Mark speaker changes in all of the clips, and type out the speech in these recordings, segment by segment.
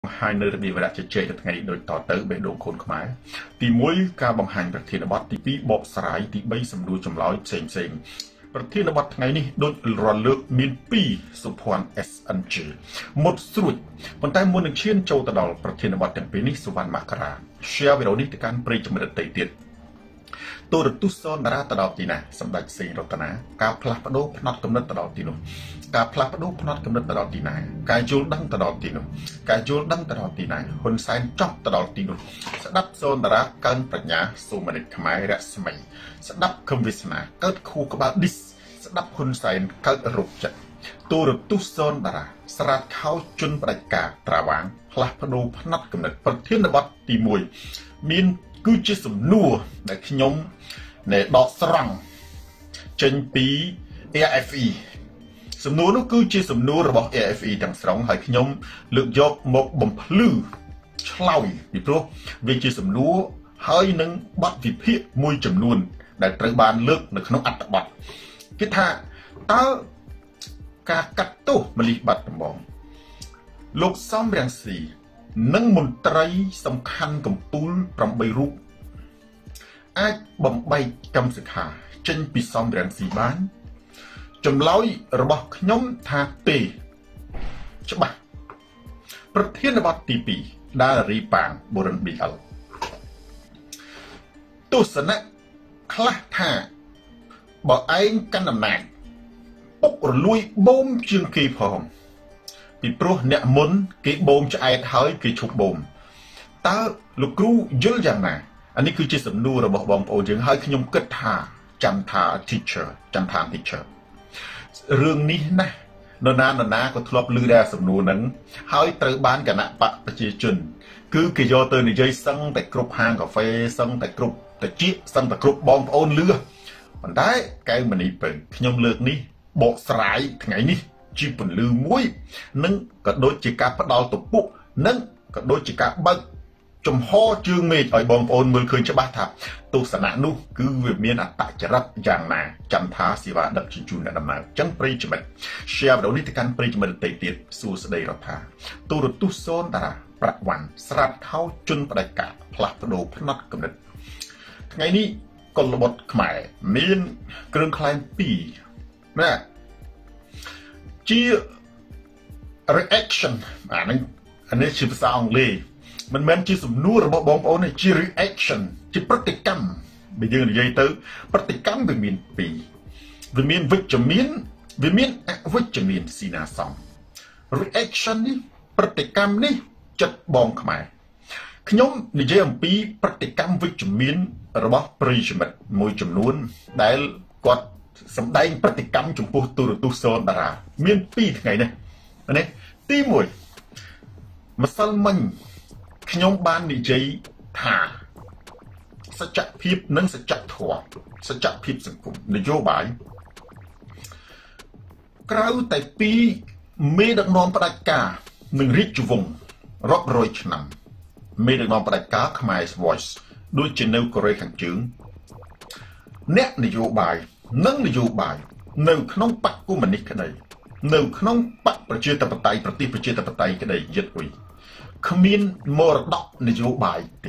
Speaker 1: hai nơi bị vật chất chế được ngày đôi tỏ tới bể đồ khôn khmái thì mỗi ca bằng hànhประเทศบอที่ปีบอกสลายที่ใบสำรวจจำลอยเซ็งประเทศบอไงนี่โดยรอนเลือกมีปีสุพรรณ SNG หมดสุดคนใต้มวลหนึ่งเชี่ยนโจตลอดประเทศบออย่างปีนี้สุวรรณมกราเชียร์วิโรนิติการปริจมรดกเตียตัวรตุซ้อนดาราตลอดที่นะสำหรับสิ่งรัตนาการพลัดประโดพนัดกำเนิดตลอดที่นู้การพลัดประโดพนัดกำเนิดตลอดที่ไหนการโยนดังตลอดที่นู้การโยนดังตลอดที่ไหนคนสายจ๊อบตลอดที่นู้สดับโซนดาราการปรัชญาสุมาณิขมายรัศมีสดับคำวิสนาเกิดคู่กับดิสสดับคนสายเกิดรูปจัดตัวรตุซ้อนดาราสลัดเข้าจุนประกาศตราวางพลัดประโดพนัดกำเนิดประเทศนวัตตีมวยมีนกูจะสมนัวในขยมในดอกสรังเจนปี AFE สมนัวนู้คือจะสมนัวระบบ AFE ทั้งสองให้ขยมเลือกยกหมกบ่มพลื้อเฉลยดิโปรวิจิสมนัวให้นึงบัดวิเพียมวยจำนวนได้ตระบานเลือกในขนมอัตบัตคิดท่าตาการกัดโตมลิบัตตมองลูกซ้อมแรงสีนังมนตรีสำคัญกับปูลปรำใบรูปอาจบ่มใบกำศึกษาเช่นปีซ้อมแรงสีบ้านจำเล่าระบบขยมทาเตฉบับประเทศบัตตีปีดารีปางบรันบีอัลตุสนะคลาท่าบอกไอ้กันนำนายปุกลุยบ่มจึงกีพองปีโปรเนี่ยมุนกีบ่มจะไอ้เท้ากีฉุกบ่มตาลูกครูยุลอย่างน่ะอันนี้คือจิตสำนูระบบบองโอจึงให้ขยมกึศธาจันทาทิเชอร์จันทานทิเชอร์เรื่องนี้นะนนาก็ทลบลือได้สำนูนั้นให้เติร์บ้านกันนะปะประจิจุนคือกิโยเตอร์ในใจสั่งแต่กรุบหางกาแฟสั่งแต่กรุบแต่จี้สั่งแต่กรุบบองโอนเรือมันได้ไกลมันนี่เป็นขยมเลือกนี้บอกสลายไงนี่จีบลือมวยนั่งก็โดยจิกาปดอลตุปุ๊นั่งก็โดยจิกาบังจมห่อจึงเมย์ไอบอมโอนมือคืนจะบ้าทับตุสนะนุคือเวียนเมียนอัตตาจรัตอย่างนาจันทาศิวะดับจิจูนดำมาจังปริจมันเชียร์ดาวนิติการปริจมันเตติดสู่สดายรัฐาตัวรตุโซนดาราประวันสลัดเท้าจุนประกาศพลัดโดพนัดกำเนิดไงนี่กลบทขมายมีนเครื่องคลายปีนะจี reaction อันนี้ชื่อภาษาอังกฤษมันเหมือนจีสมนูระบบบองโอในจี reaction จีปฏิกรรมไปยืนยัยตื้อปฏิกรรมวิมีนปีวิมีนวิจมีนวิมีนวิจมีนสีนาสอง reaction นี่ปฏิกรรมนี่จัดบองขมายขยมในใจอันปีปฏิกรรมวิจมีนระบบปริจมัดมวยจำนวนได้กดสำได้ปฏิกรรมจมพูตัวตุโซนดารามีนปีไงเนี่ยอันนี้ตีมวยมาสัลมันขยมบ้านนิจัยถาสัจพิบนั้นสัจถั่วสัจพิบสังคมนโยบายกล่าวแต่ปีเมดักนอมประกาศหนึ่งริจวงรบรอยฉนำเมดักนอมประกาศขมายส์วอยส์ด้วยเจนเนลกเรย์ขังจืงเนะนโยบายนั่งนโยบายหนึ่งขนมปักกุมันนิกกันเลยหนึ่งขนมปักประเจตปไตยประติประเจตปไตยกันเลยยึดไว้ขมิ้นมรดกนโยบายตี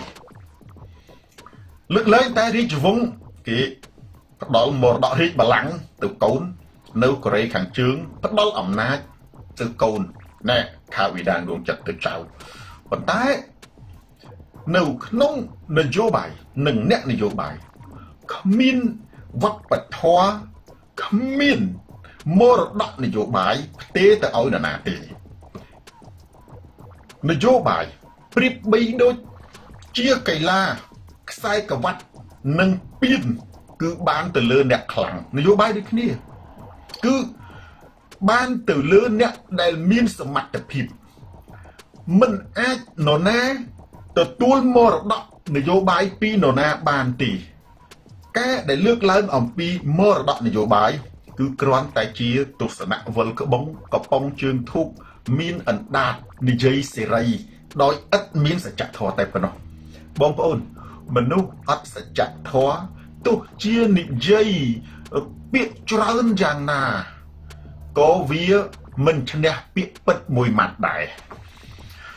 Speaker 1: ลึกเลยแต่ริจวงกี่พดลมรดกริจบาลังตัวโกนเนื้อกระไรขังจืงพดลอำนาจตัวโกนแน่ข้าวิดานดวงจัดตัวเจ้าปัจจัยหนึ่งขนมนโยบายหนึ่งเนี่ยนโยบายขมิ้นวัดปัททวขมิ้นมรดกนโยบายเตะแต่เอาหนาเตะนโยบายปริบใบโดยเชี่ยไก่ลาใส่กับวัดนังปีนคือบ้านตื่นเลือนเนี่ยขลังนโยบายด้วยนี่คือบ้านตื่นเลือนเนี่ยได้มีสมัติผิดมันอาจหนอนาแต่ตัวมรดกนโยบายปีหนอนาบานตีแกได้เลือกเล่นอมปีมรดกนโยบายคือกรอนแต่เชี่ยตุสนะวลกบงกระปองเชิงทุกมีนอันดาดนิจัยเสรีโดยอัดมีนสัจธรรมแต่ปนบองปอนมนุษย์อัดสัจธรรมตุเจียนิจัยเปียจรานอย่างนาก็วิมันชนะเปียปิดมวยหมัดได้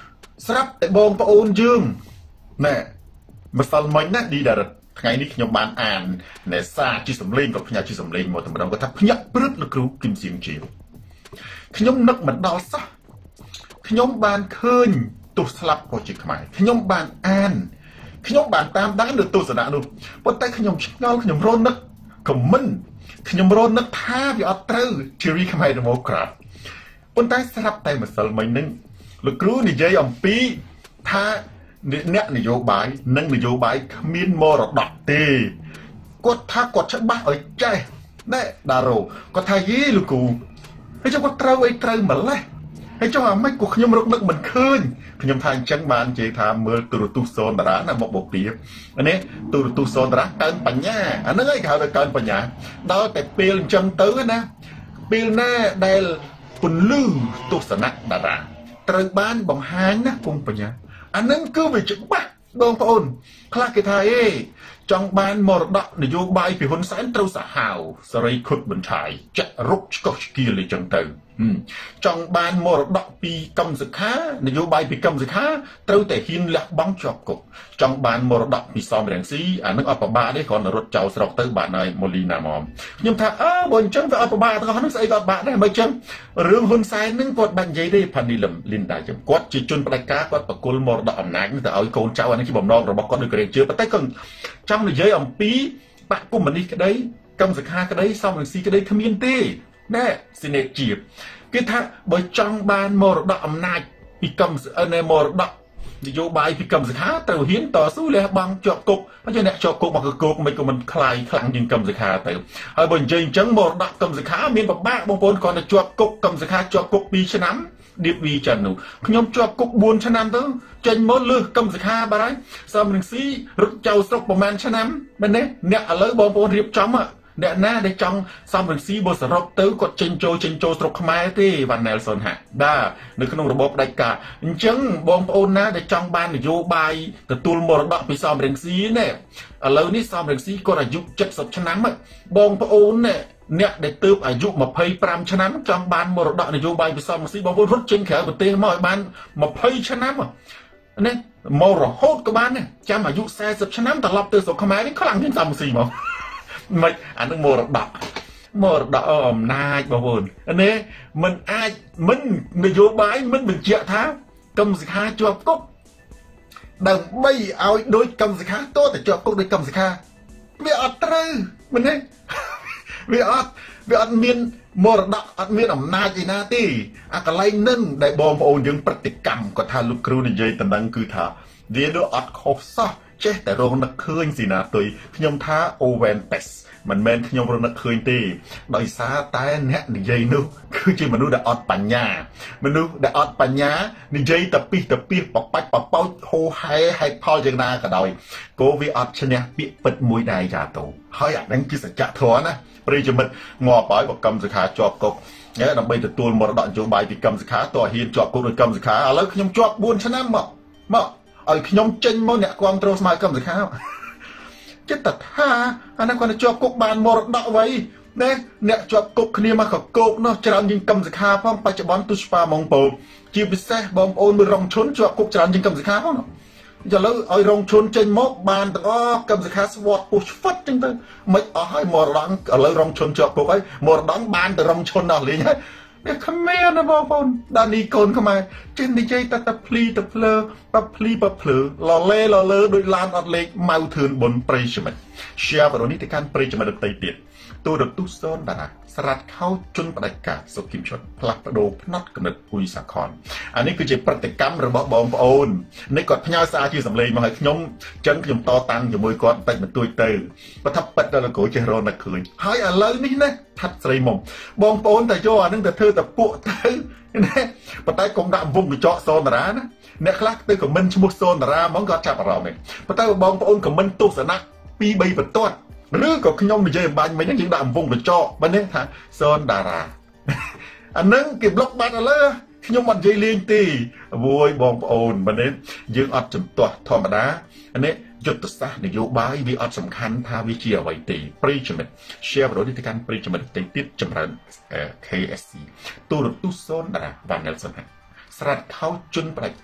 Speaker 1: ស្រាប់តែបងប្អូនយើងណែម្សិលមិញណាឌីដារ៉ាថ្ងៃនេះខ្ញុំបានអានណែសារជាសម្លេងក៏ផ្ញើជាសម្លេងមកតែម្ដងគាត់ថាភ្ញាក់ព្រឹកលោកគ្រូគឹមសៀងជាខ្ញុំនឹកមិនដល់សោះខ្ញុំបានឃើញទោះស្លាប់ក៏ជាខ្មែរខ្ញុំបានអានខ្ញុំបានតាមដាននៅទស្សនៈនោះប៉ុន្តែខ្ញុំឆ្ងល់ខ្ញុំរនឹកខមមិនខ្ញុំរនឹកថាវាអត់ត្រូវជារីខ្មែរដេម៉ូក្រាតប៉ុន្តែស្រាប់តែម្សិលមិញហ្នឹងលោកគ្រូនិយាយអំពីថាអ្នកនយោបាយនិងនយោបាយគ្មានមរតកទេគាត់ថាគាត់ច្បាស់ឲ្យចេះណែដារ៉ូគាត់ថាយីលោកគ្រូហើយចុះគាត់ត្រូវអីត្រូវម្លេះហើយចុះអាម៉េចក៏ខ្ញុំរកនឹកមិនឃើញខ្ញុំថាអញ្ចឹងបាននិយាយថាមើលទូរទស្សន៍សូនតារាណាមកបពីនេះទូរទស្សន៍សូនតារាកើនបញ្ញាអាហ្នឹងឯងគេហៅថាកើនបញ្ញាដល់តែពេលអញ្ចឹងទៅណាពេលណាដែលពន្លឺទស្សនៈតារាត្រូវបានបង្ហាញណាគុំបញ្ញាអាហ្នឹងគឺវាច្បាស់បងប្អូនខ្លះគេថាអេចង់បានមរតកនយោបាយពីហ៊ុនសែនត្រូវសាហាវសេរីខុតបន្ថយចាក់រុកឆ្កោះឆ្កៀលអញ្ចឹងទៅចង់បានមរតកពីកម្មសខានយោបាយពីកម្មសខាត្រូវតែហ៊ានលះបង់ជាប់គុកចង់បានមរតកពីសំរងស៊ីអានឹងអត់ប្របាកទេគ្រាន់តែរត់ចោលស្រុកទៅបានហើយម៉ូលីណាមខ្ញុំថាបើអញ្ចឹងវាអត់ប្របាកទាំងអស់ហ្នឹងស្អីក៏អត់បាក់ដែរបើអញ្ចឹងរឿងហ៊ុនសែនហ្នឹងគាត់បាច់និយាយទេផានីលឹមលីនដាចឹងគាត់ជាជនផ្ដាច់ការគាត់បកគលមរតកអំណាចទៅឲ្យកូនចៅអានេះជាបំណងរបស់គាត់ដូចក្រែងជឿប៉ុន្តែគាត់ចង់និយាយអំពីបកគុំនេះក្តីកម្មសខាក្តីសំរងស៊ីក្តីគ្មានទេណែស៊ីនេតជាគេថាបើចង់បានមរតកអំណាចពីកម្មមរតកនយោបាយពីកម្មសខាត្រូវហ៊ានតស៊ូលះបង់ជាប់គុកអញ្ចឹងអ្នកជាប់គុកមកគុកមិនក៏មិនខ្លាយខ្លាំងជាងកម្មសខាទៅហើយបើនិយាយអញ្ចឹងមរតកកម្មសខាមានពិបាកបងប្អូនគាត់ទៅជាប់គុកកម្មសខាជាប់គុក2ឆ្នាំឌៀបវីចាន់នោះខ្ញុំជាប់គុក4ឆ្នាំទៅចេញមកលើសកម្មសខាបាត់ហើយសំរងស៊ីរត់ចោលស្រុកប្រហែលឆ្នាំមែនទេអ្នកឥឡូវបងប្អូនរៀបចំអ្នកណាដែលចង់សំរងស៊ីបើសរុបទៅគាត់ចេញចូលស្រុកខ្មែរទេវ៉ាន់ណែលសុនហាបាទនៅក្នុងរបបផ្ដាច់ការអញ្ចឹងបងប្អូនណាដែលចង់បាននយោបាយទទួលមរតកពីសំរងស៊ីណែឥឡូវនេះសំរងស៊ីគាត់អាយុ70ឆ្នាំបងប្អូនណែអ្នកដែលទើបអាយុ25ឆ្នាំចង់បានមរតកនយោបាយពីសំរងស៊ីបងប្អូនរត់ចេញក្រៅប្រទេសមកឲ្យបាន20ឆ្នាំណាមករហូតក៏បានចាំអាយុ40ឆ្នាំត្រឡប់ទៅស្រុកខ្មែរនេះខ្លាំងជាងសំរងស៊ីមកមិនអានឹងមរតកអំណាចបងប្អូននេះមិនអាចមិននយោបាយមិនបញ្ជាក់ថាកម្មសខាជាប់គុកដើម្បីឲ្យដូចកម្មសខាតតែជាប់គុកដូចកម្មសខាវាអត់ត្រូវមែនទេវាអត់មានមរតកអត់មានអំណាចឯណាទេអាកន្លែងនឹងដែលបងប្អូនយើងប្រតិកម្មគាត់ថាលោកគ្រូនិយាយតំណឹងគឺថាវាដូចអត់ខុសសោះចេះតែរងនឹកឃើញស៊ីណាទុយខ្ញុំថា Owen Pest មិនមែនខ្ញុំរងនឹកឃើញទេដោយសារតែអ្នកនិយាយនោះគឺជាមនុស្សដែលអត់បញ្ញាមនុស្សដែលអត់បញ្ញានិយាយតែពីបបាច់បបោចហូហែហេតុផលយ៉ាងណាក៏ដោយគោវាអត់ឈ្នះពាក្យពិតមួយដែរយ៉ាតោហើយអាហ្នឹងជាសច្ចធម៌ណាប្រិយមិត្តងាប់ហើយបកម្មសខាជាប់គុកដើម្បីទទួលមរតកនយោបាយពីកម្មសខាតើហ៊ានជាប់គុកដោយកម្មសខាឥឡូវខ្ញុំជាប់4ឆ្នាំមកឲ្យខ្ញុំចេញមកអ្នកគ្រប់គ្រងស្មើកម្មសខាចិត្តថាអានេះគាត់ជាប់គុកបានមរតកអ្វីណែអ្នកជាប់គុកគ្នាមកកកោកនោះច្រើនជាងកម្មសខាផងបច្ចុប្បន្នទុស្ប៉ាម៉ុងពោជាពិសេសបងប្អូនមួយរងឈុនជាប់គុកច្រើនជាងកម្មសខាផងឥឡូវឲ្យរងឈុនចេញមកបានទាំងអស់កម្មសខាស្វាត់ពុះឆ្វិតចឹងទៅមិនអស់ហើយមរតកឥឡូវរងឈុនជាប់គុកហើយមរតកបានទៅរងឈុនដល់លេងហើយវាគ្មានណាបងប្អូនដល់នេះកូនខ្មែរចេះនិយាយតែភ្លីទៅភ្លើលលេដូចឡានអត់លេខម៉ៅធឿនបុនប្រិយមិត្ត share វីដេអូនេះទៅកាន់ប្រិយមិត្តដទៃទៀតទូរទស្សន៍សូនតារាស្រាត់ខោជន់ផ្ដាច់ការសុគីមឈុតផ្លាស់ប្ដូរផ្នត់គំនិតហ៊ុយសាខនអានេះគឺជាប្រតិកម្មរបស់បងប្អូននេះគាត់ផ្ញើសារជាសម្លេងមកឲ្យខ្ញុំចឹងខ្ញុំតតាំងជាមួយគាត់បន្តិចបន្តួចទៅបើថាប៉ិតដល់លោកគ្រូចេះរកនឹកឃើញហើយឥឡូវនេះណាថាត់ស្រីមុំបងប្អូនតែយកអានឹងទៅធ្វើតែពួកទៅណាប៉ុន្តែកុំដាក់វងកញ្ចក់សូនតារាណាអ្នកខ្លះទៅខមមិនឈ្មោះសូនតារាហ្មងគាត់ចាប់អារម្មណ៍ប៉ុន្តែបងប្អូនខមមិនទស្សនៈ2 3បន្ទាត់ឬក៏ខ្ញុំនិយាយអំបញ្ញមិញហ្នឹងយើងដាក់វងកញ្ចក់បើនេះថាសូនតារាអានឹងគេប្លុកបាត់ឥឡូវខ្ញុំអត់និយាយលេងទេអើយបងប្អូនបើនេះយើងអត់ចំទាស់ធម្មតានេះយុទ្ធសាស្ត្រនយោបាយវាអត់សំខាន់ថាវាជាអ្វីទេប្រិយមិត្ត share វីដេអូនេះទៅកាន់ប្រិយមិត្តផ្សេងទៀតចម្រើន KSC ទូរទស្សន៍សូនតារាវ៉ាន់ណែលសុនហាស្រាត់ខោជន់ផ្ដាច់ការ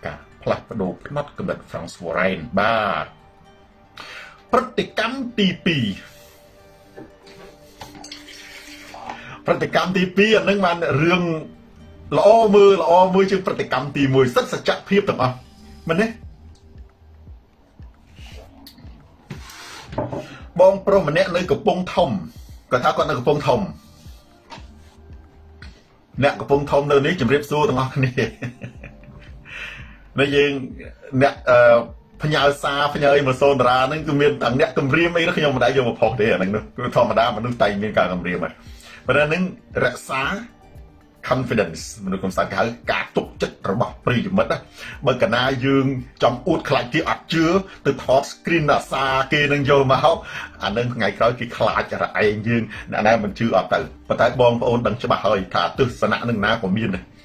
Speaker 1: ផ្លាស់ប្ដូរផ្នត់គំនិត Frank Warren បាទប្រតិកម្មទី2ប្រតិកម្មទី2អានឹងបានរឿងល្អមើលជាងប្រតិកម្មទី1សិតសច្ចភាពទាំងអស់មែនទេបងប្រុសម្នាក់នៅកំពង់ធំគាត់ថាគាត់នៅកំពង់ធំអ្នកកំពង់ធំនៅនេះជម្រាបសួរទាំងអស់គ្នានៅយើងអ្នកផ្ញើសារផ្ញើអីមកសូនតារាហ្នឹងគឺមានទាំងអ្នកគម្រាមអីខ្ញុំមិនដែរយកមកផុសទេអាហ្នឹងគឺធម្មតាមនុស្សតែមានការគម្រាមហើយប៉ុន្តែហ្នឹងរក្សា confidence មនុស្សកំសត់គេហៅការទុកចិត្តរបស់ប្រិយមិត្តណាបើកណាយើងចង់អួតខ្លាចគេអត់ជឿទៅថត screen អាសាគេនឹងយកមកអានឹងថ្ងៃក្រោយគេខ្លាចរឯងយើងអ្នកណាមិនជឿអត់ទៅប៉ុន្តែបងប្អូនដឹងច្បាស់ហើយថាទស្សនៈនឹងណាក៏មានដែរ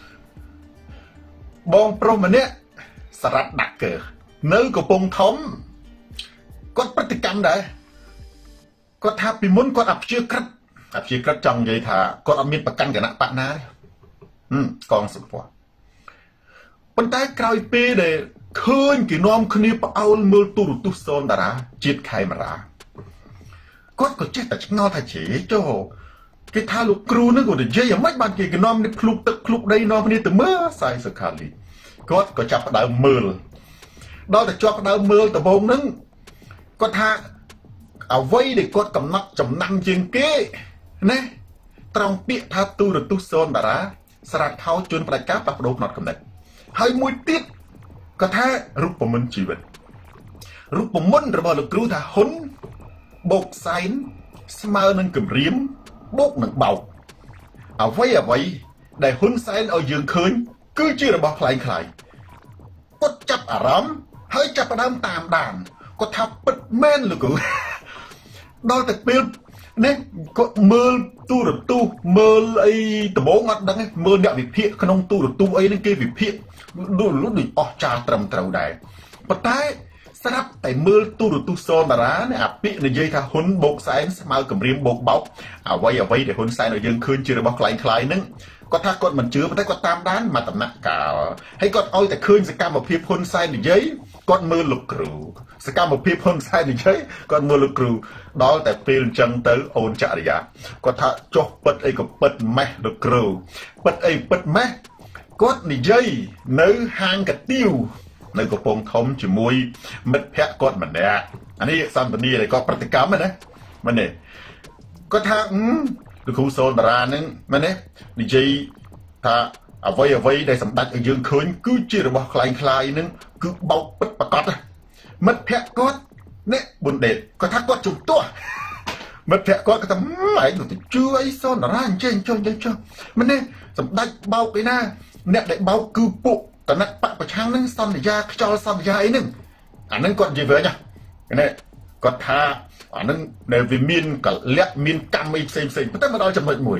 Speaker 1: បងប្រុសម្នាក់សារ៉ាត់ដាក់កើនៅកំពង់ធំគាត់ប្រតិកម្មដែរគាត់ថាពីមុនគាត់អព្យាក្រឹតចង់និយាយថាគាត់អត់មានប្រកាន់គណៈបកណាទេកងសម្ព័ន្ធប៉ុន្តែក្រោយពេលដែលឃើញគេនាំគ្នាផ្អើលមើលទូរទស្សន៍សូនតារាជាតិខេមរាគាត់ក៏ចេះតែឆ្ងល់ថាជេចុះគេថាលោកគ្រូនឹងក៏និយាយយ៉ាងម៉េចបានគេនាំនេះភ្លុកទឹកភ្លុកដីនាំគ្នាទៅមើលសាយសុខាលីគាត់ក៏ចាប់ផ្ដើមមើលដល់តែជាប់ផ្ដើមមើលដំបូងហ្នឹងគាត់ថាអ្វីដែលគាត់កំណត់ចំណាំជាងគេណាត្រង់ពាក្យថាទូរទស្សន៍សូនតារាស្រាតខោជន់ផ្ដាច់ការផ្លាស់ប្ដូរផ្នត់កំណត់ហើយមួយទៀតគាត់ថារូបមន្តជីវិតរូបមន្តរបស់លោកគ្រូថាហ៊ុនបូកសែនស្មើនឹងគម្រាមបូកនឹងបោកអ្វីដែលហ៊ុនសែនឲ្យយើងឃើញគឺជារបស់ខ្លែងខ្លាយគាត់ចាប់អារម្មណ៍ហើយចាប់ផ្ដើមតាមដានគាត់ថាពិតមែនលោកគ្រូដល់តែពេលនេះគាត់មើលទូរទស្សន៍មើលអីដំបងអត់ដឹងទេមើលអ្នកវិភាគក្នុងទូរទស្សន៍អីហ្នឹងគេវិភាគដូចអស់ចាលត្រឹមត្រូវដែរប៉ុន្តែស្រាប់តែមើលទូរទស្សន៍សូនតារានេះអាពាក្យនិយាយថាហ៊ុនបូកសែនស្មើគម្រាមបូកបោកអ្វីដែលហ៊ុនសែនឲ្យយើងឃើញជារបស់ខ្លែងខ្លាយហ្នឹងគាត់ថាគាត់មិនជឿប៉ុន្តែគាត់តាមដានមកដំណាក់កាលហើយគាត់ឲ្យតែឃើញសកម្មភាពហ៊ុនសែននិយាយគាត់មើលលោកគ្រូសកម្មភាពហ៊ុនសែននិយាយគាត់មើលលោកគ្រូដល់តែពេលអញ្ចឹងទៅអូនចរិយាគាត់ថាចុះពិតអីក៏ពិតម៉េះលោកគ្រូពិតអីពិតម៉េះគាត់និយាយនៅហាងកាទៀវនៅកំពង់ធំជាមួយមិត្តភក្តិគាត់ម្នាក់អានេះសន្តានាដែលគាត់ប្រតិកម្មណាមែនទេគាត់ថាលោកគ្រូសូនតារាហ្នឹងមែនទេនិយាយថាអ្វីដែលសម្ដេចឲ្យយើងឃើញគឺជារបស់ខ្លែងខ្លាយហ្នឹងគឺបោកពិតប្រកបមិត្តភក្តិគាត់នេះប៊ុនដេតគាត់ថាគាត់ជំទាស់មិត្តភក្តិគាត់ថាឯងទៅជឿអីសូនតារាអញ្ចឹងចុះមែនទេសម្ដេចបោកឯណាអ្នកដែលបោកគឺពួកតនៈបពប្រឆាំងហ្នឹងសន្យាខ្យល់សន្យាអីហ្នឹងអាហ្នឹងគាត់និយាយវិញណាគាត់ថាអាហ្នឹងដែលវាមានកលៈមានកម្មអីផ្សេងប៉ុន្តែមកដល់ចំណុចមួយ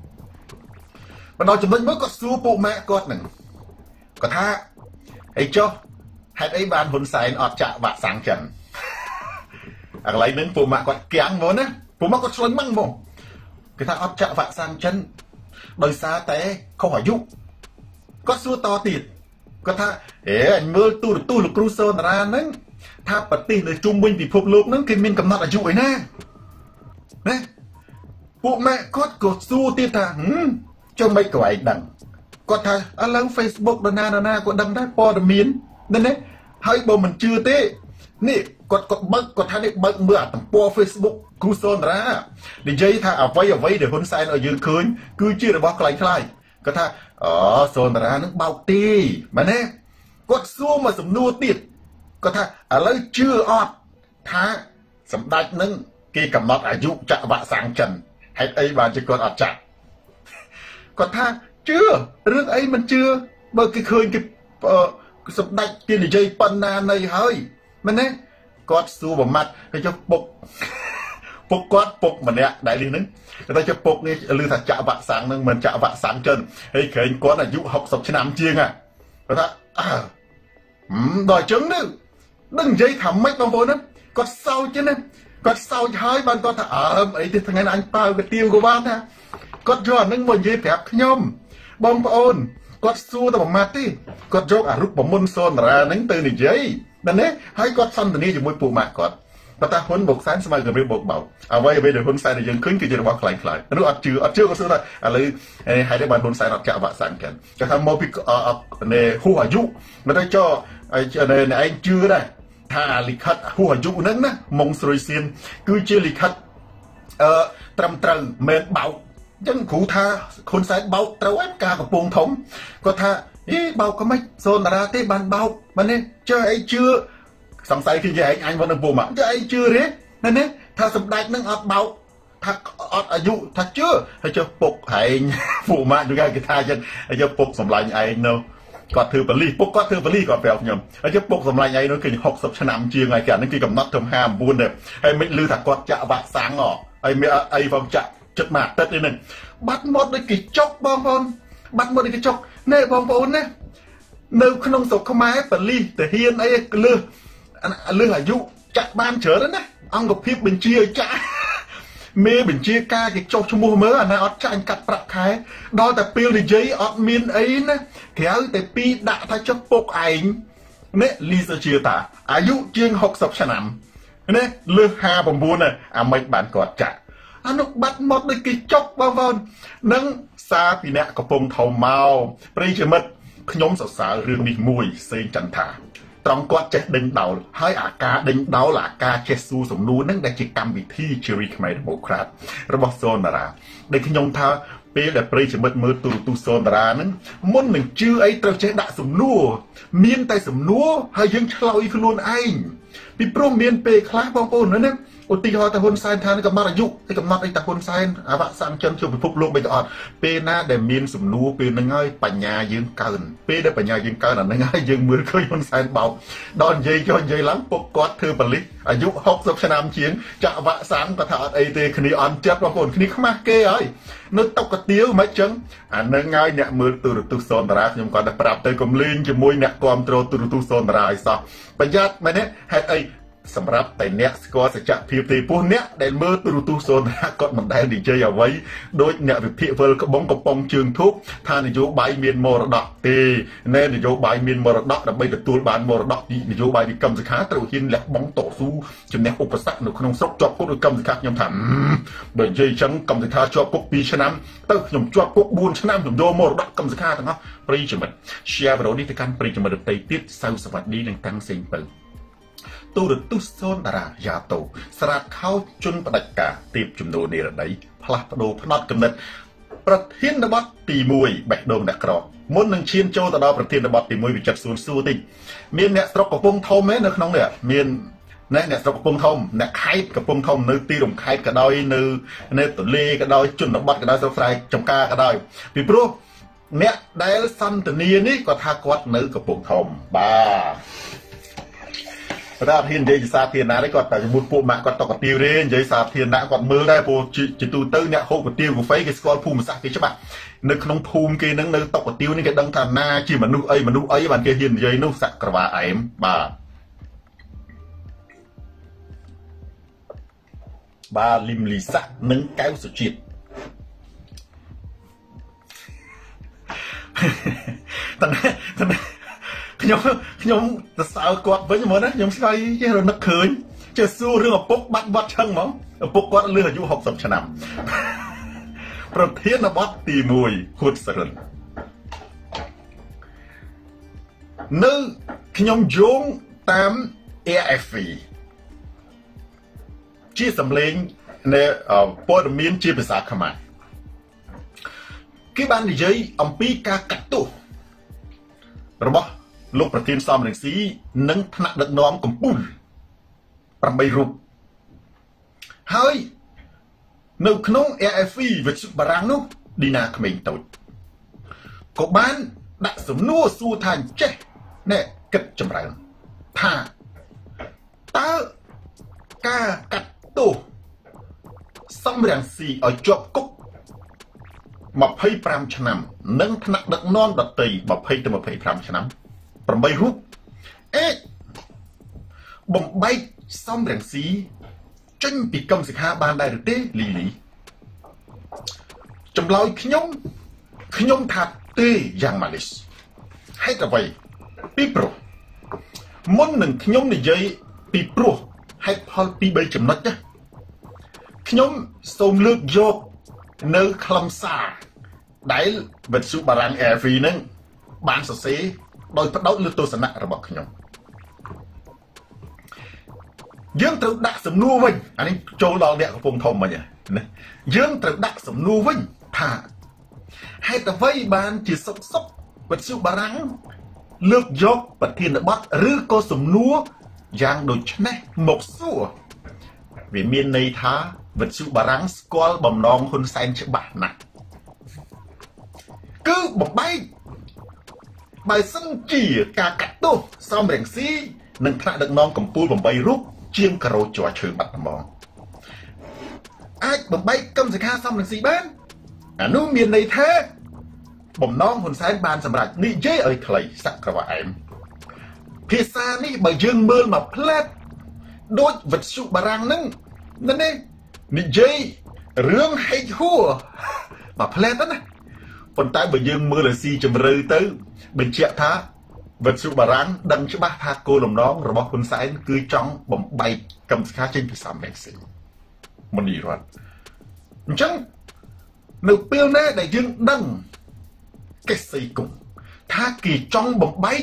Speaker 1: គាត់សួរពួកម៉ាក់គាត់ហ្នឹងគាត់ថាអីចុះហេតុអីបានហ៊ុនសែនអត់ចាក់វ៉ាក់សាំងចឹងអាកន្លែងហ្នឹងពួកម៉ាក់គាត់គាំងហ្មងណាពួកម៉ាក់គាត់ឆ្លងម៉ងហ្មងគេថាអត់ចាក់វ៉ាក់សាំងចឹងដោយសារតែខុសអាយុគាត់សួរតទៀតគាត់ថាអញមើលទូរទស្សន៍លោកគ្រូសូនតារាហ្នឹងថាប្រទេសនៅជុំវិញពិភពលោកហ្នឹងគេមានកំណត់អាយុឯណាពួកម៉ែគាត់ក៏សួរទៀតថាចុះមិនក៏ឯងដឹងគាត់ថាឥឡូវ Facebook ដណាគាត់ដឹងដែរព័ត៌មានណាហើយបើមិនជឿទេនេះគាត់បើកគាត់ថានេះបើកមើលអាទំព័រ Facebook គ្រូសូនតារានិយាយថាអ្វីដែលហ៊ុនសែនឲ្យយើងឃើញគឺជារបស់ខ្លែងខ្លាយគាត់ថាសូនតារានឹងបោកទីមែនទេគាត់សួរមកសំណួរទៀតគាត់ថាឥឡូវជឿអត់ថាសម្ដេចនឹងគេកំណត់អាយុចាក់វ៉ាក់សាំងចិនហេតុអីបានជាគាត់អត់ចាក់គាត់ថាជឿរឿងអីមិនជឿបើគេឃើញគេសម្ដេចគេនិយាយប៉ុណ្ណានៃហើយមែនទេគាត់សួរប្រមាត់ហើយចុះពុកគាត់ពុកម្នាក់ដែលនេះហ្នឹងតែចុះពុកនេះឮថាចាក់វ៉ាក់សាំងហ្នឹងមិនចាក់វ៉ាក់សាំងចិនហើយក្រែងគាត់អាយុ60ឆ្នាំជាងគាត់ថាដល់អញ្ចឹងនឹងនិយាយថាម៉េចបងប្អូនគាត់សោចណាគាត់សោចហើយបានគាត់ថាអីទេថ្ងៃណាអញប៉ាវកាទៀវក៏បានថាគាត់យកអានឹងមកនិយាយប្រាប់ខ្ញុំបងប្អូនគាត់សួរតែប្រមាថទេគាត់យកអារូបមន្តសូនតារាហ្នឹងទៅនិយាយដល់នេះហើយគាត់សន្ទនាជាមួយពូម៉ាក់គាត់ប៉ុន្តែហ៊ុនបូកសែនស្មើกับរឿងបូកបោកអ្វីដែលហ៊ុនសែនយើងឃើញគឺជារបស់ខ្លាំងខ្លាយឬអត់ជឿគាត់សួរថាឥឡូវហើយតែបានហ៊ុនសែនអត់ចាក់វ៉ាក់សាំងกันគេថាមកពីហួសអាយុមិនទៅចោឯងជឿដែរថាលិខិតហួសអាយុហ្នឹងណាមុងស្រួយសៀនគឺជាលិខិតត្រឹមត្រូវមិនបោកអញ្ចឹងគ្រូថាហ៊ុនសែនបោកត្រូវឯងការកំពុងធំគាត់ថាបោកក៏មិនសូនតារាទេបានបោកមែនទេចើឯងជឿសង្ស័យគឺឯងអញមកនឹងពូម៉ាក់ចើឯងជឿទេណានេះថាសម្ដេចនឹងអត់បោកថាអត់អាយុថាជឿហើយចុះពុកឯងពូម៉ាក់ដូចគេថាចឹងហើយចុះពុកសម្លាញ់ឯងនៅគាត់ធ្វើបលិសពុកគាត់ធ្វើបលិសគាត់ប្រាប់ខ្ញុំហើយចុះពុកសម្លាញ់ឯងនោះគឺ60ឆ្នាំជាងហើយគេអានេះគឺកំណត់ត្រឹម59ទេហើយមិនឮថាគាត់ចាក់វ៉ាក់សាំងហើយមានអីផងចាក់ចិត្តមួយអាទិត្យនេះនឹងបាត់មកដូចគេចុកបងប្អូនបាត់មកដូចគេចុកនេះបងប្អូនណានៅក្នុងស្រុកខ្មែរបលិសទាហានអីលើសអាយុចាក់បានច្រើនណាអង្គភាពបញ្ជាឲ្យចាក់មេបញ្ជាការគេចុះឈ្មោះមើលអាណាអត់ចាញ់កាត់ប្រាក់ខែដល់តែពេលនិយាយអត់មានអីណាក្រៅតែពីដាក់ថាចុះពុកឯងនេះលីសជាតាអាយុជាង60ឆ្នាំនេះលើស59ណាអាមិនបានគាត់ចាក់អានោះបាត់មកដូចគេចុកបងប្អូននឹងសារពីអ្នកកំពុងថោមកប្រិយមិត្តខ្ញុំសរសើររឿងនេះមួយសេងចន្ទថាត្រង់គាត់ចេះដេញដោលហើយអាការដេញដោលអាការចេះស៊ូសំនួរនឹងដែលជាកម្មវិធីជារីខ្មែរដេម៉ូក្រាតរបស់សូនតារាដែលខ្ញុំថាពេលដែលប្រិយមិត្តមើលទូរទស្សន៍សូនតារាហ្នឹងមុននឹងជឿអីត្រូវចេះដាក់សំណួរមានតែសំណួរហើយយើងឆ្លើយខ្លួនឯងពីព្រោះមានពេលខ្លះបងប្អូនណាឧទាហរណ៍ថាហ៊ុនសែនថាកំណត់អាយុហើយកំណត់អីតាហ៊ុនសែនអាវ៉ាក់សាំងចិនជួបពិភពលោកមិនក៏អត់ពេលណាដែលមានសំណួរពេលហ្នឹងហើយបញ្ញាយើងកើនពេលដែលបញ្ញាយើងកើនអាហ្នឹងហើយយើងមើលឃើញហ៊ុនសែនបោកដល់និយាយចុះនិយាយឡើងពុកគាត់ធ្វើបលិសអាយុ60ឆ្នាំជាងចាក់វ៉ាក់សាំងគាត់ថាអត់អីទេគ្នាអន់ចិត្តបងប្អូនគ្នាខ្មាស់គេហើយនៅតុកកាទៀវមិនចឹងអាហ្នឹងហើយអ្នកមើលទូរទស្សន៍សូនតារាខ្ញុំគាត់តែប្រាប់ទៅកុំលេងជាមួយអ្នកគ្រប់គ្រងទូរទស្សន៍សូនតារាឲ្យសោះប្រយ័ត្នមែនទេហេតុអីសម្រាប់តែអ្នកស្គាល់សច្ចភាពទេពោះអ្នកដែលមើលទូរទស្សន៍សូនតារាគាត់មិនដែលនិយាយអ្វីដូចអ្នកវិភាគវិលក្បងកំប៉ុងជើងធូបថានយោបាយមានមរតកទេណែនយោបាយមានមរតកដើម្បីទទួលបានមរតកពីនយោបាយវិកម្មសិក្ខាត្រូវហ៊ានលះបង់តស៊ូជំនះឧបសគ្គនៅក្នុងស្រុកជាប់គុកដោយកម្មសិក្ខាខ្ញុំថាបើនិយាយអញ្ចឹងកម្មសិក្ខាជាប់គុក2ឆ្នាំទៅខ្ញុំជាប់គុក4ឆ្នាំខ្ញុំយកមរតកកម្មសិក្ខាទាំងអស់ប្រិយមិត្ត share វីដេអូនេះទៅកាន់ប្រិយមិត្តដទៃទៀតសៅសវត្ថឌីនិងតាំងសេងពៅទូរទស្សន៍សូនតារាយ៉ាតូស្រាតខោជន់ផ្ដាច់ការទៀបចំនួននិរដីផ្លាស់ប្ដូរផ្នត់គំនិតប្រធានបទទី1បេះដូងអ្នកក្រមុននឹងឈានចូលទៅដល់ប្រធានបទទី1វិចិត្រសួនសួរតិចមានអ្នកស្រុកកំពង់ធំឯនៅក្នុងនេះមានអ្នកស្រុកកំពង់ធំអ្នកខេត្តកំពង់ធំនៅទីរំខេត្តក៏ដោយនៅទលេក៏ដោយជនបទក៏ដោយស្រុកស្រែចំការក៏ដោយពីព្រោះអ្នកដែលសន្តានានេះគាត់ថាគាត់នៅកំពង់ធំបាទបាទហ៊ាននិយាយសាធារណៈនេះគាត់តែជំនួសពួកម៉ាក់គាត់តកទាវទេនិយាយសាធារណៈគាត់មើលដែរព្រោះជាទូទៅអ្នកហូបកាទៀវកាហ្វេគេស្គាល់ភូមិសាស្ត្រគេច្បាស់នៅក្នុងភូមិគេនឹងនៅតកទាវនេះគេដឹងថាណាជាមនុស្សអីបានគេហ៊ាននិយាយនោះសក្រវាអែមបាទលឹមលីសានិងកៅសុជាតិតើខ្ញុំទៅសើគាត់វិញហ្មងណាខ្ញុំស្គាល់ចេះរនឹកឃើញចេះសួររឿងឪពុកបាត់វត្តឆឹងហ្មងឪពុកគាត់លើសអាយុ60ឆ្នាំប្រធានបទទី1ហួតសរិននៅខ្ញុំយោងតាម AFP ជាសម្លេងនៃព័ត៌មានជាភាសាខ្មែរគេបាននិយាយអំពីការកាត់ទោសរបស់លោកប្រធានសំរងស៊ីនិងថ្នាក់ដឹកនាំកម្ពុជា8រូបហើយនៅក្នុង AFP វិទ្យុបារាំងនោះឌីណាក្មេងតូចក៏បានដាក់សំណួរសួរថាចេះណែគិតចម្រើនថាតើការកាត់ទោសសំរងស៊ីឲ្យជាប់គុក25ឆ្នាំនិងថ្នាក់ដឹកនាំដតី20ទៅ25ឆ្នាំ8រូបបំបែកសំរងស៊ីចេញពីកម្មសិក្ខាបានដែរឬទេលីចម្លើយខ្ញុំថាទេយ៉ាងម៉ាឡេសហេតុអ្វីពីព្រោះមុននឹងខ្ញុំនិយាយពីព្រោះហេតុផលពី3ចំណុចណាខ្ញុំសូមលើកយកនៅខ្លឹមសារដែលវិទ្យុបារាំង AFV នឹងបានសរសេរដោយផ្ដោតលើទស្សនៈរបស់ខ្ញុំយើងត្រូវដាក់សំណួរវិញអានេះចូលដល់អ្នកកំពុងធំវិញណាយើងត្រូវដាក់សំណួរវិញថាហេតុអ្វីបានជាសុកវិទ្យុបារាំងលើកយកប្រធានបទឬក៏សំណួរយ៉ាងដូចនេះមកសួរវាមានន័យថាវិទ្យុបារាំងស្គាល់បំណងហ៊ុនសែនច្បាស់ណាស់គឺបំបែកបើសិនជាការកាត់ទោសសំរងស៊ីនិងថ្នាក់ដឹកនាំកម្ពុជា8រូបជាងការ៉ូជ័រឈើបាត់ដំបងអាចបំបែកកម្មសិក្ខាសំរងស៊ីបានអានោះមានន័យថាបំណងហ៊ុនសែនបានសម្រេចនិយាយឲ្យខ្លីសក្តិវៈអែមភាសានេះបើយើងមើលមកផ្លែតដូចវិទ្យុបារាំងហ្នឹងណានិយាយរឿងហេកហួរមកផ្លែតណាប៉ុន្តែបើយើងមើលឲ្យស៊ីជម្រៅទៅបញ្ជាក់ថាវិទ្យុបារាំងដឹងច្បាស់ថាគោលបំណងរបស់ហ៊ុនសែនគឺចង់បំបែកកម្មសិក្ខាចេញពីសំរងស៊ីមនីរតអញ្ចឹងនៅពេលណាដែលយើងដឹងកេសីគុំថាគេចង់បំបែក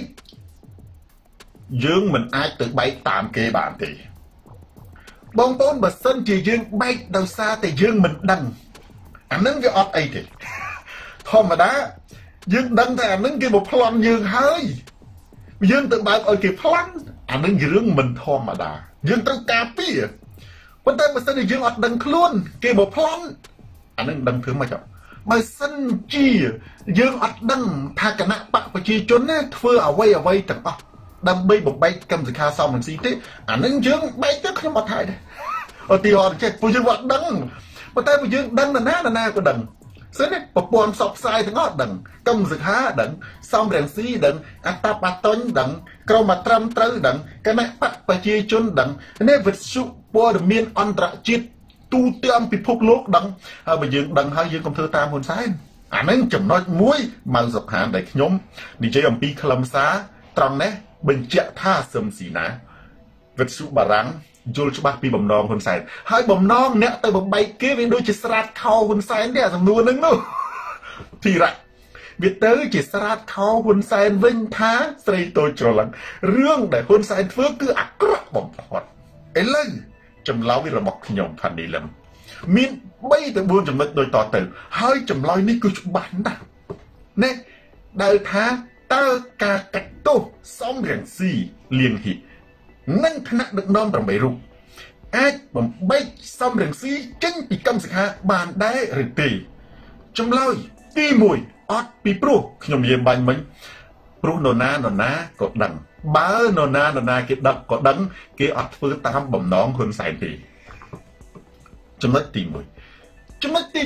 Speaker 1: យើងមិនអាចទៅបែកតាមគេបានទេបងប្អូនបើសិនជាយើងបែកដោយសារតែយើងមិនដឹងអានឹងវាអត់អីទេធម្មតាយើងដឹងតែអានឹងគេមកប្លន់យើងហើយយើងទៅបើកឲ្យគេប្លន់អានឹងរឿងមិនធម្មតាយើងត្រូវការពារប៉ុន្តែបើសិនជាយើងអត់ដឹងខ្លួនគេមកប្លន់អានឹងដឹងធ្វើម៉េចបើសិនជាយើងអត់ដឹងថាគណៈបកប្រជាជនណាធ្វើអ្វីទាំងអស់ដើម្បីបំបែកកម្មសិក្ខាសំរងស៊ីទេអានឹងយើងបែកទៅខ្ញុំអត់ហើយឧទាហរណ៍ចេះពួកយើងអត់ដឹងប៉ុន្តែពួកយើងដឹងណាក៏ដឹងស្អីនេះប្រព័ន្ធផ្សព្វផ្សាយទាំងអស់ដឹងកម្មសិក្ខាដឹងសំរងស៊ីដឹងអត្តបតញ្ញដឹងក្រមត្រឹមត្រូវដឹងគណៈបកប្រជាជនដឹងនេះវិទ្យុព័ត៌មានអន្តរជាតិទូទាំងពិភពលោកដឹងហើយបើយើងដឹងហើយយើងកុំធ្វើតាមហ៊ុនសែនអានឹងចំណុចមួយម៉ៅសុខានដែលខ្ញុំនិយាយអំពីខ្លឹមសារត្រង់នេះបញ្ជាក់ថាសឹមស៊ីណាវិទ្យុបារាំងយល់ច្បាស់ពីបំណងហ៊ុនសែនហើយបំណងអ្នកទៅបំបែកគេវាដូចជាស្រាតខោហ៊ុនសែនទេអាសំណួរហ្នឹងនោះទីរ៉ាវាទៅជាស្រាតខោហ៊ុនសែនវិញថាស្រីតូចច្រឡឹងរឿងដែលហ៊ុនសែនធ្វើគឺអាក្រក់បំផុតឥឡូវចម្លើយរបស់ខ្ញុំផានីលឹមមាន3ទៅ4ចំណុចដូចតទៅហើយចម្លើយនេះគឺច្បាស់ណាស់ណែដែលថាតើការកាត់ទោសសំរងស៊ីលៀងហ៊ីនិងថ្នាក់ដឹកនាំ8រូបអាចបំបែកសំរងស៊ីចេញពីកម្មសិក្ខាបានដែរឬទេចម្លើយទី1អត់ពីព្រោះខ្ញុំនិយាយបាញ់មិញព្រោះនរណាក៏ដឹងបើនរណាគេដឹកក៏ដឹងគេអត់ធ្វើតាមបំណងហ៊ុនសែនទេចំណុចទី1ចំណុចទី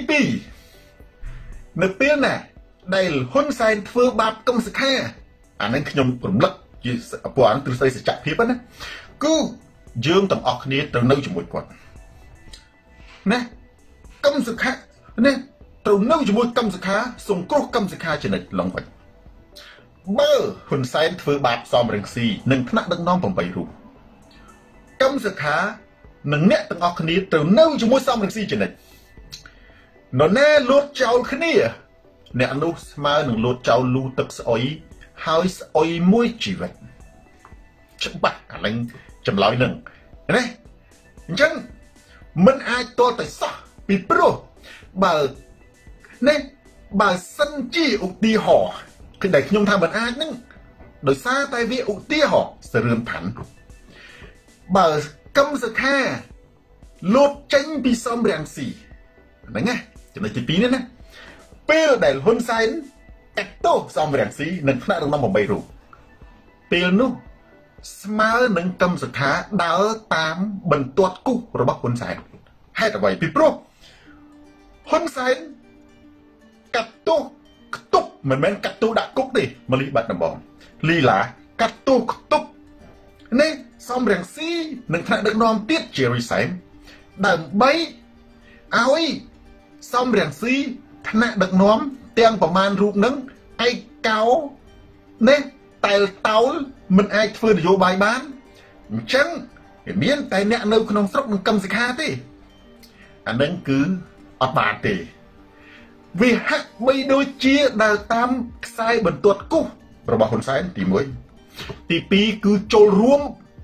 Speaker 1: 2នៅពេលណាដែលហ៊ុនសែនធ្វើបាបកម្មសិក្ខាអានឹងខ្ញុំរំលឹកជាពណ៌ទ្រឹស្ដីសច្ចភាពណាគឺយើងទាំងអស់គ្នាត្រូវនៅជាមួយគាត់ណាកម្មសិក្ខាណាត្រូវនៅជាមួយកម្មសិក្ខាសង្គ្រោះកម្មសិក្ខាចនិចឡើងវិញបើហ៊ុនសែនធ្វើបាបសំរងស៊ីនិងថ្នាក់ដឹកនាំ8រូបកម្មសិក្ខានិងអ្នកទាំងអស់គ្នាត្រូវនៅជាមួយសំរងស៊ីចនិចនរណាលួចចោលគ្នាអ្នកនោះស្មើនឹងលួចចោលលូទឹកស្អុយហើយស្អុយមួយជីវិតច្បាស់អានឹងចម្លើយនឹងណាអញ្ចឹងមិនអាចតតែសោះពីព្រោះបើសិនជាឧទាហរណ៍គឺដែលខ្ញុំថាមិនអាចនឹងដោយសារតែវាឧទាហរណ៍សរឿនផាន់បើកម្មសិក្ខាលូតចេញពីសំរងស៊ីហ្នឹងណាចំណុចទី2នេះណាពេលដែលហ៊ុនសែនកាត់ទោសសំរងស៊ីនិងថ្នាក់ដឹកនាំ8រូបពេលនោះស្មើនឹងកម្មសិក្ខាដើរតាមបន្ទាត់គូសរបស់ហ៊ុនសែនហេតុអ្វីពីព្រោះហ៊ុនសែនកាត់ទោសខ្ទប់មិនមែនកាត់ទោសដាក់គុកទេមលីបាត់ដំបងលីឡាកាត់ទោសខ្ទប់នេះសំរងស៊ីនិងថ្នាក់ដឹកនាំទៀតជារិស័យដើម្បីឲ្យសំរងស៊ីថ្នាក់ដឹកនាំទាំងប្រមាណរូបនឹងឯកោនេះតែតោលមិនអាចធ្វើនយោបាយបានអញ្ចឹងមានតែអ្នកនៅក្នុងស្រុកនឹងកម្មសិក្ខាទេអានឹងគឺអត់បានទេវាហាក់បីដូចជាដើរតាមខ្សែបន្ទាត់គូសរបស់ហ៊ុនសែនទី1ទី2គឺចូលរួម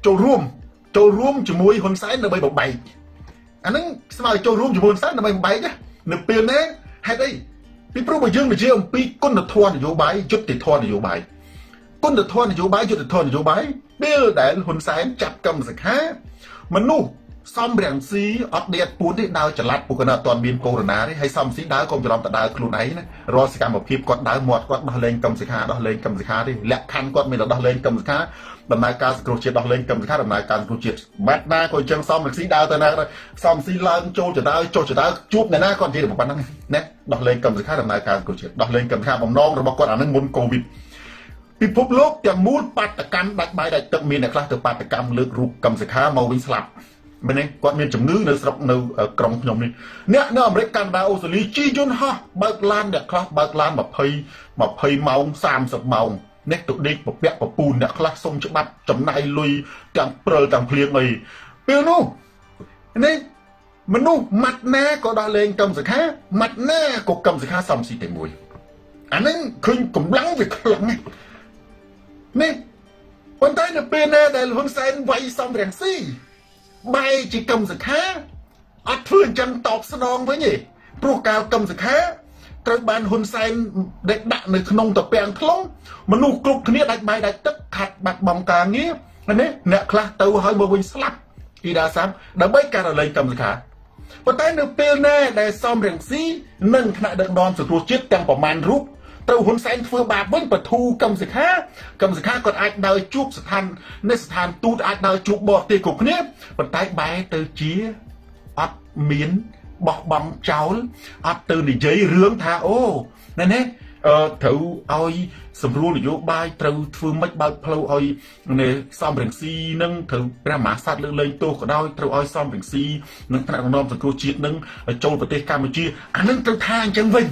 Speaker 1: ជាមួយហ៊ុនសែនដើម្បីបំបែកអានឹងស្មើចូលរួមជាមួយហ៊ុនសែនដើម្បីបំបែកនៅពេលនេះហេតុអីពីព្រោះបើយើងនិយាយអំពីគុណធម៌នយោបាយយុត្តិធម៌នយោបាយគុណធម៌នយោបាយយុត្តិធម៌នយោបាយពេលដែលហ៊ុនសែនចាប់កម្មសិក្ខាមនុស្សសំរងស៊ីអត់ដេតពួនទេដើរចល័តពួកគាត់អត់ទាន់មានកូវីដ ទេហើយសំស៊ីដើរកុំច្រឡំតដើរខ្លួនឯងណារាល់សកម្មភាពគាត់ដើរមាត់គាត់ដោះលែងកម្មសិក្ខាទេលក្ខខណ្ឌគាត់មានដោះលែងកម្មសិក្ខាដំណើរការសង្គ្រោះជាតិដោះលែងកម្មសិក្ខាដំណើរការសង្គ្រោះជាតិបាត់ណាក៏អញ្ចឹងសំរងស៊ីដើរទៅណាសំស៊ីឡើងចូលចដើរចុះចដើរជួបអ្នកណាគាត់និយាយតែប៉ុណ្្នឹងណាដោះលែងកម្មសិក្ខាដំណើរការសង្គ្រោះជាតិដោះលែងកម្មសិក្ខាបំណងរបស់គាត់អានឹងមុនកូវីដពិភពលោកទាំងមូលបាតកម្មដាច់បាយដាច់ទឹកមានអ្នកខ្លះទៅបាតកម្មលើករូបកម្មសិក្ខាមកវិញស្លាប់មែនទេគាត់មានជំងឺនៅស្រុកនៅក្រុងខ្ញុំនេះអ្នកនៅអាមេរិកកាណាដាអូស្ត្រាលីជិះយន្តហោះបើកឡានអ្នកខ្លះបើកឡាន20ម៉ោង30ម៉ោងនេះទៅដេកពពាក់ពពូនអ្នកខ្លះសុំច្បាប់ចំណាយលុយទាំងព្រិលទាំងភ្លៀងអីពេលនោះនេះមនុស្សម៉ាត់ណាក៏ដោះលែងកម្មសិក្ខាម៉ាត់ណាក៏កម្មសិក្ខាសំស៊ីតែមួយអានឹងឃើញកម្លាំងវាខ្លាំងនេះប៉ុន្តែនៅពេលណាដែលហ៊ុនសែនវាយសំរងស៊ីបែរជាកម្មសិក្ខាអត់ធ្វើអញ្ចឹងតបស្នងវិញទេព្រោះកាលកម្មសិក្ខាត្រូវបានហ៊ុនសែនដាក់នៅក្នុងតពាំងខ្លងមនុស្សគ្រប់គ្នាដាច់បាយដាច់ទឹកខាត់បាត់បង់ការងារនេះអ្នកខ្លះទៅហើយមកវិញស្លាប់អ៊ីដាសាំដើម្បីការរលែងកម្មសិក្ខាប៉ុន្តែនៅពេលណាដែលសំរងស៊ីនិងថ្នាក់ដឹកនាំសង្គ្រោះជាតិទាំងប្រមាណរូបត្រូវហ៊ុនសែនធ្វើបាបវិញបធូកម្មសិក្ខាគាត់អាចដើរជួបស្ថានទូតអាចដើរជួបបរទេសគ្រប់គ្នាប៉ុន្តែបែរទៅជាអត់មានបោះបង់ចោលអត់ទៅនិយាយរឿងថាអូណែនេះត្រូវឲ្យសម្រួលនយោបាយត្រូវធ្វើម៉េចបើកផ្លូវឲ្យសំរងស៊ីនឹងត្រូវព្រះមហាក្សត្រលើកលែងទោសក៏ដោយត្រូវឲ្យសំរងស៊ីនិងថ្នាក់ដឹកនាំសង្គ្រោះជាតិនឹងចូលប្រទេសកម្ពុជាអានឹងត្រូវថាអញ្ចឹងវិញ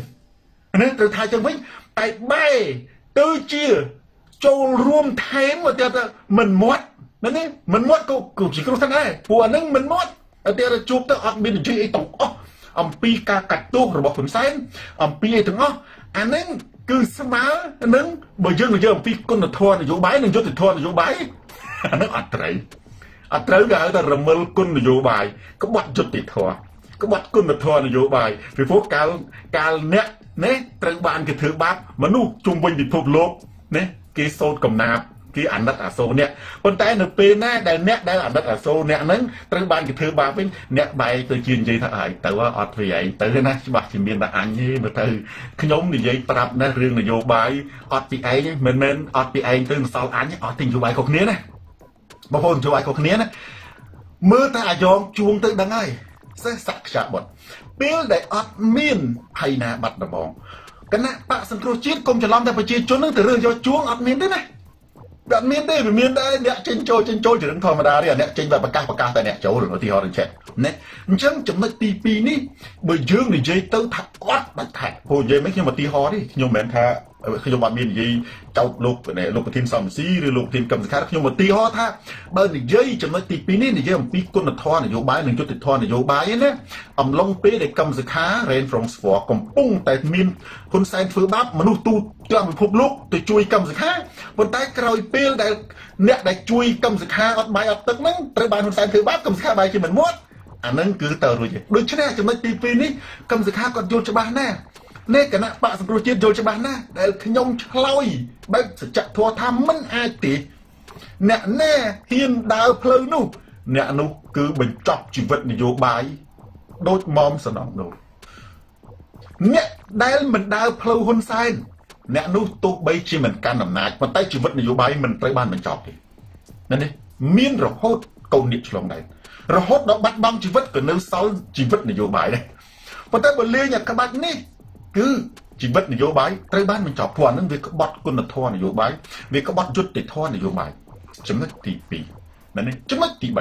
Speaker 1: តែបែរទៅជាចូលរួមថែមទៅមិនមាត់នេះមិនមាត់ក៏ជាគ្រោះថ្នាក់ដែរព្រោះអានឹងមិនមាត់តែជួបទៅអត់មាននិយាយអីទាំងអស់អំពីការកាត់ទោសរបស់ហ៊ុនសែនអំពីអីទាំងអស់អានឹងគឺស្មើនឹងបើយើងនិយាយអំពីគុណធម៌នយោបាយនិងយុត្តិធម៌នយោបាយអានឹងអត់ត្រូវគេហៅថារមិលគុណនយោបាយក្បត់យុត្តិធម៌ក្បត់គុណធម៌នយោបាយពីព្រោះកាលអ្នកនេះត្រូវបានគេធ្វើបាបមនុស្សជុំវិញពិភពលោកនេះគេសោតកំណាបគេអាណិតអាសូរអ្នកប៉ុន្តែនៅពេលណាដែលអ្នកដែលអាណិតអាសូរអ្នកហ្នឹងត្រូវបានគេធ្វើបាបវិញអ្នកបែរទៅជានិយាយថាអើយទៅអត់ធ្វើឯងទៅណាច្បាស់ជាមានតែអញទេមើលទៅខ្ញុំនិយាយប្រាប់ណារឿងនយោបាយអត់ពីឯងមិនមែនអត់ពីឯងទៅម្សិលអញអត់ទីនយោបាយខុសគ្នាណាបងប្អូននយោបាយខុសគ្នាណាមើលតែអាយ៉ងជួងទៅដឹងហើយសេះសក្ចាបុតពេលដែលអត់មានភ័យណាបាត់ដំបងគណៈបកសង្គ្រោះជាតិគុំច្រឡំតែប្រជាជននឹងទៅរើសយកជួងអត់មានទេណាអត់មានទេវាមានដែរអ្នកចេញចូលជារឿងធម្មតាទេអ្នកចេញបែបប្រកាសតែអ្នកចូលរឿងឧទាហរណ៍នឹងចេះណាអញ្ចឹងចំណុចទី2នេះបើយើងនិយាយទៅថាអត់បាច់ថាព្រោះនិយាយមិនខ្ញុំឧទាហរណ៍ទេខ្ញុំមិនមែនថាខ្ញុំអត់មាននិយាយចោទលោកប្រធានសំស៊ីឬលោកប្រធានកម្មសខាខ្ញុំឧទាហរណ៍ថាបើនិយាយចំណុចទី2នេះនិយាយអំពីគុណធម៌នយោបាយនិងយុត្តិធម៌នយោបាយណាអំឡុងពេលដែលកម្មសខា Rain from Swore កំពុងតែមានហ៊ុនសែនធ្វើបាបមនុស្សទូទាំងពិភពលោកទៅជួយកម្មសខាប៉ុន្តែក្រោយពេលដែលអ្នកដែលជួយកម្មសខាអត់បាយអត់ទឹកហ្នឹងត្រូវបានហ៊ុនសែនធ្វើបាបកម្មសខាបាយជាមិនមាត់អាហ្នឹងគឺទៅរួចទេដូច្នេះចំណុចទី2នេះកម្មសខាគាត់យល់ច្បាស់ណាស់នៃគណៈបកសង្គ្រោះជាតិយល់ច្បាស់ណាស់ដែលខ្ញុំឆ្លើយបែបសច្ចធម៌ថាមិនអាចទេអ្នកណាហ៊ានដើរផ្លូវនោះអ្នកនោះគឺបញ្ចប់ជីវិតនយោបាយដូចមុំសំណងនោះអ្នកដែលមិនដើរផ្លូវហ៊ុនសែនអ្នកនោះទោះបីជាមិនកាន់អំណាចប៉ុន្តែជីវិតនយោបាយមិនត្រូវបានបញ្ចប់ទេនេះមានរហូតកូននេះឆ្លងដែររហូតដល់បាត់បង់ជីវិតក៏នៅសល់ជីវិតនយោបាយដែរប៉ុន្តែបើលេងអាក្បាច់នេះគឺជីវិតនយោបាយត្រូវបានបញ្ចប់ព្រោះហ្នឹងវាក្បត់គុណធម៌នយោបាយវាក្បត់យុត្តិធម៌នយោបាយចំណុចទី2មែនទេចំណុចទី3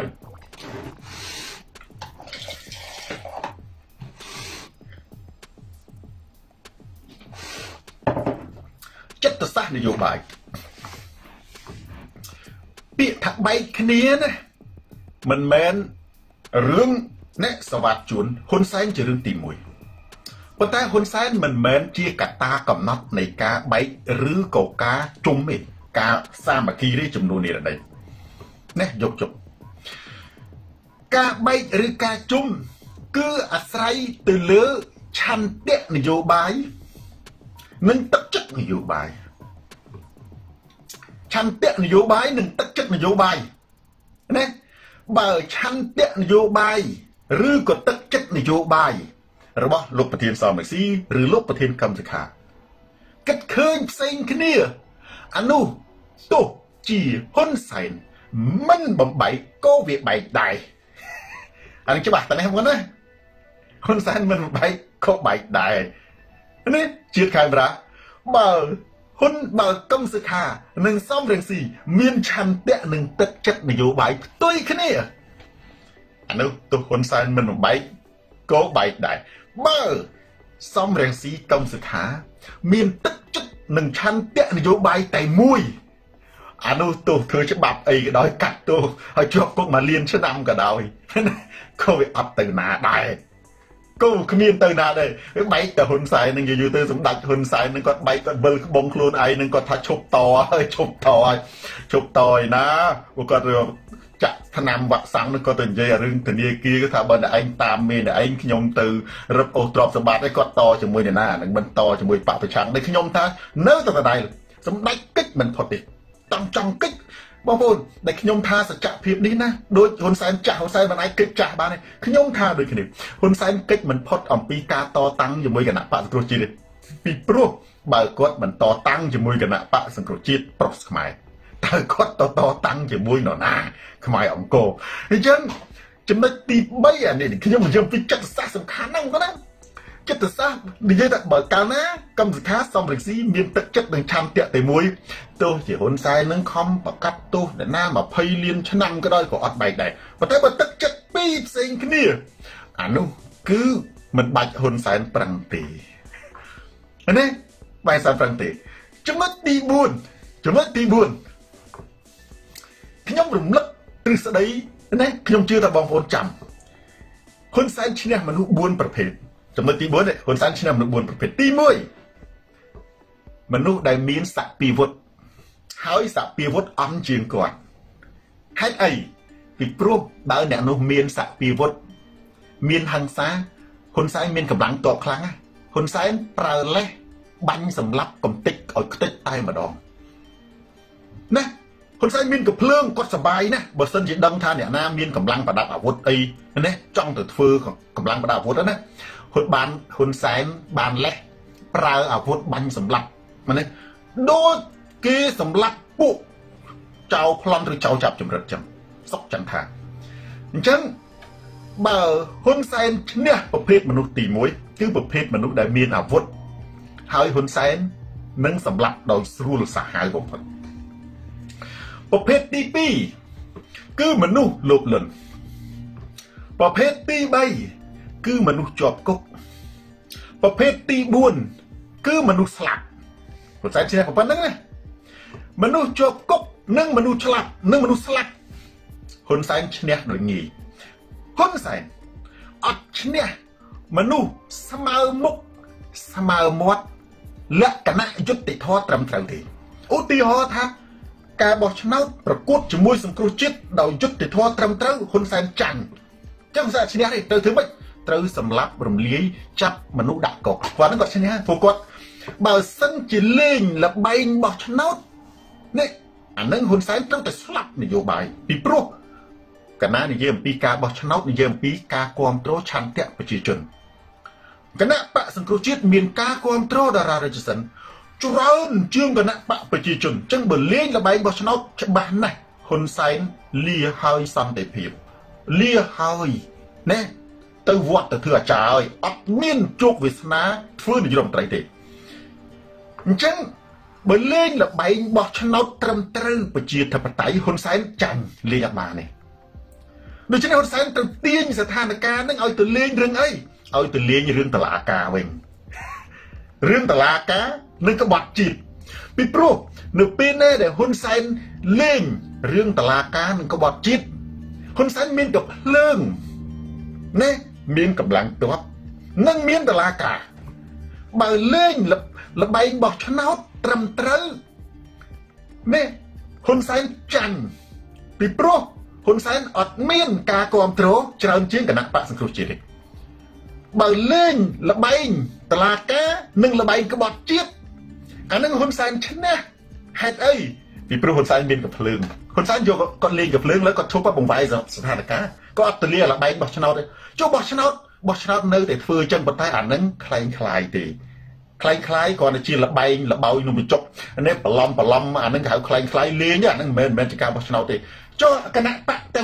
Speaker 1: សាសនយោបាយពាក្យថាបែកគ្នាណាមិនមែនរឿងអ្នកសវត្ថជួនហ៊ុនសែនជារឿងទី1ប៉ុន្តែហ៊ុនសែនមិនមែនជាកត្តាកំណត់នៃការបែកឬក៏ការជុំទេការសាមគ្គីរីចំនួននេះរដីណាយកជប់ការបែកឬការជុំគឺអាស្រ័យទៅលើឆន្ទៈនយោបាយនិងទឹកចិត្តនយោបាយឆន្ទៈនយោបាយនិងទឹកចិត្តនយោបាយណាបើឆន្ទៈនយោបាយឬក៏ទឹកចិត្តនយោបាយរបស់លោកប្រធានសំរងស៊ីឬលោកប្រធានកម្មសខាគិតឃើញផ្សេងគ្នាអានោះទោះជាហ៊ុនសែនមិនបំបែកក៏វាបែកដែរអានេះច្បាស់តើណាហ្នឹងណាហ៊ុនសែនមិនបំបែកក៏បែកដែរនេះជាតិខេមរាបើកម្មសខានិងសំរងស៊ីមានឆន្ទៈនិងទឹកចិត្តនយោបាយផ្ទុយគ្នាអានោះទោះហ៊ុនសែនមិនបំបែកក៏បែកដែរបើសំរងស៊ីកម្មសខាមានទឹកចិត្តនិងឆន្ទៈនយោបាយតែមួយអានោះទោះធ្វើច្បាប់អីក៏ដោយកាត់ទោសហើយជាប់គុកមួយលានឆ្នាំក៏ដោយក៏វាអត់ទៅណាដែរក៏គ្មានទៅណាដែរវាបែកតែហ៊ុនសែននឹងយូរទៅសម្ដេចហ៊ុនសែននឹងគាត់បែកគាត់វិលក្បងខ្លួនឯងនឹងគាត់ថាឈប់តហើយឈប់តឯណាគាត់ចាក់ថ្នាំវាក់សាំងនឹងគាត់ទៅនិយាយរឿងធនាគារថាបើតែឯងតាមមេតែឯងខ្ញុំទៅរឹបអូសទ្រព្យសម្បត្តិឯងគាត់តជាមួយអ្នកណានឹងមិនតជាមួយបពប្រឆាំងនេះខ្ញុំថានៅតែដដែលសម្ដេចកិច្ចមិនផុតទេចង់កិច្ចបងប្អូនដែលខ្ញុំថាសច្ចភាពនេះណាដូចហ៊ុនសែនចាស់ហ៊ុនសែនមិនអាចកិច្ចចាស់បានទេខ្ញុំថាដូចគ្នាហ៊ុនសែនកិច្ចមិនផុតអំពីការតតាំងជាមួយគណៈបកសង្គ្រោះជាតិទេពីព្រោះបើគាត់មិនតតាំងជាមួយគណៈបកសង្គ្រោះជាតិប្រុសខ្មែរតើគាត់តតាំងជាមួយនរណាខ្មែរអង្គរអញ្ចឹងចំណុចទី3អានេះខ្ញុំនិយាយពីចិត្តសាស្ត្រសំខាន់ហ្នឹងណាចិត្តសាស្ត្រនិយាយថាបើកាលណាកម្មសខាសំរងស៊ីមានទឹកចិត្តនិងឆន្ទៈតែមួយទោះជាហ៊ុនសែននឹងខំប្រកាសទោសអ្នកណា20លានឆ្នាំក៏ដោយក៏អត់បែកដែរប៉ុន្តែបើទឹកចិត្តពីរផ្សេងគ្នាអានោះគឺមិនបាច់ហ៊ុនសែនប្រឹងទេណាបែកសែនប្រឹងទេចំណុចទី4ខ្ញុំរំលឹកទ្រឹស្ដីណាខ្ញុំជឿថាបងប្អូនចាំហ៊ុនសែនឈ្នះមនុស្ស4ប្រភេទចំណុចទី4ហ៊ុនសែនឈ្នះមនុស្ស4ប្រភេទទី1មនុស្សដែលមានសពាវុធហើយសពាវុធអន់ជាងគាត់ហេតុអីពីព្រោះបើអ្នកនោះមានសពាវុធមានហិង្សាហ៊ុនសែនមានកម្លាំងតបខ្លាំងណាហ៊ុនសែនប្រើលេសបាញ់សម្លាប់កំតិចឲ្យខ្ទេចតែម្ដងណាហ៊ុនសែនមានកំភ្លើងគាត់សបាយណាបើសិនជាដឹងថាអ្នកណាមានកម្លាំងប្រដាប់អាវុធអីណាចង់ទៅធ្វើកម្លាំងប្រដាប់អាវុធណាហ៊ុនសែនបានលេសប្រើអាវុធបាញ់សម្លាប់ណាដូចគេសម្លាប់ពួកចៅប្លន់ឬចៅចាប់ចម្រិតចឹងសុកចន្ទថាអញ្ចឹងបើហ៊ុនសែនឈ្នះប្រភេទមនុស្សទី1គឺប្រភេទមនុស្សដែលមានអាវុធហើយហ៊ុនសែននឹងសម្លាប់ដោយស្រួលសាហាវបំផុតប្រភេទទី2គឺមនុស្សលោភលន់ប្រភេទទី3គឺមនុស្សជាប់គុកប្រភេទទី4គឺមនុស្សស្លាប់ហ៊ុនសែនឈ្នះប៉ុណ្្នឹងណាមនុស្សជាប់គុកនិងមនុស្សស្លាប់ហ៊ុនសែនឈ្នះដោយងាយហ៊ុនសែនអត់ឈ្នះមនុស្សស្មើមុខស្មើមាត់លក្ខណៈយុត្តិធម៌ត្រឹមត្រូវទេឧទាហរណ៍ថាការបោះឆ្នោតប្រកួតជាមួយសង្គ្រោះជាតិដោយយុត្តិធម៌ត្រឹមត្រូវហ៊ុនសែនចាញ់ចឹងសាឈ្នះនេះត្រូវធ្វើម៉េចត្រូវសម្លាប់រំលាយចាប់មនុស្សដាក់គុកគាត់ហ្នឹងគាត់ឈ្នះព្រោះគាត់បើសិនជាលេងលបែងបោះឆ្នោតនេះអានឹងហ៊ុនសែនត្រូវតែស្លាប់នយោបាយពីព្រោះកណានិយាយអំពីការបោះឆ្នោតនិយាយអំពីការគ្រប់គ្រងឆន្ទៈប្រជាជនគណៈបកសង្គ្រោះជាតិមានការគ្រប់គ្រងតារារាជសិនច្រើនជាងគណៈបកប្រជាជនអញ្ចឹងបើលេងលបែងបោះឆ្នោតច្បាស់ណាស់ហ៊ុនសែនលាហើយសន្តិភាពលាហើយណាទៅវត្តទៅធ្វើអាចារ្យហើយអត់មានជោគវាសនាធ្វើនាយករដ្ឋមន្ត្រីទេអញ្ចឹងបើលេងលបែងបោះឆ្នោតត្រឹមត្រូវប្រជាធិបតេយ្យហ៊ុនសែនចាញ់លេងអត់បានទេដូច្នេះហ៊ុនសែនត្រូវទាញស្ថានភាពហ្នឹងឲ្យទៅលេងរឿងអីឲ្យទៅលេងរឿងតុលាការវិញរឿងតុលាការនិងក្បត់ជាតិពីព្រោះនៅពេលណាដែលហ៊ុនសែនលេងរឿងតឡាការនិងក្បត់ជាតិហ៊ុនសែនមានកំភ្លើងណាមានកម្លាំងទ័ពនិងមានតឡាការបើលេងល្បែងបោះឆ្នោតត្រឹមត្រូវនេះហ៊ុនសែនចាញ់ពីព្រោះហ៊ុនសែនអត់មានការគ្រប់គ្រងច្រើនជាងគណៈបកសង្គ្រោះជាតិទេបើលេងល្បែងតឡាការនិងល្បែងក្បត់ជាតិអានឹងហ៊ុនសែនឈ្នះហេតុអីពីព្រោះហ៊ុនសែនមានកំភ្លើងហ៊ុនសែនយកគាត់លេងកំភ្លើងแล้วគាត់ឈប់បង្វែរស្ថានភាពគាត់អត់ទលាល្បែងបោះឆ្នោតទេចុះបោះឆ្នោតនៅតែធ្វើអញ្ចឹងប៉ុន្តែអានឹងคล้ายទេคล้ายគ្រាន់តែជាល្បែងល្បោយនំបញ្ចុកនេះប្រឡំអានឹងគេហៅคล้ายលេងអានឹងមិនមែនជាការបោះឆ្នោតទេចុះគណៈបកតែ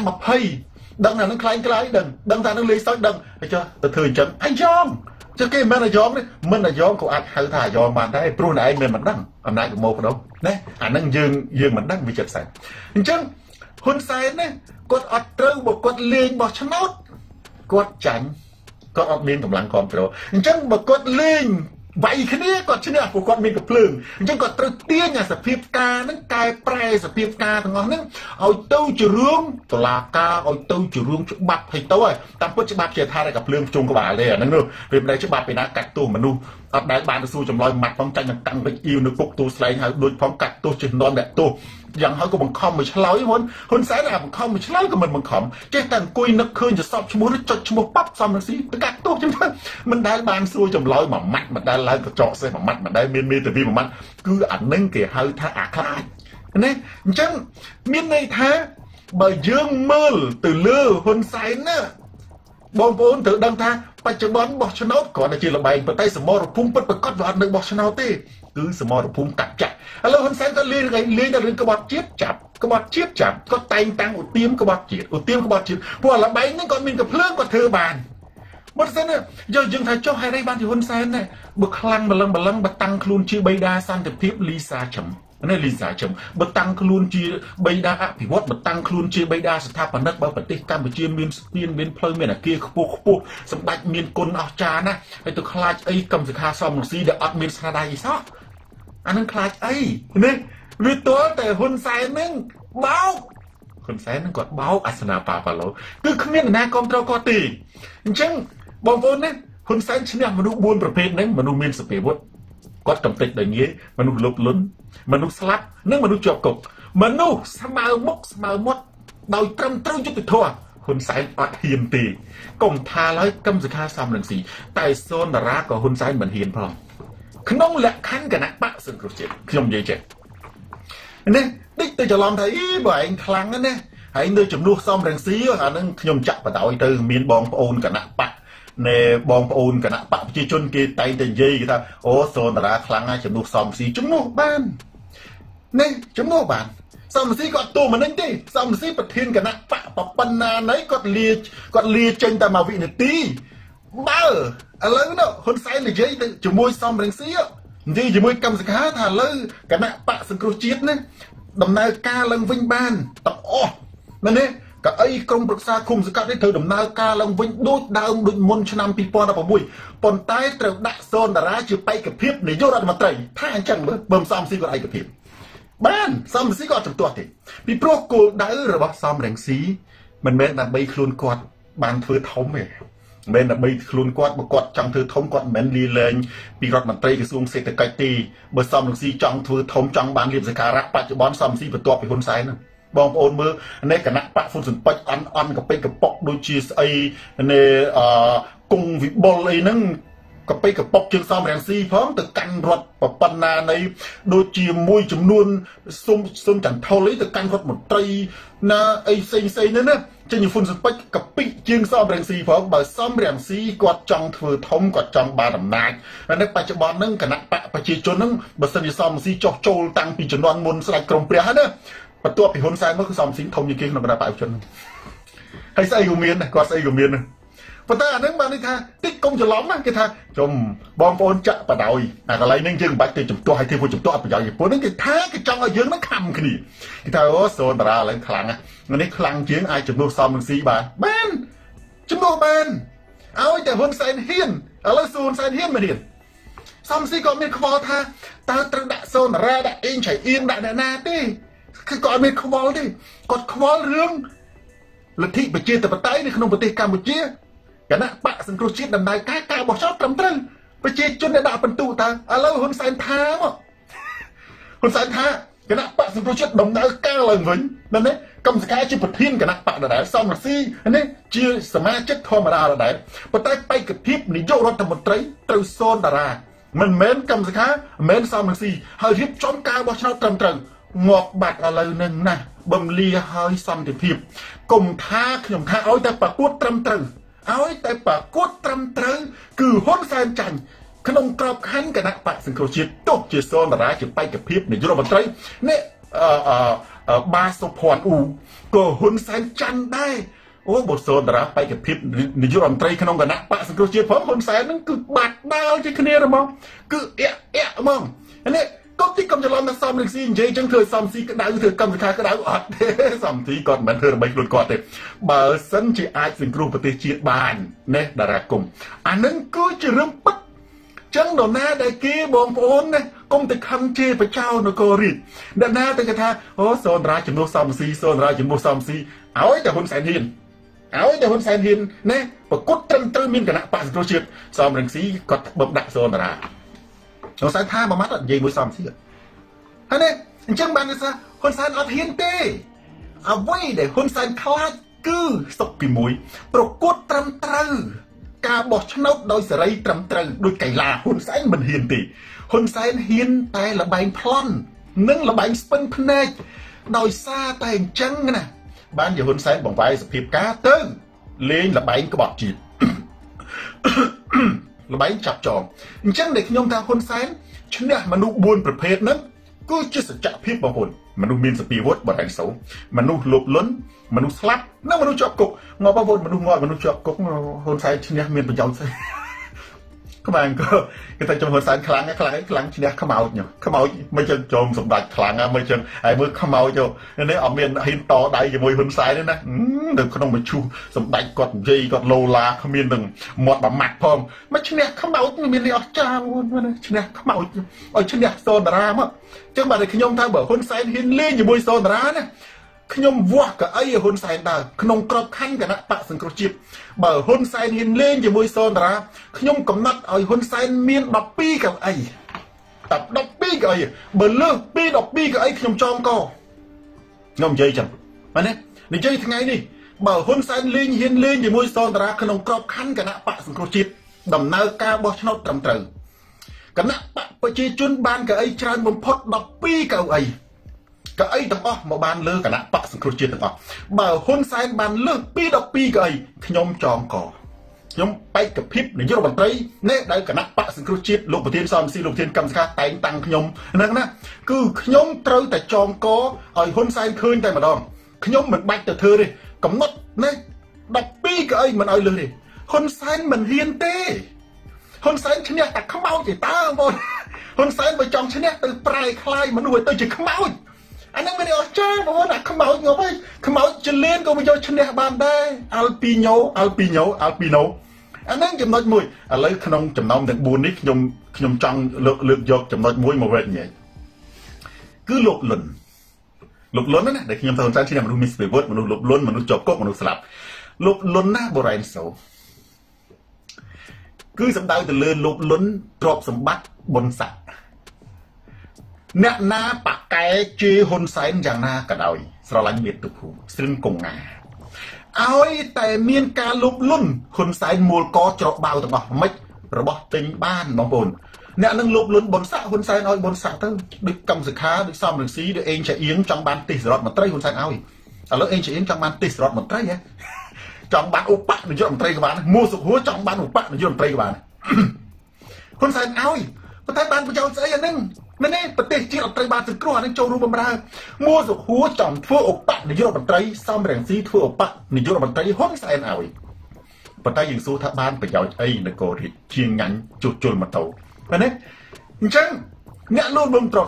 Speaker 1: 20ដឹងថានឹងคล้ายដឹងថានឹងលេងសើចដឹងហើយចុះទៅធ្វើអញ្ចឹងអាយ៉ងចុះគេមិនអាយ៉ងនេះមិនអាយ៉ងក៏អាចហៅថាអាយ៉ងបានដែរព្រោះតែឯងមិនដឹងអំណាចមកបដងណាអានឹងយើងមិនដឹងវាចិត្តសែនអញ្ចឹងហ៊ុនសែនណាគាត់អត់ត្រូវបើគាត់លេងបោះឆ្នោតគាត់ចាញ់គាត់អត់មានកម្លាំងគ្រប់គ្រងអញ្ចឹងបើគាត់លេងវាយគ្នាគាត់ឈ្នះព្រោះគាត់មានកំភ្លើងអញ្ចឹងគាត់ត្រូវទាញអាសភាពការហ្នឹងកែប្រែសភាពការទាំងអស់ហ្នឹងឲ្យទៅជារឿងតុលាការឲ្យទៅជារឿងច្បាប់ឲ្យទៅហើយតាមពិតច្បាប់ជាថាតែកំភ្លើងជុំក្បាលទេអាហ្នឹងនោះវាមិនដែលច្បាប់ពីណាកាត់ទោសមនុស្សអត់ដែលបានទៅសួរចម្លើយម៉ាត់ផងចាញ់នឹងតាំងវិចអ៊ីវនៅគុកទូស្លែងហើយដូចផងកាត់ទោសជានន់អ្នកទោសយ៉ាងហើយក៏បង្ខំមកឆ្លើយហ៊ុនសែនអាបង្ខំមកឆ្លើយក៏មិនបង្ខំចេះតែអង្គុយនឹកឃើញជាសពឈ្មោះចុចឈ្មោះប៉ាប់សំរងស៊ីទៅកាត់ទោសចឹងទៅមិនដែលបានសួរចម្លើយមួយម៉ាត់មិនដែលឡើងកញ្ចក់សេះមួយម៉ាត់មិនដែលមានមេធាវីមួយម៉ាត់គឺអានឹងគេហៅថាអាខ្លាចណាអញ្ចឹងមានន័យថាបើយើងមើលទៅលើហ៊ុនសែនណាបងប្អូនត្រូវដឹងថាបច្ចុប្បន្នបោះឆ្នោតគ្រាន់តែជាល្បែងប៉ុន្តែសមរភូមិពិតប្រាកដវាអត់នៅបោះឆ្នោតទេគឺសមរភូមិកាត់ចាក់ឥឡូវហ៊ុនសែនក៏លេងតែរឿងក្បត់ជាតិចាប់គាត់តែងតាំងឧទាមក្បត់ជាតិព្រោះល្បែងហ្នឹងគាត់មានកំភ្លើងគាត់ធ្វើបានមកសិនយើងថាចុះហេតុអីបានជាហ៊ុនសែនណាបើខ្លាំងបលឹងបើតាំងខ្លួនជាបិតាសន្តិភាពលីសាចំបើតាំងខ្លួនជាបិតាអភិវឌ្ឍបើតាំងខ្លួនជាបិតាស្ថាបនិកបើប្រទេសកម្ពុជាមានស្ពានមានផ្លូវមានអគារខ្ពស់សម្ដេចមានគុណអស្ចារ្យណាស់ហើយទៅខ្លាចអីកម្មសិក្ខាសំរងស៊ីដែលអត់មានស្នាដៃអីសោះអានឹងខ្លាចអីនេះវាទាល់តែហ៊ុនសែននឹងបោកហ៊ុនសែននឹងគាត់បោកអាសនាប៉ាឡូគឺគ្មានអ្នកណាគ្រប់គ្រងគាត់ទេអញ្ចឹងបងប្អូនណាហ៊ុនសែនឈ្នះមនុស្ស4ប្រភេទហ្នឹងមនុស្សមានសភាវុធគាត់កំទេចដោយងាយមនុស្សលុបលុនមនុស្សស្លាប់និងមនុស្សជាប់គុកមនុស្សស្មើមុខស្មើមាត់ដោយត្រឹមត្រូវយុត្តិធម៌ហ៊ុនសែនអត់ហ៊ានទេកុំថាឡើយកម្មសិក្ខាសំរងស៊ីតែសូនតារាក៏ហ៊ុនសែនមិនហ៊ានផងក្នុងលក្ខខណ្ឌគណៈបកសង្គ្រោះជាតិខ្ញុំនិយាយចេះនេះតិចទៅច្រឡំថាអីបើឯងខ្លាំងណាស់ហើយនៅជំនួសសំរងស៊ីអានឹងខ្ញុំចាក់បដ ாய் ទៅមានបងប្អូនគណៈបកណែបងប្អូនគណៈបកប្រជាជនគេតែងតែនិយាយគេថាអូសូនតារាខ្លាំងណាស់ជំនួសសំស៊ីជំនួសបាននេះជំនួសបានសំស៊ីគាត់ទូមិនទេសំស៊ីប្រធានគណៈបកប៉ុណ្ណាណីគាត់លាចេញតែមួយវិនាទីបើឥឡូវនោះហ៊ុនសែននិយាយទៅជាមួយសំរងស៊ីនិយាយជាមួយកម្មសិក្ខាថាឥឡូវគណៈបកសង្គ្រោះជាតិណាដំណើរការឡើងវិញបានទាំងអស់ណាកៅអីក្រុមប្រឹក្សាគុំសង្កាត់នេះត្រូវដំណើរការឡើងវិញដូចដើមដូចមុនឆ្នាំ2016ប៉ុន្តែត្រូវដាក់សូនតារាជាបេក្ខភាពនាយករដ្ឋមន្ត្រីថាអញ្ចឹងបើសំស៊ីគាត់ឯកភាពបានសំស៊ីគាត់ជំទាស់ទេពីព្រោះគោលដៅរបស់សំរងស៊ីមិនមែនដើម្បីខ្លួនគាត់បានធ្វើធំទេមិនមែនដើម្បីខ្លួនគាត់បើគាត់ចង់ធ្វើធំគាត់មិនមែនលាលែងពីរដ្ឋមន្ត្រីក្រសួងសេដ្ឋកិច្ចទេបើសំរងស៊ីចង់ធ្វើធំចង់បានលៀបសក្ការៈបច្ចុប្បន្នសំស៊ីបន្ទាប់ពីហ៊ុនសែនហ្នឹងបងប្អូនមើលនៃគណៈបកហ៊ុនស៊ុនប៉ិចអន់កពេកកប៉ុកដូចជាស្អីនៃគង់វិបុលអីហ្នឹងកពេកកប៉ុកជើងសំរាំងស៊ីផងទៅកាន់រត់ប៉ុណ្ណានៃដូចជាមួយចំនួនសុំចន្ទថុលអីទៅកាន់រដ្ឋមន្ត្រីណាអីផ្សេងហ្នឹងណាចេញហ៊ុនស៊ុនប៉ិចកពេកជើងសំរាំងស៊ីផងបើសំរាំងស៊ីគាត់ចង់ធ្វើធំគាត់ចង់បានអំណាចហើយនៅបច្ចុប្បន្នហ្នឹងគណៈបកប្រជាជនហ្នឹងបើសិនជាសំរាំងស៊ីចោះចូលតាំងពីជំនាន់មុនស្ដេចក្រមព្រះហ្នឹងណាបន្ទាប់ពីហ៊ុនសែនមកគឺសំស៊ីធំជាងគេក្នុងគណៈបកប្រជាជនហើយស្អីក៏មានដែរគាត់ស្អីក៏មានដែរប៉ុន្តែអានឹងបានន័យថាតិចកុំច្រឡំណាគេថាចំបងប្អូនចាក់បដ ாய் អាកន្លែងហ្នឹងយើងមិនបាច់ទៅជំទាស់ឲ្យទេពួកជំទាស់អត់ប្រយោជន៍ទេពួកហ្នឹងគេថាគេចង់ឲ្យយើងហ្នឹងខំគ្នាគេថាអូសូនតារាឡើងខ្លាំងណានេះខ្លាំងជាងអាចជំនួសសំនឹងស៊ីបានជំនួសបានឲ្យតែហ៊ុនសែនហ៊ានឥឡូវស៊ូហ៊ុនសែនហ៊ានមិនហ៊ានសំស៊ីក៏មានខ្វល់ថាតើត្រូវដាក់សូនរ៉ាដាក់អ៊ីងឆៃអ៊ៀងដាក់អ្នកណាទេគឺក៏អត់មានខ្វល់ទេគាត់ខ្វល់រឿងលទ្ធិប្រជាធិបតេយ្យនៅក្នុងប្រទេសកម្ពុជាគណៈបកសង្គ្រោះជាតិដំណើរការបោះឆ្នោតត្រឹមត្រូវប្រជាជនដែលដាក់បន្ទុកតើឥឡូវហ៊ុនសែនថាមកហ៊ុនសែនថាគណៈបកសង្គ្រោះជាតិដំណើរការឡើងវិញណានេះកម្មសការជាប្រធានគណៈបកដដែលសំរងស៊ីនេះជាសមាជិកធម្មតាដដែលប៉ុន្តែបេក្ខភាពនាយករដ្ឋមន្ត្រីត្រូវសូនតារាមិនមែនកម្មសការមិនមែនសំរងស៊ីហើយរៀបចំការបោះឆ្នោតត្រឹមត្រូវងាប់បាត់ឥឡូវនឹងណាបំលាហើយសន្តិភាពគុំថាខ្ញុំថាឲ្យតែប្រកួតត្រឹមត្រូវឲ្យតែប្រកួតត្រឹមត្រូវគឺហ៊ុនសែនចាញ់ក្នុងក្របខ័ណ្ឌគណៈបកសង្គ្រោះជាតិទោះជាសូនតារាជាបេក្ខភាពនាយករដ្ឋមន្ត្រីនេះបាសុភ័ណ្ឌអ៊ូក៏ហ៊ុនសែនចាញ់ដែរអូបើសូនតារាបេក្ខភាពនាយករដ្ឋមន្ត្រីក្នុងគណៈបកសង្គ្រោះជាតិផងហ៊ុនសែនហ្នឹងគឺបាត់ដាល់ជាគ្នាហ្មងគឺហ្មងនេះកុំទីកុំច្រឡំថាសំរងស៊ីនិយាយចឹងធ្វើសំស៊ីក្តៅធ្វើកម្មវិធីក្តៅអត់ទេសំស៊ីគាត់មិនមែនធ្វើដើម្បីខ្លួនគាត់ទេបើសិនជាអាចសង្គ្រោះប្រទេសជាតិបានណាតារាគុំអានឹងគឺជារឿងពិតចឹងនរណាដែលគេបងប្អូនណាកុំទៅខឹងជេរបចោនគររាជនរណាទៅគេថាអូសូនរាជំនួសសំស៊ីសូនរាជំនួសសំស៊ីឲ្យតែហ៊ុនសែនហ៊ានឲ្យតែហ៊ុនសែនហ៊ានណាប្រកួតត្រឹមត្រូវមានគណៈបកសង្គ្រោះជាតិសំរងស៊ីគាត់បឹកដាក់សូនរាហ៊ុនសែនថាមួយម៉ាត់និយាយមួយសំស៊ីហើយនេះអញ្ចឹងបានគេថាហ៊ុនសែនអត់ហ៊ានទេអ្វីដែលហ៊ុនសែនខ្លាចគឺសុខទី1ប្រកួតត្រឹមត្រូវការបោះឆ្នោតដោយសេរីត្រឹមត្រូវដោយកីឡាហ៊ុនសែនមិនហ៊ានទេហ៊ុនសែនហ៊ានតែលបែងប្លន់និងលបែងស្ពិនភ្នែកដោយសារតែអញ្ចឹងណាបានជាហ៊ុនសែនបង្វែរសភាពការទៅលេងលបែងក្បត់ជាតិលបែងចាប់ចងអញ្ចឹងដែលខ្ញុំថាហ៊ុនសែនឈ្នះមនុស្ស4ប្រភេទហ្នឹងគឺជាសច្ចភាពបងប្អូនមនុស្សមានសពីវុឌ្ឍបរិសុទ្ធមនុស្សលោភលន់មនុស្សស្លាប់និងមនុស្សជាប់គុកងបងប្អូនមនុស្សងាប់មនុស្សជាប់គុកហ៊ុនសែនឈ្នះមានប្រយោជន៍ស្អីក្បែរក៏គេថាចំហ៊ុនសែនខ្លាំងឈ្នះខ្មោចមិនចឹងចោមសម្ដេចខ្លាំងមិនចឹងហើយមើលខ្មោចនេះអត់មានហ៊ានតដៃជាមួយហ៊ុនសែនទេណានៅក្នុងមជ្ឈុសម្ដេចគាត់និយាយគាត់លោឡាគ្មាននឹងមាត់ប្រមាត់ផងមកឈ្នះខ្មោចមាននេះអស្ចារ្យឈ្នះខ្មោចឲ្យឈ្នះសូនតារាមកចឹងបាទខ្ញុំថាបើហ៊ុនសែនហ៊ានលេងជាមួយសូនតារាណាខ្ញុំវាស់កៅអីហ៊ុនសែនដើរក្នុងក្របខ័ណ្ឌគណៈបកសង្គ្រោះជាតិបើហ៊ុនសែនហ៊ានលេងជាមួយសូនតារាខ្ញុំកំណត់ឲ្យហ៊ុនសែនមាន12កៅអីតែ12កៅអីបើលើសពី12កៅអីខ្ញុំចងកខ្ញុំនិយាយចឹងបាទណានិយាយថ្ងៃនេះបើហ៊ុនសែនហ៊ានលេងជាមួយសូនតារាក្នុងក្របខ័ណ្ឌគណៈបកសង្គ្រោះជាតិដំណើរការបោះឆ្នោតត្រឹមត្រូវគណៈបកប្រជាជនបានកៅអីច្រើនបំផុត12កៅអីកៅអីទាំងអស់មកបានលើគណៈបកសង្គ្រោះជាតិទាំងអស់បើហ៊ុនសែនបានលើសពី12កៅអីខ្ញុំចងកខ្ញុំបេក្ខភាពនាយករដ្ឋមន្ត្រីនេះដែលគណៈបកសង្គ្រោះជាតិលោកប្រធានសំស៊ីលោកប្រធានកម្មសខាតែងតាំងខ្ញុំហ្នឹងណាគឺខ្ញុំត្រូវតែចងកឲ្យហ៊ុនសែនឃើញតែម្ដងខ្ញុំមិនបាច់ទៅធ្វើទេកំណត់នេះ12កៅអីមិនឲ្យលើសទេហ៊ុនសែនមិនហ៊ានទេហ៊ុនសែនឈ្នះតែខ្មោចទេតើបងហ៊ុនសែនបើចង់ឈ្នះទៅប្រែខ្លាយមនុស្សឲ្យទៅជាខ្មោចអាហ្នឹងមិនអស្ចារ្យបងអាខ្មោចងប់ហើយខ្មោចចលៀនក៏មកយកឈ្នះបានដែរអាល់ពីញ៉ូអាហ្នឹងចំណុចមួយឥឡូវក្នុងចំណោមទាំង4នេះខ្ញុំចង់លើកយកចំណុចមួយមកវែកញែកគឺលោកលុនណាដែលខ្ញុំថាហ៊ុនសែនឈ្នះមនុស្សមានសពីវុឌ្ឍមនុស្សលោភលន់មនុស្សជាប់គុកមនុស្សស្លាប់លោកលុនណាបូរ៉ែនសូគឺសំដៅទៅលើលោកលុនទ្រព្យសម្បត្តិបុណ្យស័ក្តិអ្នកណាបកកែជេរហ៊ុនសែនយ៉ាងណាក៏ដោយស្រឡាញ់មាតុភូមិស្រិនកងណាឲ្យតែមានការលោភលន់ហ៊ុនសែនមូលកច្របៅទាំងអស់មិនរបស់ទិញបានបងប្អូនអ្នកនឹងលោភលន់បុណ្យស័ក្តិហ៊ុនសែនឲ្យបុណ្យស័ក្តិទៅដូចកម្មសខាដូចសំរងស៊ីដូចអេងឆាអៀងចង់បានទេសរដ្ឋមន្ត្រីហ៊ុនសែនឲ្យឥឡូវអេងឆាអៀងចង់បានទេសរដ្ឋមន្ត្រីហ៎ចង់បានឧបនាយករដ្ឋមន្ត្រីក៏បានមួសុខួរចង់បានឧបនាយករដ្ឋមន្ត្រីក៏បានហ៊ុនសែនឲ្យប៉ុន្តែបានប្រយោជន៍ស្អីអាហ្នឹងមែនទេប្រទេសជាតិអត់ត្រូវបានសង្គ្រោះអានឹងចូលរួមបម្រើមួសុខួរចង់ធ្វើឧបនាយករដ្ឋមន្ត្រីសំរងស៊ីធ្វើឧបនាយករដ្ឋមន្ត្រីហ៊ុនសែនឲ្យប៉ុន្តែយើងសួរថាបានប្រយោជន៍អីនគររាជជាញ៉ាញ់ជួសជុលម៉ូតូមែនទេអញ្ចឹងអ្នកលួចបំទ្រព្យសម្បត្តិ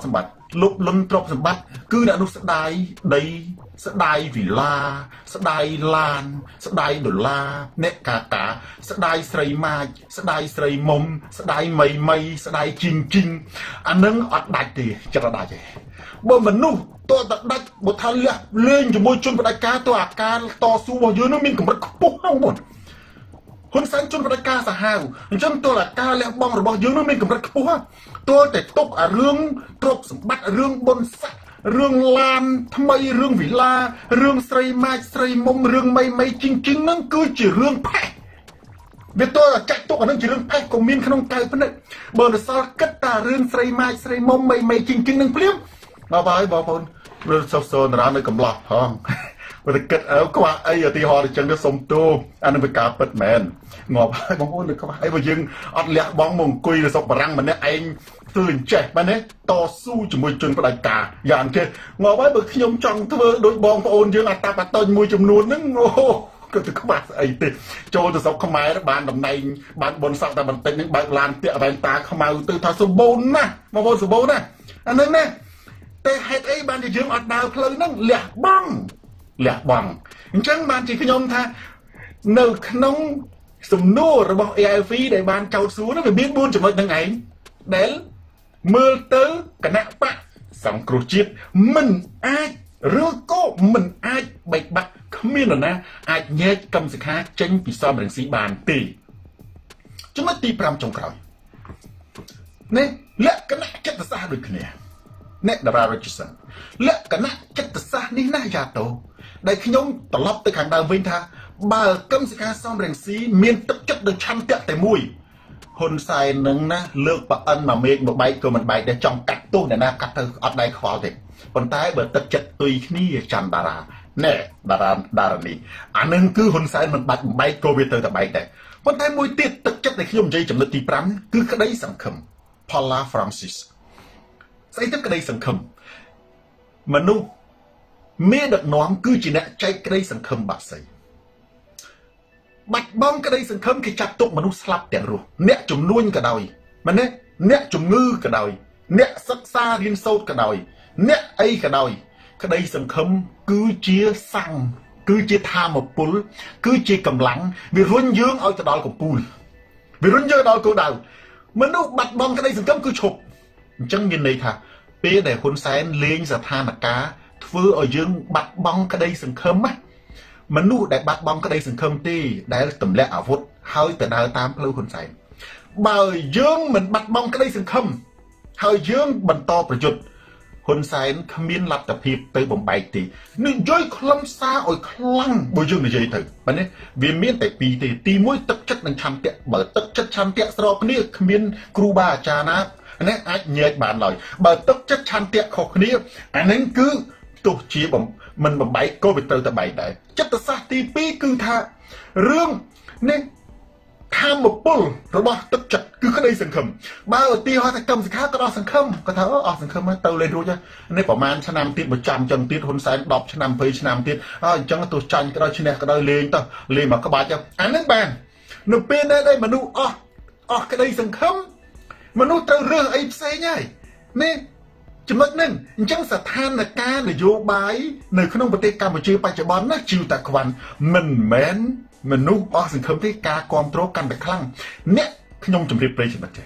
Speaker 1: លុបលុនទ្រព្យសម្បត្តិគឺអ្នកនោះស្ដាយដីស្ដាយវិឡាស្ដាយឡានស្ដាយដុល្លារអ្នកកាកាស្ដាយស្រីម៉ាចស្ដាយស្រីមុំស្ដាយមីស្ដាយជីងអានឹងអត់ដាច់ទេចិត្តដាច់ទេបើមនុស្សតើដាច់បើថាលះលេងជាមួយជនផ្ដាច់ការតើអាការតស៊ូរបស់យើងនឹងមានកម្រិតខ្ពស់ណាស់បងហ៊ុនសែនជនផ្ដាច់ការសាហាវអញ្ចឹងតើអាការលះបង់របស់យើងនឹងមានកម្រិតខ្ពស់តើតែទុកអារឿងទ្រព្យសម្បត្តិរឿងបុណ្យស័ក្តិរឿងឡានថ្មីរឿងវិឡារឿងស្រីម៉ាចស្រីមុំរឿងមីជីងហ្នឹងគឺជារឿងផេះវាតើចាច់ទុកអានឹងជារឿងផេះក៏មានក្នុងកៅភ្នែកបើនសល់គិតតារឿងស្រីម៉ាចស្រីមុំមីជីងហ្នឹងភ្លាមមកហើយបងប្អូនមើលសុខសនរានៅកំឡោះផងបើតែគិតខ្វះអីឧទាហរណ៍អញ្ចឹងទៅសុំទោសអានឹងវាការពិតមែនងាប់ហើយបងប្អូនខ្វះអីបើយើងអត់លះបង់មកអង្គុយនៅស្រុកបារាំងម្នាក់ឯងធ្វើអញ្ចេះបាទណាតស៊ូជាមួយជនផ្ដាច់ការយ៉ាងចេះងាប់ហើយបើខ្ញុំចង់ធ្វើដូចបងប្អូនយើងអតាបតញ្ញមួយចំនួនហ្នឹងអូក៏ទៅខ្វះស្អីទេចូលទៅស្រុកខ្មែរបានតំណែងបានបុណ្យស័ក្តិតែបន្តិចហ្នឹងបើកឡានពាក់វ៉ែនតាខ្មៅទៅថាសម្បូរណាស់បងប្អូនសម្បូរណាស់អាហ្នឹងណាតែហេតុអីបានជាយើងអត់ដើរផ្លូវហ្នឹងលះបង់អញ្ចឹងបានជាខ្ញុំថានៅក្នុងសំណួររបស់ AIV ដែលបានចោទសួរនោះវាមាន4ចំណុចហ្នឹងឯងដែលមើលទៅគណៈបកសង្គ្រោះជាតិមិនអាចឬក៏មិនអាចបែកបាក់គ្មាននរណាអាចញែកកម្មសិក្ខាចេញពីសំរងស៊ីបានទេចំណុចទី5ចុងក្រោយនេះលក្ខណៈចិត្តសាស្ត្រដូចគ្នាអ្នកតារារជសិនលក្ខណៈចិត្តសាស្ត្រនេះណាយ៉ាតូដែលខ្ញុំត្រឡប់ទៅខាងដើមវិញថាបើកម្មសិក្ខាសំរងស៊ីមានទឹកចិត្តដូចឆន្ទៈតែមួយហ៊ុនសែននឹងណាលើកប្រអិនមកមេឃមកបែកក៏មិនបែកដែរចង់កាត់ទោសអ្នកណាកាត់ទៅអត់ដែរខ្វល់ទេប៉ុន្តែបើទឹកចិត្តទុយគ្នាច័ន្ទតារាណែតារានេះអានឹងគឺហ៊ុនសែនមិនបាច់បែកក៏វាទៅតែបែកដែរប៉ុន្តែមួយទៀតទឹកចិត្តដែលខ្ញុំនិយាយចំណុចទី5គឺក្តីសង្ឃឹម Paula Francis ស្អីទៅក្តីសង្ឃឹមមនុស្សមេដឹកនាំគឺជាអ្នកចែកក្តីសង្ឃឹមបាក់សីបាត់បង់ក្តីសង្ឃឹមគេចាត់ទុកមនុស្សស្លាប់ទាំងរស់អ្នកជំនួញក៏ដោយមែនទេអ្នកជំងឺក៏ដោយអ្នកសិក្សារៀនសូត្រក៏ដោយអ្នកអីក៏ដោយក្តីសង្ឃឹមគឺជាសាំងគឺជាធម៌ពលគឺជាកម្លាំងវារុញយើងឲ្យទៅដល់កំពូលវារុញយើងដល់គោលដៅមនុស្សបាត់បង់ក្តីសង្ឃឹមគឺឈប់អញ្ចឹងមានន័យថាពេលដែលហ៊ុនសែនលេងស្ថានភាពធ្វើឲ្យយើងបាត់បង់ក្តីសង្ឃឹមណាមនុស្សដែលបាត់បង់ក្តីសង្ឃឹមទេដែលទម្លាក់អាវុធហើយទៅដើរតាមផ្លូវហ៊ុនសែនបើយើងមិនបាត់បង់ក្តីសង្ឃឹមហើយយើងបន្តប្រយុទ្ធហ៊ុនសែនគ្មានលទ្ធភាពទៅបំបែកទេនិយាយខ្លឹមសារឲ្យខ្លាំងបើយើងនិយាយទៅបាទនេះវាមានតែពីរទេទី1ទឹកចិត្តនិងឆន្ទៈបើទឹកចិត្តឆន្ទៈស្របគ្នាគ្មានគ្រូបាអាចារ្យណានេះអាចញែកបានឡើយបើទឹកចិត្តឆន្ទៈខុសគ្នាអានឹងគឺទោះជាមិនបំបែកក៏វាត្រូវតែបែកដែរចិត្តសាស្ត្រទី2គឺថារឿងនេះធម្មពលរបស់ទឹកចិត្តគឺក្តីសង្ឃឹមបើឧទាហរណ៍ថាកម្មសិក្ខាក៏អស់សង្ឃឹមក៏ថាអស់សង្ឃឹមទៅលេងរួចនេះប្រហែលឆ្នាំទៀតមួយចាំចឹងទៀតហ៊ុនសែន10ឆ្នាំ20ឆ្នាំទៀតអញ្ចឹងទោះចាញ់ក៏ដោយឈ្នះក៏ដោយលេងទៅលេងមកក្បាច់អានឹងបាននៅពេលដែលមនុស្សអស់ក្តីសង្ឃឹមមនុស្សត្រូវរើសអីផ្សេងហើយនេះចំណុចហ្នឹងអញ្ចឹងស្ថានភាពនយោបាយនៅក្នុងប្រទេសកម្ពុជាបច្ចុប្បន្នណាជីវតាក្វាន់មិនមែនមនុស្សអស់សង្ឃឹមទេការគ្រប់គ្រងកាន់តែខ្លាំងអ្នកខ្ញុំជម្រាបប្រិយមិត្តទេ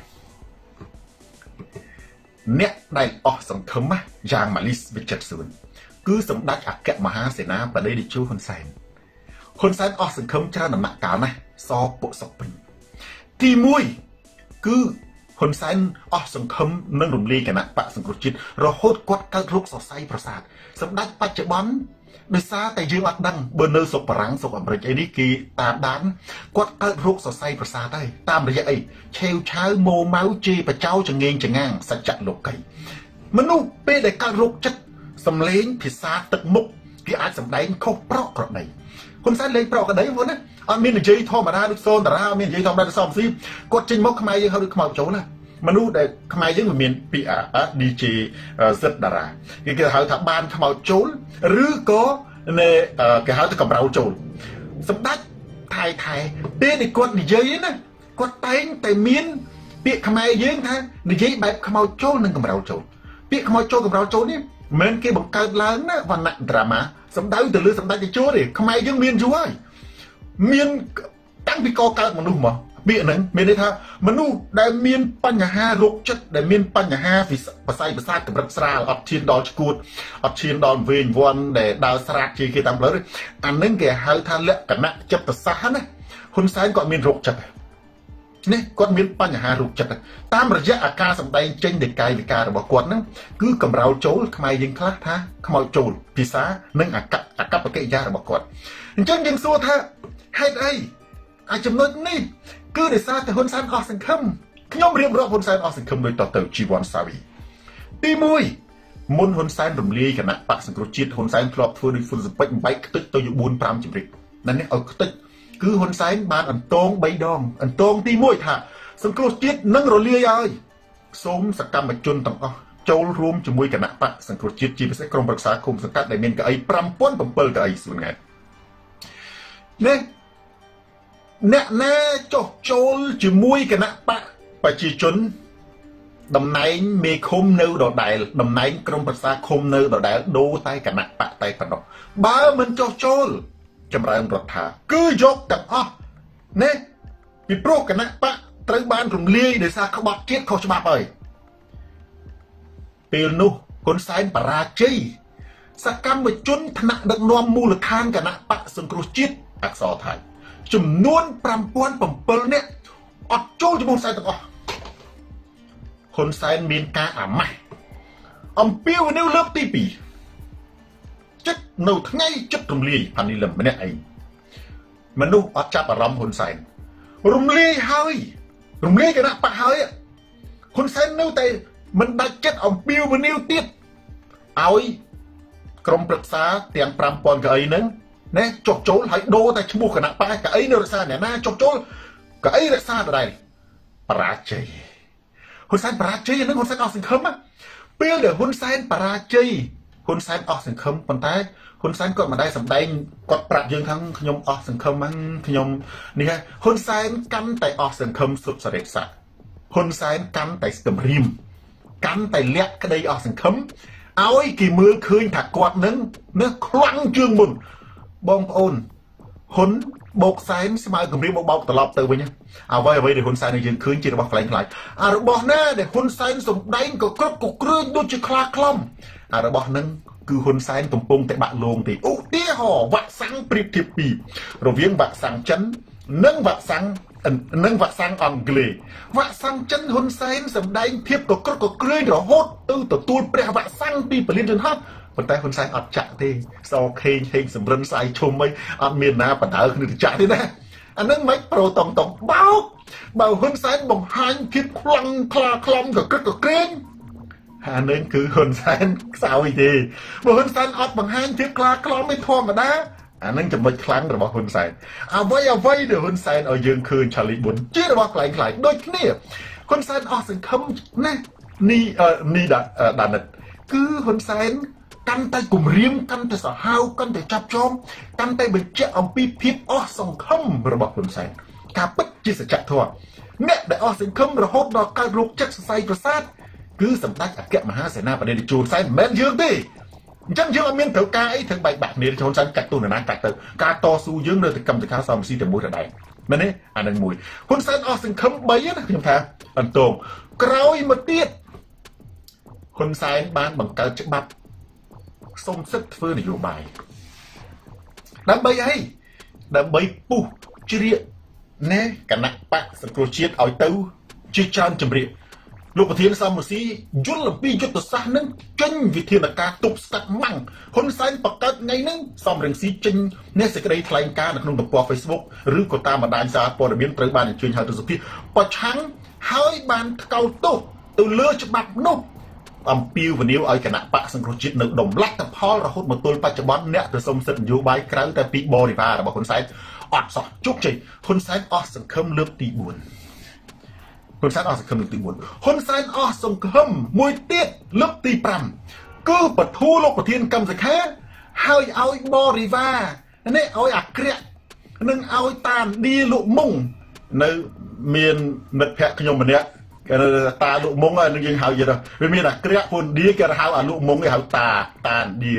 Speaker 1: អ្នកដែលអស់សង្ឃឹមយ៉ាងម៉ាលីសវិចិត្រសួនគឺសម្ដេចអគ្គមហាសេនាបតីតេជោហ៊ុនសែនអស់សង្ឃឹមច្រើនដំណាក់កាលណាស់សពួកសុកព្រីទី1គឺហ៊ុនសែនអស់សង្ឃឹមនឹងរំលាយគណៈបកសង្គ្រោះជាតិរហូតគាត់កើតរោគសរសៃប្រសាទសម្ដេចបច្ចុប្បន្នដោយសារតែយើងអត់ដឹងបើនៅស្រុកបារាំងស្រុកអាមេរិកអីនេះគេតាមដានគាត់កើតរោគសរសៃប្រសាទហើយតាមរយៈអីឆេវឆាវម៉ូម៉ៅជេបចោចងេងចងាងសច្ចៈលោកីមនុស្សពេលដែលកើតរោគចិត្តសម្លេងភាសាទឹកមុខគេអាចសម្ដែងខុសប្រក្រតីហ៊ុនសែនលេងប្រក្រតីហ្នឹងណាអត់មាននិយាយធម្មតាដូចសូនតារាអត់មាននិយាយធម្មតាដូចសំស៊ីគាត់ចេញមកខ្មែរយើងហៅដូចខ្មោចចូលណាមនុស្សដែលខ្មែរយើងមានពាក្យDJ សិតតារាគេហៅថាបានខ្មោចចូលឬក៏គេហៅថាកំរៅចូលសម្ដេចថៃពេលដែលគាត់និយាយណាគាត់តែងតែមានពាក្យខ្មែរយើងថានិយាយបែបខ្មោចចូលនិងកំរៅចូលពាក្យខ្មោចចូលកម្រោចចូលនេះមិនគេបង្កើតឡើងណាវណ្ណៈដ្រាម៉ាសម្ដៅទៅលើសម្ដេចតេជោទេខ្មែរយើងមានយូរហើយមានតាំងពីកកើតមនុស្សមកពាក្យហ្នឹងមានន័យថាមនុស្សដែលមានបញ្ហារោគចិត្តដែលមានបញ្ហាប្រស័យប្រសាទកម្រិតស្រាលអត់ឈានដល់ឈួតអត់ឈានដល់វែងវាន់ដែលដើរស្រាតជាគេតាមផ្លូវអាហ្នឹងគេហៅថាលក្ខណៈចិត្តសាស្ត្រណាហ៊ុនសែនគាត់មានរោគចិត្តនេះគាត់មានបញ្ហារោគចិត្តតាមរយៈអាការសម្ដែងចេញដោយកាយវិការរបស់គាត់ហ្នឹងគឺកម្រោលចូលខ្មែរយើងខ្លះថាខ្មោចចូលភាសានិងអកប្បកិរិយារបស់គាត់អញ្ចឹងយើងសួរថាហេតុអីអាចចំណុចនេះគឺដោយសារតែហ៊ុនសែនអស់សង្ឃឹមខ្ញុំរៀបរាប់ហ៊ុនសែនអស់សង្ឃឹមដូចតទៅជីវ័នសាវីទី1មុនហ៊ុនសែនរំលាយគណៈបកសង្គ្រោះជាតិហ៊ុនសែនធ្លាប់ធ្វើដូចហ្វុនសំពេចបែកខ្ទេចទៅ4-5ជំរិតนั่นនេះឲ្យខ្ទេចគឺហ៊ុនសែនបានអន្តង3ដងអន្តងទី1ថាសង្គ្រោះជាតិនឹងរលាយហើយសូមសកម្មជនទាំងអស់ចូលរួមជាមួយគណៈបកសង្គ្រោះជាតិជាពិសេសក្រុមប្រឹក្សាគុំសង្កាត់ដែលមានកៅអី5007កៅអីសួនថ្ងៃនេះអ្នកណាចុះចូលជាមួយគណៈបកប្រជាជនតំណែងមេឃុំនៅដដែលតំណែងក្រុមប្រឹក្សាឃុំនៅដដែលដូរតែគណៈបកតែប៉ុណ្ណោះបើមិនចុះចូលចម្រើនរដ្ឋាគឺយកទាំងអស់ណាពីព្រោះគណៈបកត្រូវបានរំលាយដោយសារក្បត់ជាតិខុសច្បាប់ហើយពេលនោះហ៊ុនសែនបរាជ័យសកម្មជនថ្នាក់ដឹកនាំមូលដ្ឋានគណៈបកសង្គ្រោះជាតិអក្សរថៃចំនួន5007នាក់អត់ចូលជាមួយហ៊ុនសែនទាំងអស់ហ៊ុនសែនមានការអាម៉ាស់អំពាវនាវលើកទី2ចិត្តនៅថ្ងៃចិត្តរំលាយផានីលឹមម្នាក់ឯងមនុស្សអត់ចាប់អារម្មណ៍ហ៊ុនសែនរំលាយហើយរំលាយគណៈបកហើយហ៊ុនសែននៅតែមិនដាច់ចិត្តអំពាវនាវទៀតឲ្យក្រុមប្រឹក្សាទាំង5000កៅអីហ្នឹងណាចុះចូលហើយដូរតែឈ្មោះគណៈបកកៅអីនៅរក្សាអ្នកណាចុះចូលកៅអីរក្សាដដែលបរាជ័យហ៊ុនសែនបរាជ័យហ្នឹងហ៊ុនសែនអស់សង្ឃឹមពេលដែលហ៊ុនសែនបរាជ័យហ៊ុនសែនអស់សង្ឃឹមប៉ុន្តែហ៊ុនសែនគាត់មិនដែលសម្ដែងគាត់ប្រាប់យើងថាខ្ញុំអស់សង្ឃឹមហ្នឹងខ្ញុំនេះហើយហ៊ុនសែនកាន់តែអស់សង្ឃឹមសុទ្ធសរិទ្ធស័ក្តិហ៊ុនសែនកាន់តែស្គំរៀមកាន់តែលាក់ក្តីអស់សង្ឃឹមឲ្យគេមើលឃើញថាគាត់នឹងខ្លាំងជាងមុនបងប្អូនហ៊ុនបោកសែនស្មើគម្រាមបោកត្រឡប់ទៅវិញអ្វីដែលហ៊ុនសែនយើងឃើញជារបស់ខ្លាំងអារបស់ណាដែលហ៊ុនសែនសំដែងក៏គ្រប់ក៏គ្រឿញដូចជាខ្លាខ្លំអារបស់ហ្នឹងគឺហ៊ុនសែនកំពុងតែបាក់លងទេឧទាហរណ៍វ៉ាក់សាំងព្រៀបធៀបពីរវាងវ៉ាក់សាំងចិននិងវ៉ាក់សាំងអង់គ្លេសវ៉ាក់សាំងចិនហ៊ុនសែនសម្ដែងធៀបក៏គ្រប់ក៏គ្រឿញរហូតទៅទទួលព្រះវ៉ាក់សាំងពីពលានយន្តហោះប៉ុន្តែហ៊ុនសែនអត់ចាក់ទេសោខេងហេងសំរិនសាយឈុំអីអត់មានណាបដើគ្នាទៅចាក់ទេណាអានឹងមិនប្រូតុងបោកបើហ៊ុនសែនបង្ហាញភាពខ្លាំងខ្លាខ្លំក៏ក្រឹកក៏ក្រែងអានឹងគឺហ៊ុនសែនខ្សោយទេបើហ៊ុនសែនអត់បង្ហាញភាពខ្លាខ្លំឯធម្មតាអានឹងចំណុចខ្លាំងរបស់ហ៊ុនសែនអ្វីដែលហ៊ុនសែនឲ្យយើងឃើញឆាលីប៊ុនជារបស់ខ្លាំងដូចគ្នាហ៊ុនសែនអស់សង្ឃឹមណានេះដានិតគឺហ៊ុនសែនកាន់តែគម្រាមកាន់តែសាហាវកាន់តែចាប់ចងកាន់តែបញ្ជាក់អំពីភាពអស់សង្ឃឹមរបស់ហ៊ុនសែនការពិតជាសច្ចធម៌អ្នកដែលអស់សង្ឃឹមរហូតដល់កើតរោគចិត្តសរសៃប្រសាទគឺសម្ដេចអគ្គមហាសេនាបតីជួនសែនមិនមែនយើងទេអញ្ចឹងយើងអត់មានត្រូវការអីត្រូវបែកបាក់គ្នាហ៊ុនសែនកាត់ទោសណាកាត់ទៅការតស៊ូយើងនៅតែកម្មសិក្ខាសមស៊ីតែមួយដដែលមែនទេអានឹងមួយហ៊ុនសែនអស់សង្ឃឹម3ណាខ្ញុំថាអន្តងក្រោយមកទៀតហ៊ុនសែនបានបង្កើតច្បាប់សុំសិទ្ធិធ្វើនយោបាយដើម្បីអីដើម្បីពុះជ្រៀកណែគណៈបកសង្គ្រោះជាតិឲ្យទៅជាច្រើនជំរាបលោកប្រធានសមស៊ីយល់អំពីយុទ្ធសាស្ត្រនឹងចេញវិធានការទប់ស្កាត់ម៉ាំងហ៊ុនសែនបង្កើតថ្ងៃហ្នឹងសំរងស៊ីចេញនេះសេចក្តីថ្លែងការណ៍នៅក្នុងទំព័រ Facebook ឬក៏តាមបណ្ដាញសារព័ត៌មានត្រូវបានអញ្ជើញហៅទៅសភាប្រឆាំងហើយបានថ្កោលទោសទៅលើច្បាប់នោះអំពាវនាវឲ្យគណៈបកសង្គ្រោះជាតិនៅដំឡាក់តផលរហូតមកទល់បច្ចុប្បន្នអ្នកទៅសុំសិទ្ធិនយោបាយក្រៅតែពីបរិវាររបស់ហ៊ុនសែនអត់សោះជោគជ័យហ៊ុនសែនអស់សង្ឃឹមលើកទី4ហ៊ុនសែនអស់សង្ឃឹមលើកទី4ហ៊ុនសែនអស់សង្ឃឹមមួយទៀតលើកទី5គឺបធូរលោកប្រធានកម្មសខាហើយឲ្យបរិវារនេះឲ្យអាក្រាក់នឹងឲ្យតាមឌីលោកមុងនៅមានមិត្តភក្តិខ្ញុំម្នាក់ ta lụ mông à nhưng hào gì đâu vì mình là cái phun đi cái hào à lụ mông cái hào ta đi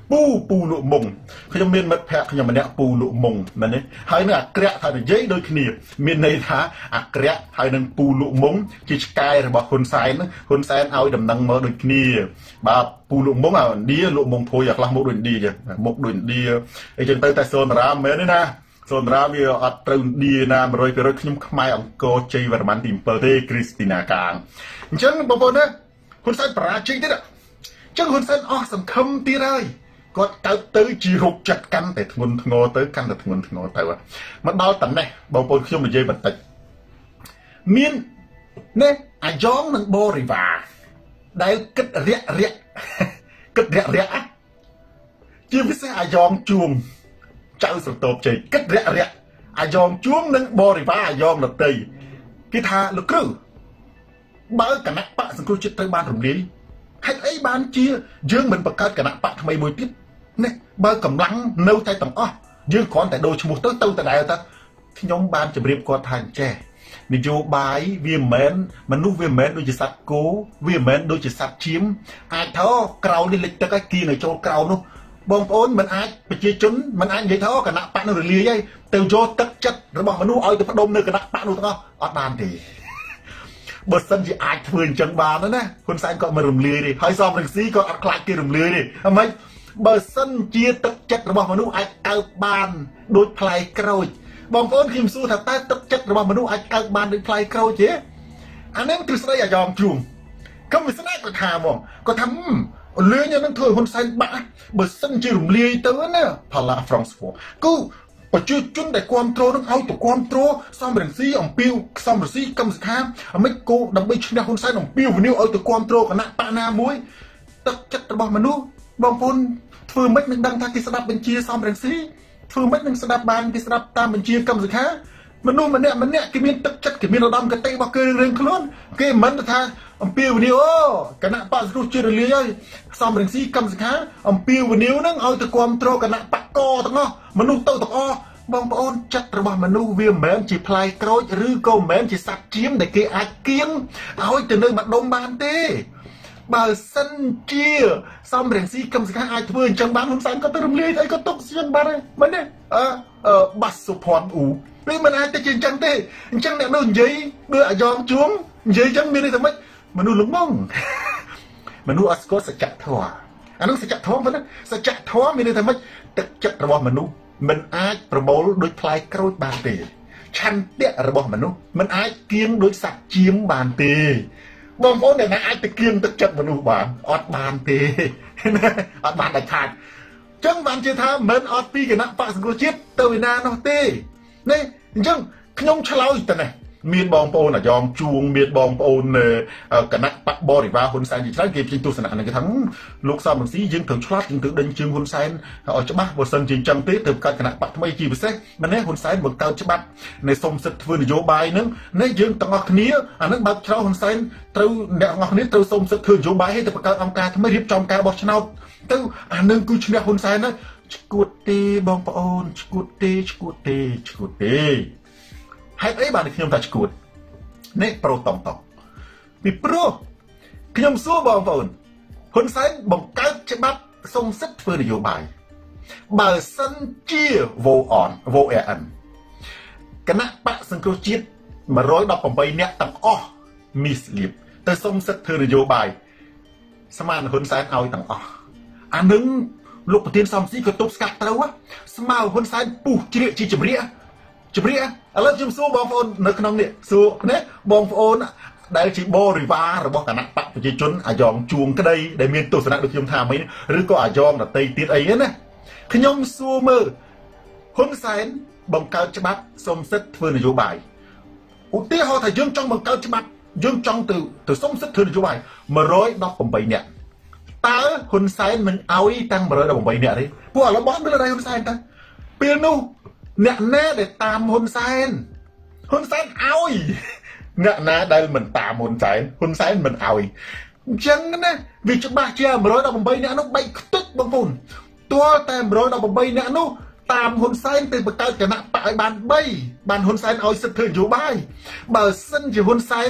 Speaker 1: pu lụ mông khi trong miền mất phèo khi trong mình nè pu lụ mông mình đấy hay là cái thay là giấy đôi khi miền này thà cái hay là pu lụ mông chỉ cái rồi bảo hôn sai ao đầm năng mơ đôi khi bà pu lụ mông à đi lụ mông thôi là một đường đi chứ một đường đi ấy trên tay tay sơn ra mấy đấy naส่วนราวีอัตรุดีนาบริกรขยมขมายองโกเจวรมันติมเปอร์เตคริสตินากางจังบอกว่าเนี่ยคนใส่ปราชิกที่น่ะจังคนใส่ออกสังคมตีไรก็เติร์ตื้อจีรุกจัดกันแต่ทงนทงอเติร์กันแต่ทงนทงอแต่ว่ามันดาวตันเนี่ยบอกว่าขยมมันเจบันติมีนเนี่ยอาย้องนังบริวาได้กึศเรียกึศเรียจีวิเศษอาย้องจูงเจ้าสุดโต่งใจกึศเรียอายองช่วงนึงบริวารอายองหลับตีกิธาลุกรือบ้ากันนักปะสังคมจิตใจบ้านหลงลี้ให้ไอ้บ้านเชี่ยยื่นมันประกาศกันนักปะทำไมมวยติดเนี่ยบ้ากำลังเนื้อใจต่ำอ้อยื่นก่อนแต่โดยชมุตเต้าแต่ไหนแต่ที่ยองบ้านจะเรียบกอทานแจ้นิโยบายเวียแมนมนุษย์เวียแมนโดยจิตสัตว์โกเวียแมนโดยจิตสัตว์ชิมอาเท่าเกลาดิลิตตะกี้ในโจเกลานุบองโอนมันอาจไปเจจุนมันอาจยัยท้อกันนักปะนู่นเรียยัยเตียวโจตักจัดระบองมนุษย์เอาแต่พัดลมเนื้อกันนักปะนู่นต้องอัดบานดีบทสันจะอาจฝืนจังบานนั่นนะคนสายก็มารุมเรียดิให้ซ้อมหนังซีก็อัดคลายกิรุมเรียดิทำไมบทสันเจียตักจัดระบองมนุษย์อาจเกิดบานโดยพลายกระโดดบองโอนคิมสู้ถ้าใต้ตักจัดระบองมนุษย์อาจเกิดบานโดยพลายกระโดดเจ๊อันนั้นคือสิ่งที่ยอมจุ่มก็ไม่สนใจก็ทำก็ทำเลี้ยงยังนั่งเถอะคนใส่บ้าเบอร์สันจีรุมเลี้ยตัวเนี่ยพลาฟรองส์โฟกูปัจจุบันแต่ความโตต้องเอาตัวความโตซ้อมเรื่องซีอ่องปิวซ้อมเรื่องซีกำสักห้ามไม่กูดับไปชนะคนใส่อ่องปิววันนี้เอาตัวความโตกันนะปานามวยตักจัดระบมนุษย์บางคนฝืนไม่หนึ่งดังทางกิสดับบัญชีซ้อมเรื่องซีฝืนไม่หนึ่งสดับบานกิสดับตามบัญชีกำสักห้ามนุษย์มันเนี่ยกิมินตักจัดกิมินเราดำกันเตะบอกเกยเรื่องคล้นเกยมันท่าอมพิววันนี้โอ้กันนะป้าสุจิรเลียซ้อมเรื่องซีกำสักห้าอมพิววันนี้นั่งเอาตัวความโตกันนะปักกอตั้งอ้อมนุษย์โตตั้งอ้อบางปอนจัดระบมนุษย์เวียนแมนจีพลายกรอยหรือโกแมนจีสัตว์จิ้มแต่เกยอาเกียงเอาแต่เนื้อมาดมบานเต้บาสันเจียซ้อมเรื่องซีกำสักห้าไอ้เพื่อนจังบ้านคนสันก็ต้องเลียไอ้ก็ตกเสียงบ้านเลยมันเนี่ยบัสสุพรอูนี่มันอาจจะจริงจังเต้จังเนี่ยนู่นยัยเบื่อยองจุ้งยัยจังมีอะไรทำไมมนุษย์หลงมองมนุษย์อัศกสัจทว่าอันนั้นสัจทว่ามันนะสัจทว่ามีอะไรทำไมตึกจักระบอบมนุษย์มันอาจประมวลโดยพลายกระโดดบานเตชันเตะระบอบมนุษย์มันอาจเกียงโดยสัตว์จิ้มบานเตบางคนเนี่ยนะอาจจะเกียงตึกจักมนุษย์บานอดบานเตอดบานแต่ขาดจังบานเจตาเหมือนอดปีกันนะปะสังกุจิตเตวินาโนเตนี่จังขยงเฉลาอีกแต่ไหนมีนบองโปนยองจูงมีนบองโปนกันนักปักบอริวาคนไซน์จีทั้งเก็บจิงตัวสนานในทั้งลูกสาวมันสียิงถึงชลัดยิงถึงเดินจึงคนไซน์เอาจะบ้าบทสันจิงจังเตะถึงการกันนักปักทำไมจีบเซ่มันเนี่ยคนไซน์บทเก่าจะบ้าในสมศักดิ์ฟื้นโยบายนึงในยิงต่างออกนี้อันนั้นบักชาวคนไซน์เต้าแนวออกนี้เต้าสมศักดิ์ฟื้นโยบายให้แต่ประกาศองการทำไมรีบจอมการบอกชาวเต้าอันนึงกูชนะคนไซน์นะชกุดเตบองโปนชกุดเตให้ไอ้บ้านขยมตาชกุดนี่โปรตองตองมีโปรขยมสู้บองปนคนไซน์บอกเกิดจะบัดทรงสิทธิ์ฟื้นนโยบายบาสันเจียโวออนโวเออันคณะปะสังคมจิตมาร้อยดอกผมไปเนี่ยตั้งอ้อมีสลิปแต่ทรงสิทธิ์ฟื้นนโยบายสมานคนไซน์เอาตั้งอ้ออันนึงลูกประเทศซอมซีก็ตุบสกัดตัววะสมาคนไซน์ปูจิเรียจิบเรียแล้วจิมสู้บองโฟนในขนมเนี่ยสู้เนี่ยบองโฟนได้จิบริวารหรือบอกกันนักปะไปจนอายองจูงก็ได้มีตัวสนับโดยยมทาไหมหรือก็อายองแต่ตีติดไอ้เนี่ยนะขยมสู้มือคนไซน์บังเกิดฉบับสมสิทธิ์ฟื้นนโยบายอุติเขาถ่ายยื่นจ้องบังเกิดฉบับยื่นจ้องtừสมสิทธิ์ฟื้นนโยบายมาร้อยดอกผมไปเนี่ยตาคนไซน์มันเอาอีตั้งมาร้อยดอกผมไปเนี่ยเลยพวกเราบ้านเป็นอะไรคนไซน์ตั้งเปียโนเนี่ยแน่เด็ดตามคนไซน์เอาอีเนี่ยนะได้เหมือนตามคนไซน์มันเอาอีจังนะวิจบ้าเจ้ามาร้อยดอกผมไปเนี่ยนุ๊กใบตึ๊กบางฝุ่นตัวแต่มาร้อยดอกผมไปเนี่ยนุ๊กตามคนไซน์เป็นประกาศกันนะปะบานคนไซน์เอาสะเทือนอยู่บ้านเบอร์เส้นอยู่คนไซน์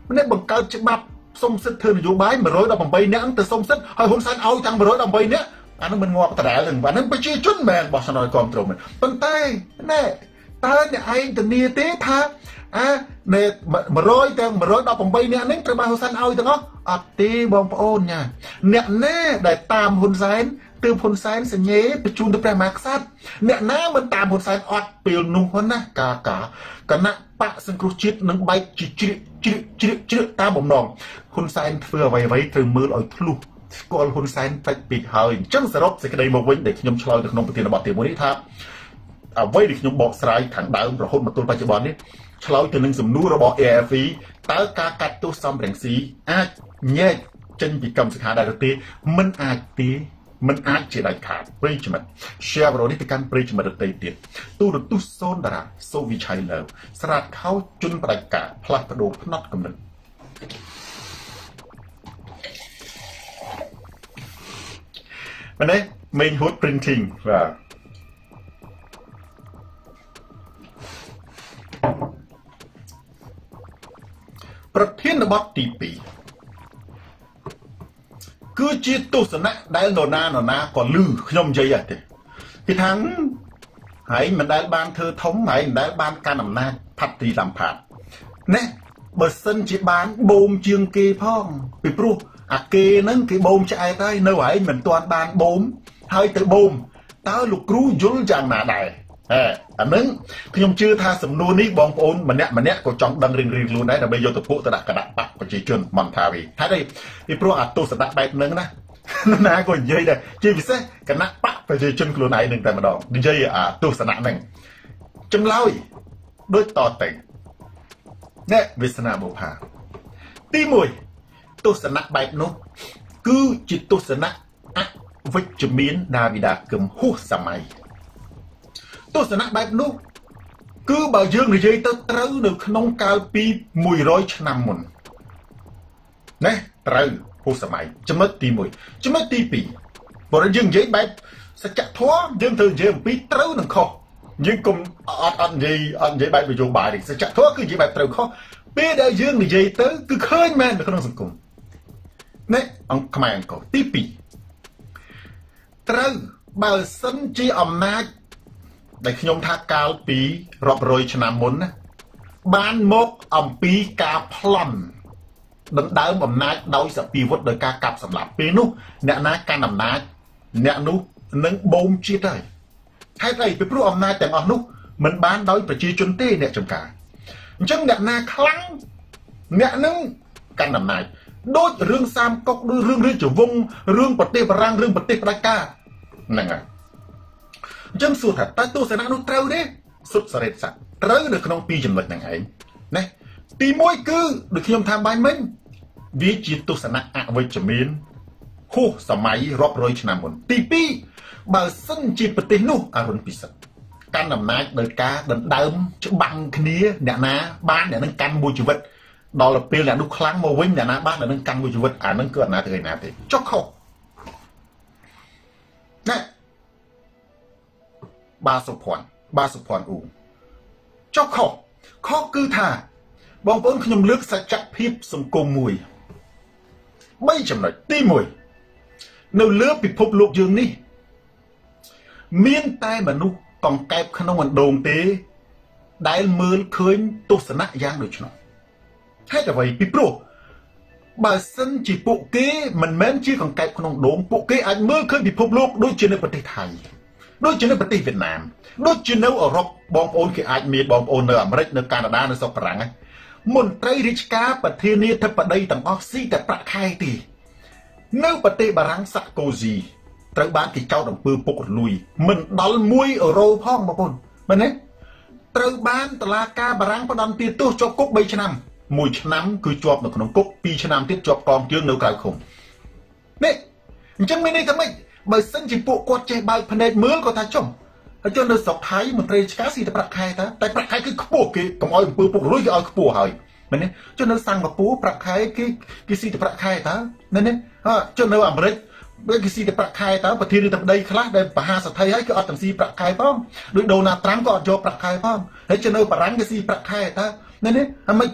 Speaker 1: នេះបង្កើតច្បាប់សុំសិទ្ធិធ្វើនយោបាយ118នាក់ទៅសុំសិទ្ធិហើយហ៊ុនសែនឲ្យទាំង118នាក់អានោះមិនងាប់ដដែលហ្នឹងបាទហ្នឹងប្រជាជនមែនបោះឆ្នោតគ្រប់គ្រងមែនប៉ុន្តែណែតើអ្នកឯងធានាទេថានៃ100ទាំង118នាក់ហ្នឹងត្រូវបានហ៊ុនសែនឲ្យទាំងអស់អត់ទេបងប្អូនញ៉ាអ្នកណាដែលតាមហ៊ុនសែនទើបហ៊ុនសែនសញ្ញេបញ្ជូនទៅព្រះមហាក្សត្រអ្នកណាមិនតាមហ៊ុនសែនអត់ពេលនោះណាកាគណៈបកសង្គ្រោះជាតិនឹងបែកជាជ្រៀកតាមបំណងហ៊ុនសែនធ្វើអ្វីត្រូវមើលឲ្យធ្លុះស្គាល់ហ៊ុនសែនពេចពីហើយអញ្ចឹងសរុបសេចក្តីមកវិញដែលខ្ញុំឆ្លើយនៅក្នុងប្រធានបទទី1នេះថាអ្វីដែលខ្ញុំបកស្រាយខាងដើមរហូតមកទល់បច្ចុប្បន្ននេះឆ្លើយទៅនឹងសំណួររបស់ AFE តើការកាត់ទោសសំរងស៊ីអាចញែកចេញពីកម្មសិក្ខាដែរឬទេមិនអាចទេមិនអាចជាដាច់ខាតប្រិយមិត្ត share វីដេអូនេះទៅកាន់ប្រិយមិត្តដទៃទៀតទូរទស្សន៍សូនតារាសូវិឆ័យលើស្រាតខោជន់ផ្ដាច់ការផ្លាស់ប្ដូរផ្នត់គំនិតមែនទេមេងហួត printing បាទប្រធានបទទី2គឺជាទស្សនៈដែលនរណាក៏លឺខ្ញុំនិយាយទេគេថាហើយមិនដែលបានធ្វើធំហើយមិនដែលបានកាន់អំណាចផាត់ទីតាមផាត់ណែបើសិនជាបានបូមជាងគេផងពីព្រោះអាគេហ្នឹងគេបូមឆ្អែតហើយនៅហើយមិនទាន់បានបូមហើយទៅបូមតើលោកគ្រូយល់យ៉ាងណាដែរអាហ្នឹងខ្ញុំជឿថាសំណួរនេះបងប្អូនម្នាក់ក៏ចង់ដឹងរៀងខ្លួនដែរដើម្បីយកទៅពួកទៅដាក់គណៈបកប្រជាជនមន្តថាវីហេតុអីពីព្រោះអាទស្សនៈបែបហ្នឹងណាក៏និយាយដែរជាពិសេសគណៈបកប្រជាជនខ្លួនឯងនឹងតែម្ដងនិយាយអាទស្សនៈហ្នឹងចម្លើយដូចតទៅអ្នកវាសនាបុផាទី1ទស្សនៈបែបនោះគឺជាទស្សនៈអវិជ្ជមានដាវីដាគឹមហួសសម័យទស្សនៈបែបនោះគឺបើយើងនិយាយទៅត្រូវនៅក្នុងកាលពី100ឆ្នាំមុនណាត្រូវហួសសម័យចំណុចទី1ចំណុចទី2បើយើងនិយាយបែបសច្ចធម៌យើងត្រូវនិយាយអំពីត្រូវនិងខុសយើងកុំអត់និយាយបែបនយោបាយទេសច្ចធម៌គឺនិយាយបែបត្រូវខុសពេលដែលយើងនិយាយទៅគឺឃើញមែននៅក្នុងសង្គមនេះអង្គខ្មែរអង្គទី2ត្រូវបើសិនជាអំណាចដែលខ្ញុំថាកាលពីរាប់រយឆ្នាំមុនណាបានមកអំពីការប្លន់ដណ្ដើមអំណាចដោយសពាវុធដោយការកាប់សម្លាប់ពេលនោះអ្នកណាកាន់អំណាចអ្នកនោះនឹងបូមជាតិហើយហេតុអីពីព្រោះអំណាចទាំងអស់នោះមិនបានដោយប្រជាជនទេអ្នកចំការអញ្ចឹងអ្នកណាខ្លាំងអ្នកនឹងកាន់អំណាចដូចរឿងសាមកុកឬរឿងរាជវង្សរឿងប្រទេសបារាំងរឿងប្រទេសផ្ដាច់ការហ្នឹងហើយអញ្ចឹងសួរថាតើទស្សនៈនោះត្រូវទេសុទ្ធសរិទ្ធស័ក្តិត្រូវនៅក្នុងពីរចំណុចហ្នឹងឯងណាទី1គឺដូចខ្ញុំថាបាញ់មិញវាជាទស្សនៈអវិជ្ជមានហួសសម័យរាប់រយឆ្នាំមុនទី2បើសិនជាប្រទេសនោះអរុនពិសិដ្ឋកាន់អំណាចដោយការដណ្ដើមច្បាំងគ្នាអ្នកណាបានអ្នកនឹងកាន់មួយជីវិតដល់ពេលអ្នកនោះខ្លាំងមកវិញអ្នកណាបានអ្នកនឹងកាន់មួយជីវិតអានឹងគឺអត់ណាទៅឯណាទេចុះខុសណាបាសុភ័ណ្ឌអ៊ូចុះខុសគឺថាបងប្អូនខ្ញុំលើកសច្ចភាពសង្គមមួយ3ចំណុចទី1នៅលើពិភពលោកយើងនេះមានតែមនុស្សកង្កែបក្នុងអណ្ដូងទេដែលមើលឃើញទស្សនៈយ៉ាងដូចនោះហេតុអ្វីពីព្រោះបើសិនជាពួកគេមិនមែនជាកង្កែបក្នុងដងពួកគេអាចមើលឃើញពិភពលោកដូចជានៅប្រទេសថៃដូចជានៅប្រទេសវៀតណាមដូចជានៅអឺរ៉ុបបងប្អូនគេអាចមានបងប្អូននៅអាមេរិកនៅកាណាដានៅស្រុកបារាំងមន្ត្រីរាជការប្រធានាធិបតីទាំងអស់ស៊ីតែប្រាក់ខែទេនៅប្រទេសបារាំងសាកូស៊ីត្រូវបានគេចោទអំពើពុករលួយមិនដល់1អឺរ៉ូផងបងប្អូនមែនទេត្រូវបានតុលាការបារាំងផ្តន្ទាទោសជាប់គុក3ឆ្នាំ1ឆ្នាំគឺជាប់នៅក្នុងគុក2ឆ្នាំទៀតជាប់កងជើងនៅក្រៅឃុំនេះអញ្ចឹងមានន័យថាម៉េចបើសិនជាពួកគាត់ចេះបើកភ្នែកមើលគាត់ថាចុះហើយចុះនៅស្រុកថៃមន្ត្រីរាជការស៊ីតែប្រាក់ខែតែប្រាក់ខែគឺខ្ពស់គេកុំឲ្យអំពើពុករលួយគេឲ្យខ្ពស់ហើយមែនទេចុះនៅសិង្ហបុរីប្រាក់ខែគេស៊ីតែប្រាក់ខែតើមែនទេចុះនៅអាមេរិកគេស៊ីតែប្រាក់ខែតើប្រធានាធិបតីខ្លះដែលបហាសទ្ធិហើយគឺអត់ទាំងស៊ីប្រាក់ខែផងដូចដូណាល់ត្រាំក៏អត់យកប្រាក់ខែផងហើយចុះនៅបារាំងគេស៊ីប្រាក់ខែតើមែនទេហើយមិនចឹង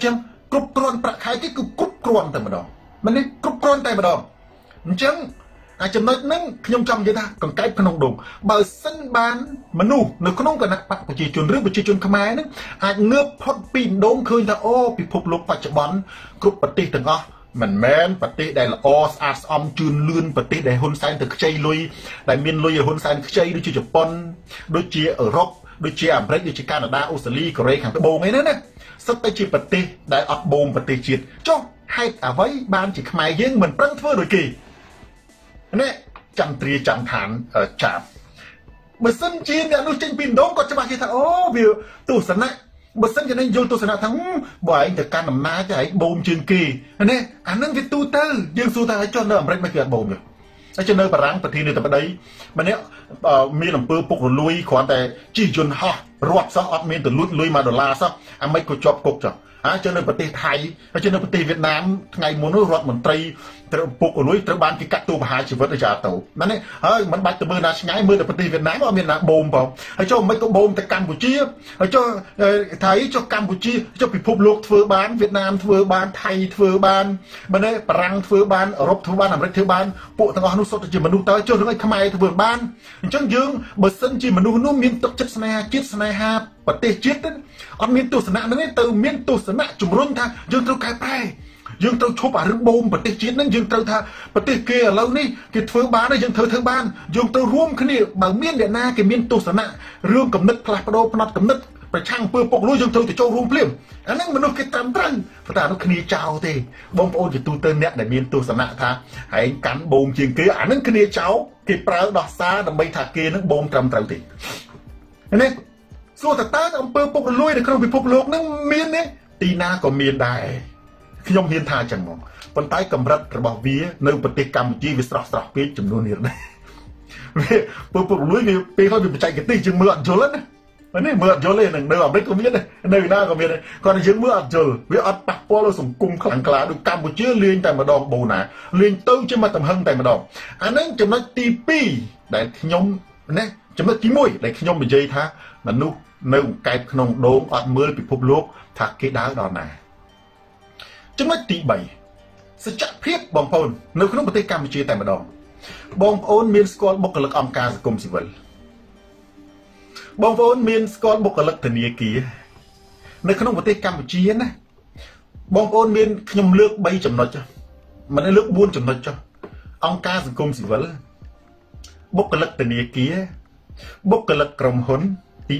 Speaker 1: គ្រប់គ្រាន់ប្រាក់ខែគេគឺគ្រប់គ្រាន់តែម្ដងមិននេះគ្រប់គ្រាន់តែម្ដងអញ្ចឹងអាចចំណុចហ្នឹងខ្ញុំចង់និយាយថាកង្កែបក្នុងដងបើសិនបានមនុស្សនៅក្នុងគណៈបកប្រជាជនឬប្រជាជនខ្មែរហ្នឹងអាចងើបផុតពីដងឃើញថាអូពិភពលោកបច្ចុប្បន្នគ្រប់ប្រទេសទាំងអស់មិនមែនប្រទេសដែលល្អស្អាតស្អំជឿនលឿនប្រទេសដែលហ៊ុនសែនទៅខ្ចីលុយដែលមានលុយឲ្យហ៊ុនសែនខ្ចីដូចជាជប៉ុនដូចជាអឺរ៉ុបដូចជាអាមេរិកដូចជាកាណាដាអូស្ត្រាលីកូរ៉េខាងត្បូងអីហ្នឹងណាសិតតែជាប្រទេសដែលអត់បូមប្រទេសជាតិចុះហេតុអ្វីបានជាខ្មែរយើងមិនប្រឹងធ្វើដូចគេនេះចន្ទ្រាចន្ទឋានចាប់បើសិនជាអ្នកនោះចេញពីដងគាត់ច្បាស់គេថាអូវាទស្សនៈបើសិនជានឹងយល់ទស្សនៈថាបើឯងទៅកាន់អំណាចឯងបូមជាងគេនេះអានឹងវាទូទៅយើងសួរថាឲ្យចុះនៅអាមេរិកមិនគេអត់បូមទេហើយចុះនៅបារាំងប្រធានាធិបតីម្នាក់មានអំពើពុករលួយគ្រាន់តែជិះយន្តហោះរត់សោះអត់មានទៅលួចលុយ$1សោះអាមិនក៏ជាប់គុកចុះចុះនៅប្រទេសថៃហើយចុះនៅប្រទេសវៀតណាមថ្ងៃមុននោះរដ្ឋមន្ត្រីត្រូវពុករលួយត្រូវបានគេកាត់ទោសប្រហារជីវិតឲ្យចាទៅណានេះហើយមិនបាច់ទៅមើលណាឆ្ងាយមើលទៅប្រទេសវៀតណាមអត់មានណាបូមផងហើយចុះមិនក៏បូមទៅកម្ពុជាហើយចុះថៃចុះកម្ពុជាចុះពិភពលោកធ្វើបានវៀតណាមធ្វើបានថៃធ្វើបានបើនេះបារាំងធ្វើបានអឺរ៉ុបធ្វើបានអាមេរិកធ្វើបានពួកទាំងអស់នោះសុទ្ធតែជាមនុស្សតើចុះរឿងឲ្យខ្មែរធ្វើបានអញ្ចឹងយើងបើសិនជាមនុស្សនោះមានទឹកចិត្តស្នេហាជាតិស្នេហាប្រទេសជាតិអត់មានទស្សនៈហ្នឹងទេទៅមានទស្សនៈជំរុញថាយើងត្រូវកែប្រែយើងត្រូវឈប់អារឿងបូមប្រទេសជាតិហ្នឹងយើងត្រូវថាប្រទេសគេឥឡូវនេះគេធ្វើបានហើយយើងធ្វើបានយើងត្រូវរួមគ្នាបើមានអ្នកណាគេមានទស្សនៈរឿងគំនិតផ្លាស់ប្ដូរផ្នត់គំនិតប្រឆាំងអំពើពុករលួយយើងត្រូវទៅចូលរួមភ្លាមអាហ្នឹងមនុស្សគេត្រឹមត្រូវព្រោះតែអានោះគ្នាចោលទេបងប្អូនជាទូទៅអ្នកដែលមានទស្សនៈថាហែងកាន់បូមជាងគេអាហ្នឹងគ្នាចោលគេប្រើដោះសារដើម្បីថាគេនឹងបូមត្រឹមត្រូវទេនេះសួរតើអំពើពុករលួយនៅក្នុងពិភពលោកហ្នឹងមានទេទីណាក៏មានដែរខ្ញុំហ៊ានថាចឹងមកប៉ុន្តែកម្រិតរបស់វានៅប្រទេសកម្ពុជាវាស្រស់ពេកចំនួននេះដែរវាពុករលួយវាពេលខ្លះវាបច្ចេកទេសជាងមើលអត់យល់ណានេះមើលអត់យល់ទេនៅអាមេរិកក៏មានដែរនៅណាក៏មានដែរគាត់យើងមើលអត់យល់វាអត់ប៉ះពាល់ដល់សង្គមខ្លាំងក្លាដូចកម្ពុជាលេងតែម្ដងបូណាលេងទៅជាមកតំហឹងតែម្ដងអាហ្នឹងចំណុចទី2ដែលខ្ញុំណាចំណុចទី1ដែលខ្ញុំនិយាយថាមនុស្សនៅកែបក្នុងដងអត់មើលពិភពលោកថាគេដើរដល់ណាចំណុចទី3សច្ចភាពបងប្អូននៅក្នុងប្រទេសកម្ពុជាតែម្ដងបងប្អូនមានស្គាល់បុគ្គលិកអង្គការសង្គមស៊ីវិលបងប្អូនមានស្គាល់បុគ្គលិកធនាគារនៅក្នុងប្រទេសកម្ពុជាណាបងប្អូនមានខ្ញុំលើក3ចំណុចមិនលើក4ចំណុចចុះអង្គការសង្គមស៊ីវិលបុគ្គលិកធនាគារបុគ្គលិកក្រុមហ៊ុនទី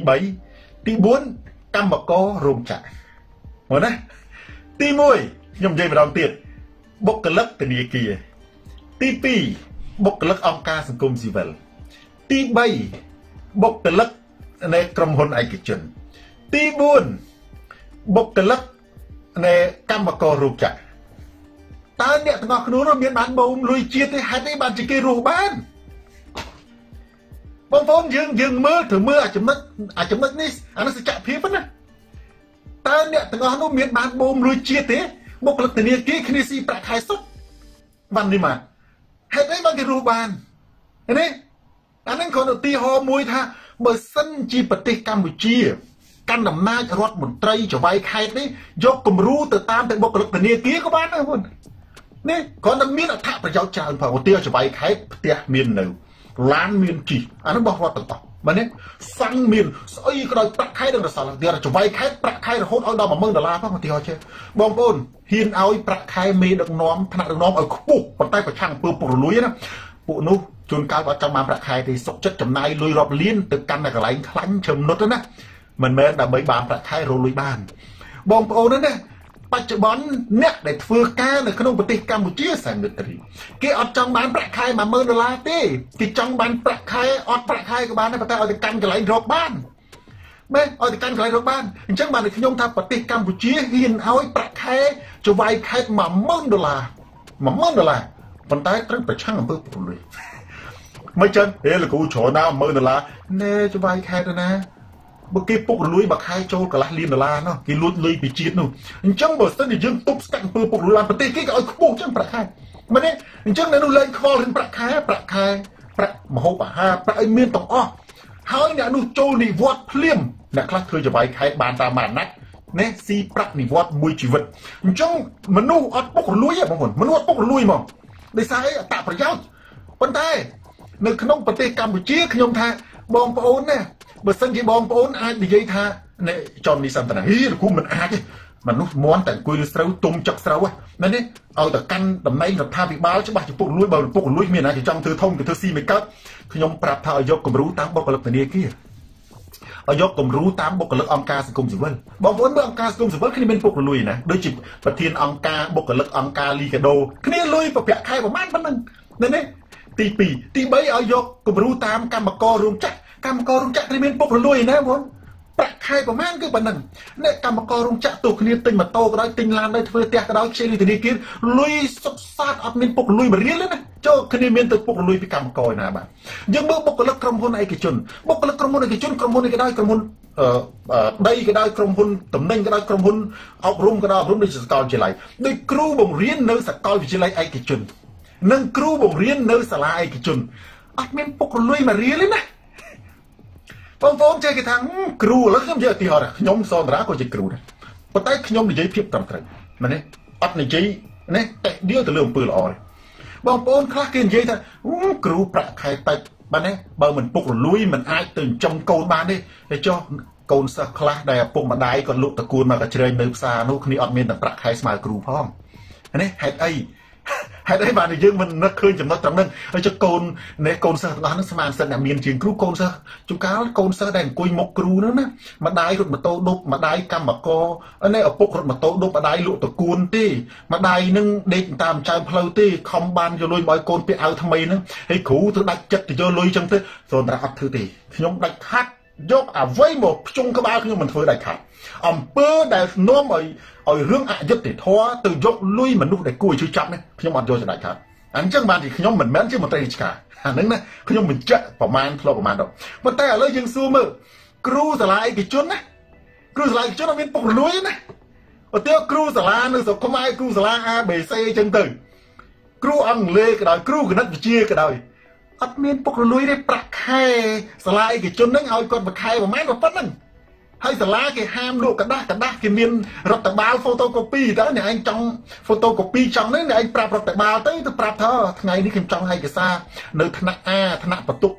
Speaker 1: 3ទី4កម្មកររោងចក្រមើលណាទី1ខ្ញុំនិយាយម្ដងទៀតបុគ្គលិកធនាគារទី2បុគ្គលិកអង្គការសង្គមស៊ីវិលទី3បុគ្គលិកនៃក្រុមហ៊ុនឯកជនទី4បុគ្គលិកនៃកម្មកររោងចក្រតើអ្នកទាំងអស់គ្នានោះមានបានបូមលុយជាតិទេហេតុអីបានជាគេរស់បានបងប្អូនយើងមើលទៅមើលអាចំណុចនេះអានោះសច្ចភាពណាតើអ្នកទាំងអស់នោះមានបានបូមលុយជាតិទេបុគ្គលិកធនាគារគ្នាស៊ីប្រាក់ខែសុទ្ធវ៉ាន់នេះមកហេតុអីបានគេរស់បាននេះអានឹងគ្រាន់តែឧទាហរណ៍មួយថាបើសិនជាប្រទេសកម្ពុជាកាន់អំណាចរដ្ឋមន្ត្រីចៅហ្វាយខេត្តនេះយកគំរូទៅតាមតែបុគ្គលិកធនាគារក៏បានដែរបងនេះគ្រាន់តែមានអត្ថប្រយោជន៍ច្រើនផងឧទាហរណ៍ចៅហ្វាយខេត្តផ្ទះមាននៅឡានមានជីអានោះរបស់រដ្ឋទាំងអស់មែនទេសាំងមានស្អីក៏ដោយប្រាក់ខែនឹងរសល់ទៀតចង្វៃខែប្រាក់ខែរហូតឲ្យដល់$10000ផងឧទាហរណ៍ចេះបងប្អូនហ៊ានឲ្យប្រាក់ខែមេដឹកនាំថ្នាក់ដឹកនាំឲ្យខ្ពស់ប៉ុន្តែប្រឆាំងអំពើពុករលួយណាពួកនោះជួនកាលអត់ចង់បានប្រាក់ខែទេសុកចិត្តចំណាយលុយរាប់លានទៅកាន់តែកន្លែងខ្លាញ់ចំណុចណាមិនមែនដើម្បីបានប្រាក់ខែរលួយបានបងប្អូនណាបច្ចុប្បន្នអ្នកដែលធ្វើការនៅក្នុងប្រទេសកម្ពុជាសែនមិត្តរីគេអត់ចង់បានប្រាក់ខែ$10000ទេគេចង់បានប្រាក់ខែអត់ប្រាក់ខែក៏បានដែរប៉ុន្តែឲ្យទៅកាន់កន្លែងរកបានមែនឲ្យទៅកាន់កន្លែងរកបានអញ្ចឹងបានខ្ញុំថាប្រទេសកម្ពុជាហ៊ានឲ្យប្រាក់ខែចវាយខេត្ត$10000ប៉ុន្តែត្រូវប្រឆាំងអំពើពុករលួយមិនចឹងលោកគ្រូច្រើនណា$10000ណែចវាយខេត្តណាបើគេពុករលួយបើខែចូលកន្លះលាន$នោះគេលួចលុយពីជាតិនោះអញ្ចឹងបើស្ទើរតែយើងទប់ស្កាត់អំពើពុករលួយប្រទេសគេក៏ឲ្យខ្ពស់ចឹងប្រាក់ខែមែនទេអញ្ចឹងនៅនោះលែងខ្វល់រឿងប្រាក់ខែប្រាក់ម្ហូបអាហារប្រាក់ឲ្យមានទាំងអស់ហើយអ្នកនោះចូលនិវត្តន៍ភ្លាមអ្នកខ្លះធ្វើចវាយខែបានតាមអាណត្តិណែស៊ីប្រាក់និវត្តមួយជីវិតអញ្ចឹងមនុស្សអត់ពុករលួយទេបងប្អូនមនុស្សអត់ពុករលួយហ្មងដោយសារអីអត្តប្រយោជន៍ប៉ុន្តែនៅក្នុងប្រទេសកម្ពុជាខ្ញុំថាបងប្អូនណាបើសិនជាបងប្អូនអាចនិយាយថាចំនេះសន្តានាលោកគ្រូមិនអាចទេមនុស្សមន់តែអង្គុយលើស្រូវទុំចឹកស្រូវណានេះឲ្យតែកាន់តំណែងរដ្ឋាភិបាលច្បាស់ជាពុករលួយបើពុករលួយមានណាគេចង់ធ្វើធំគេធ្វើស៊ីមិនកើតខ្ញុំប្រាប់ថាឲ្យយកគំរូតាមបុគ្គលិកធនាគារឲ្យយកគំរូតាមបុគ្គលិកអង្គការសង្គមស៊ីវិលបងប្អូនមើលអង្គការសង្គមស៊ីវិលគ្នាមានពុករលួយណាដូចជាប្រធានអង្គការបុគ្គលិកអង្គការលីកាដូគ្នាលុយប្រប្រាក់ខែប្រមាណប៉ុណ្ណឹងនេះទី2ទី3ឲ្យយកគំរូតាមកម្មកររោងចក្រគ្នាមានពុករលួយណាបងប្អូនប្រាក់ខែប្រមាណគឺប៉ុណ្ណឹងអ្នកកម្មកររោងចក្រទូគ្នាទិញម៉ូតូក៏ដោយទិញឡានដោយធ្វើផ្ទះក៏ដោយខ្ចីលុយធនាគារលុយសុទ្ធសាធអត់មានពុករលួយមួយរៀលទេណាចូលគ្នាមានទៅពុករលួយពីកម្មករណាបាទយើងមើលបុគ្គលិកក្រុមហ៊ុនឯកជនក្រុមហ៊ុននេះក៏ដោយក្រុមហ៊ុនដីក៏ដោយក្រុមហ៊ុនតំណែងក៏ដោយក្រុមហ៊ុនអប់រំក៏ដោយអប់រំដូចសាកលវិទ្យាល័យដូចគ្រូបង្រៀននៅសាកលវិទ្យាល័យឯកជននិងគ្រូបង្រៀននៅសាលាឯកជនអត់មានពុករលួយមួយរៀលទេណាបងប្អូនចេះគេថាគ្រូឥឡូវខ្ញុំនិយាយឧទាហរណ៍ខ្ញុំសនតារាក៏ជាគ្រូដែរប៉ុន្តែខ្ញុំនិយាយភាពត្រឹមត្រូវមែនទេអត់និយាយណាតែដៀលទៅលើអំពើល្អទេបងប្អូនខ្លះគេនិយាយថាគ្រូប្រាក់ខែតិចបាទណាបើមិនពុករលួយមិនអាចទៅចិញ្ចឹមកូនបានទេតែចុះកូនសិស្សខ្លះដែលឪពុកម្ដាយក៏លក់តកួនមកកជ្រែងនៅផ្សារនោះគ្នាអត់មានតែប្រាក់ខែស្មើគ្រូផងណាហេតុអីបាទយើងមិននឹកឃើញចំណុចត្រង់ហ្នឹងហើយចុះកូនសិស្សទាំងអស់ហ្នឹងស្មានសិនតែមានជាងគ្រូកូនសិស្សជួនកាលកូនសិស្សដែលអង្គុយមុខគ្រូហ្នឹងណាម្ដាយរត់ម៉ូតូឌុបម្ដាយកម្មករនេះឪពុករត់ម៉ូតូឌុបម្ដាយលក់តកួនទេម្ដាយហ្នឹងដេកតាមចើមផ្លូវទេខំបានយកលុយមកឲ្យកូនពាក់អាវថ្មីហ្នឹងហើយគ្រូទៅដាច់ចិត្តទៅយកលុយចឹងទៅសូនតាអត់ធ្វើទេខ្ញុំដាច់ខាត់យកអ្វីមកភ្ជុំក្បាលខ្ញុំមិនធ្វើដាច់ខាត់អំពើដែលនាំឲ្យរឿងអយុត្តិធម៌ទៅយកលុយមនុស្សដែលគួរឲ្យជួយចាប់នេះខ្ញុំអត់យកចដាច់ខាត់អញ្ចឹងបានទីខ្ញុំមិនមែនជាមន្ត្រីរាជការអាហ្នឹងណាខ្ញុំបញ្ជាក់ប្រមាណធ្លាប់ប្រមាណដល់ប៉ុន្តែឥឡូវយើងសួរមើលគ្រូសាលាឯកជនណាគ្រូសាលាឯកជនអត់មានពុករលួយណាឧទាហរណ៍គ្រូសាលានៅស្រុកខ្មែរគ្រូសាលា ABC អញ្ចឹងទៅគ្រូអង់គ្លេសក៏ដោយគ្រូគណិតវិទ្យាក៏ដោយអត់មានពុករលួយទេប្រាក់ខែសាលាឯកជនហ្នឹងឲ្យគាត់មួយខែប្រហែលប៉ុណ្ណឹងហើយសាលាគេហាមលក់กระดาษគេមានរដ្ឋបាល photocopy តើអ្នកឯងចង់ photocopy ចង់នេះអ្នកឯងប្រាប់រដ្ឋបាលទៅប្រាប់ថាថ្ងៃនេះខ្ញុំចង់ឯកសារនៅថ្នាក់ A ថ្នាក់បន្ទុក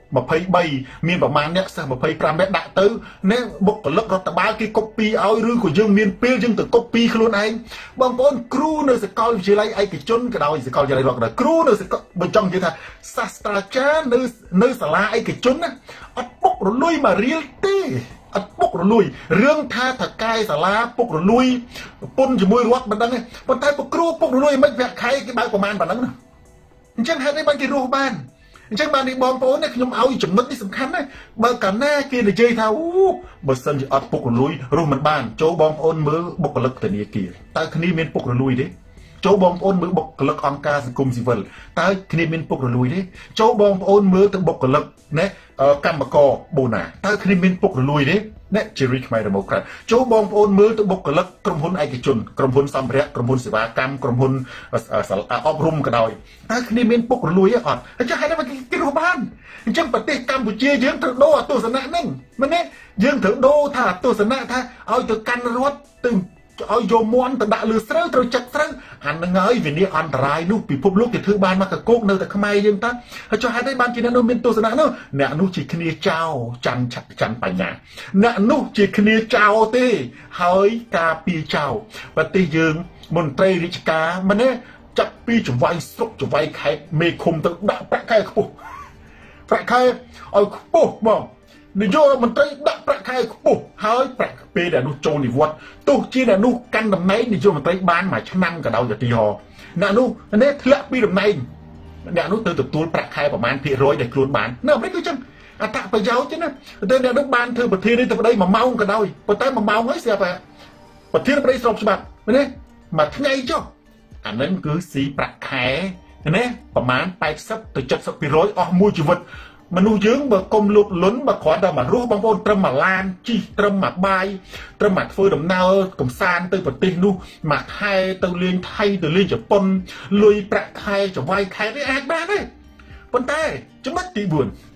Speaker 1: 23មានប្រមាណអ្នកសិស្ស25នាក់ដាក់ទៅនេះបុគ្គលិករដ្ឋបាលគេ copy ឲ្យឬក៏យើងមានពេលយើងទៅ copy ខ្លួនឯងបងប្អូនគ្រូនៅសាកលវិទ្យាល័យឯកជនក៏ដោយសាកលវិទ្យាល័យរដ្ឋក៏ដោយគ្រូនៅបើចង់និយាយថាសាស្ត្រាចារ្យនៅសាលាឯកជនណាអត់ពុករលួយមួយរៀលទេអត់ពុករលួយរឿងថាថកែសាលាពុករលួយប្រពន្ធជាមួយរដ្ឋមិនដឹងទេប៉ុន្តែគ្រូពុករលួយមិនប្រាក់ខែគេបើកប្រមាណប៉ុណ្ណឹងណាអញ្ចឹងហេតុអីបានគេរស់បានអញ្ចឹងបាននេះបងប្អូនខ្ញុំឲ្យចំណុចនេះសំខាន់ណាស់បើកាលណាគេនិយាយថាបើសិនជាអត់ពុករលួយរស់មិនបានចូលបងប្អូនមើលបុគ្គលិកធនាគារតើគ្នាមានពុករលួយទេចូលបងប្អូនមើលបុគ្គលិកអង្គការសង្គមស៊ីវិលតើគ្នាមានពុករលួយទេចូលបងប្អូនមើលទៅបុគ្គលិកណាកម្មករបូណាតើគ្នាមានពុករលួយទេអ្នកជារីខ្មែរដេម៉ូក្រាតចូលបងប្អូនមើលទៅបុគ្គលិកក្រុមហ៊ុនឯកជនក្រុមហ៊ុនសម្ភារៈក្រុមហ៊ុនសេវាកម្មក្រុមហ៊ុនអប់រំក៏ដោយតើគ្នាមានពុករលួយទេអត់អញ្ចឹងហេតុអីគេរស់បានអញ្ចឹងប្រទេសកម្ពុជាយើងត្រូវដូរទស្សនៈហ្នឹងមែនទេយើងត្រូវដូរថាទស្សនៈថាឲ្យទៅកាន់រដ្ឋទៅឲ្យយកមន់ទៅដាក់លើស្រូវត្រូវចាក់ស្រូវអានឹងហើយវិនិច្ឆ័យអន្តរាយនោះពិភពលោកគេធ្វើបានមកកកោកនៅតែខ្មែរយើងតើហើយចុះហេតុអីបានជាអ្នកនោះមានទស្សនៈនោះអ្នកនោះជាគ្នាចោលច័ន្ទបញ្ញាអ្នកនោះជាគ្នាចោលទេហើយការពីចោលប្រទេសយើងមន្ត្រីរាជការមិនទេចាក់ពីចង្វាយស្រុកចង្វាយខេត្តមេឃុំទៅដាក់ប្រាក់ខែខ្ពស់ប្រាក់ខែឲ្យខ្ពស់បងនាយករដ្ឋមន្ត្រីដាក់ប្រាក់ខែខ្ពស់ហើយប្រាក់ពេលដែលនោះចូលនិវត្តន៍ទោះជាអ្នកនោះកាន់តំណែងនាយករដ្ឋមន្ត្រីបានមួយឆ្នាំក៏ដោយឧទាហរណ៍អ្នកនោះនេះធ្លាក់ពីតំណែងអ្នកនោះទៅទទួលប្រាក់ខែប្រមាណភាគរយដែលខ្លួនបាននៅអាមេរិកគឺចឹងអត្ថប្រយោជន៍ទេណាតែអ្នកនោះបានធ្វើប្រធាននេះទៅប្តី1ម៉ោងក៏ដោយប៉ុន្តែ1ម៉ោងហើយស្រាប់តែប្រធានប្តីស្របច្បាប់មែនទេមួយថ្ងៃចុះអានឹងគឺស៊ីប្រាក់ខែណាប្រមាណ80ទៅ70%អស់មួយជីវិតមនុស្សយើងបើកុំលុបលុនបើគ្រាន់តែមករស់បងប្អូនត្រឹមមួយឡានជិះត្រឹមមួយបាយត្រឹមមកធ្វើដំណើរកំសាន្តទៅប្រទេសនោះមួយខែទៅលេងថៃទៅលេងជប៉ុនលុយប្រាក់ខែចង្វាយខែនេះអាចបានទេប៉ុន្តែចំណុចទី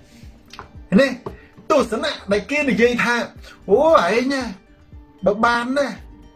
Speaker 1: 4នេះទស្សនៈដែលគេនិយាយថាអូឯងណាបើបានណា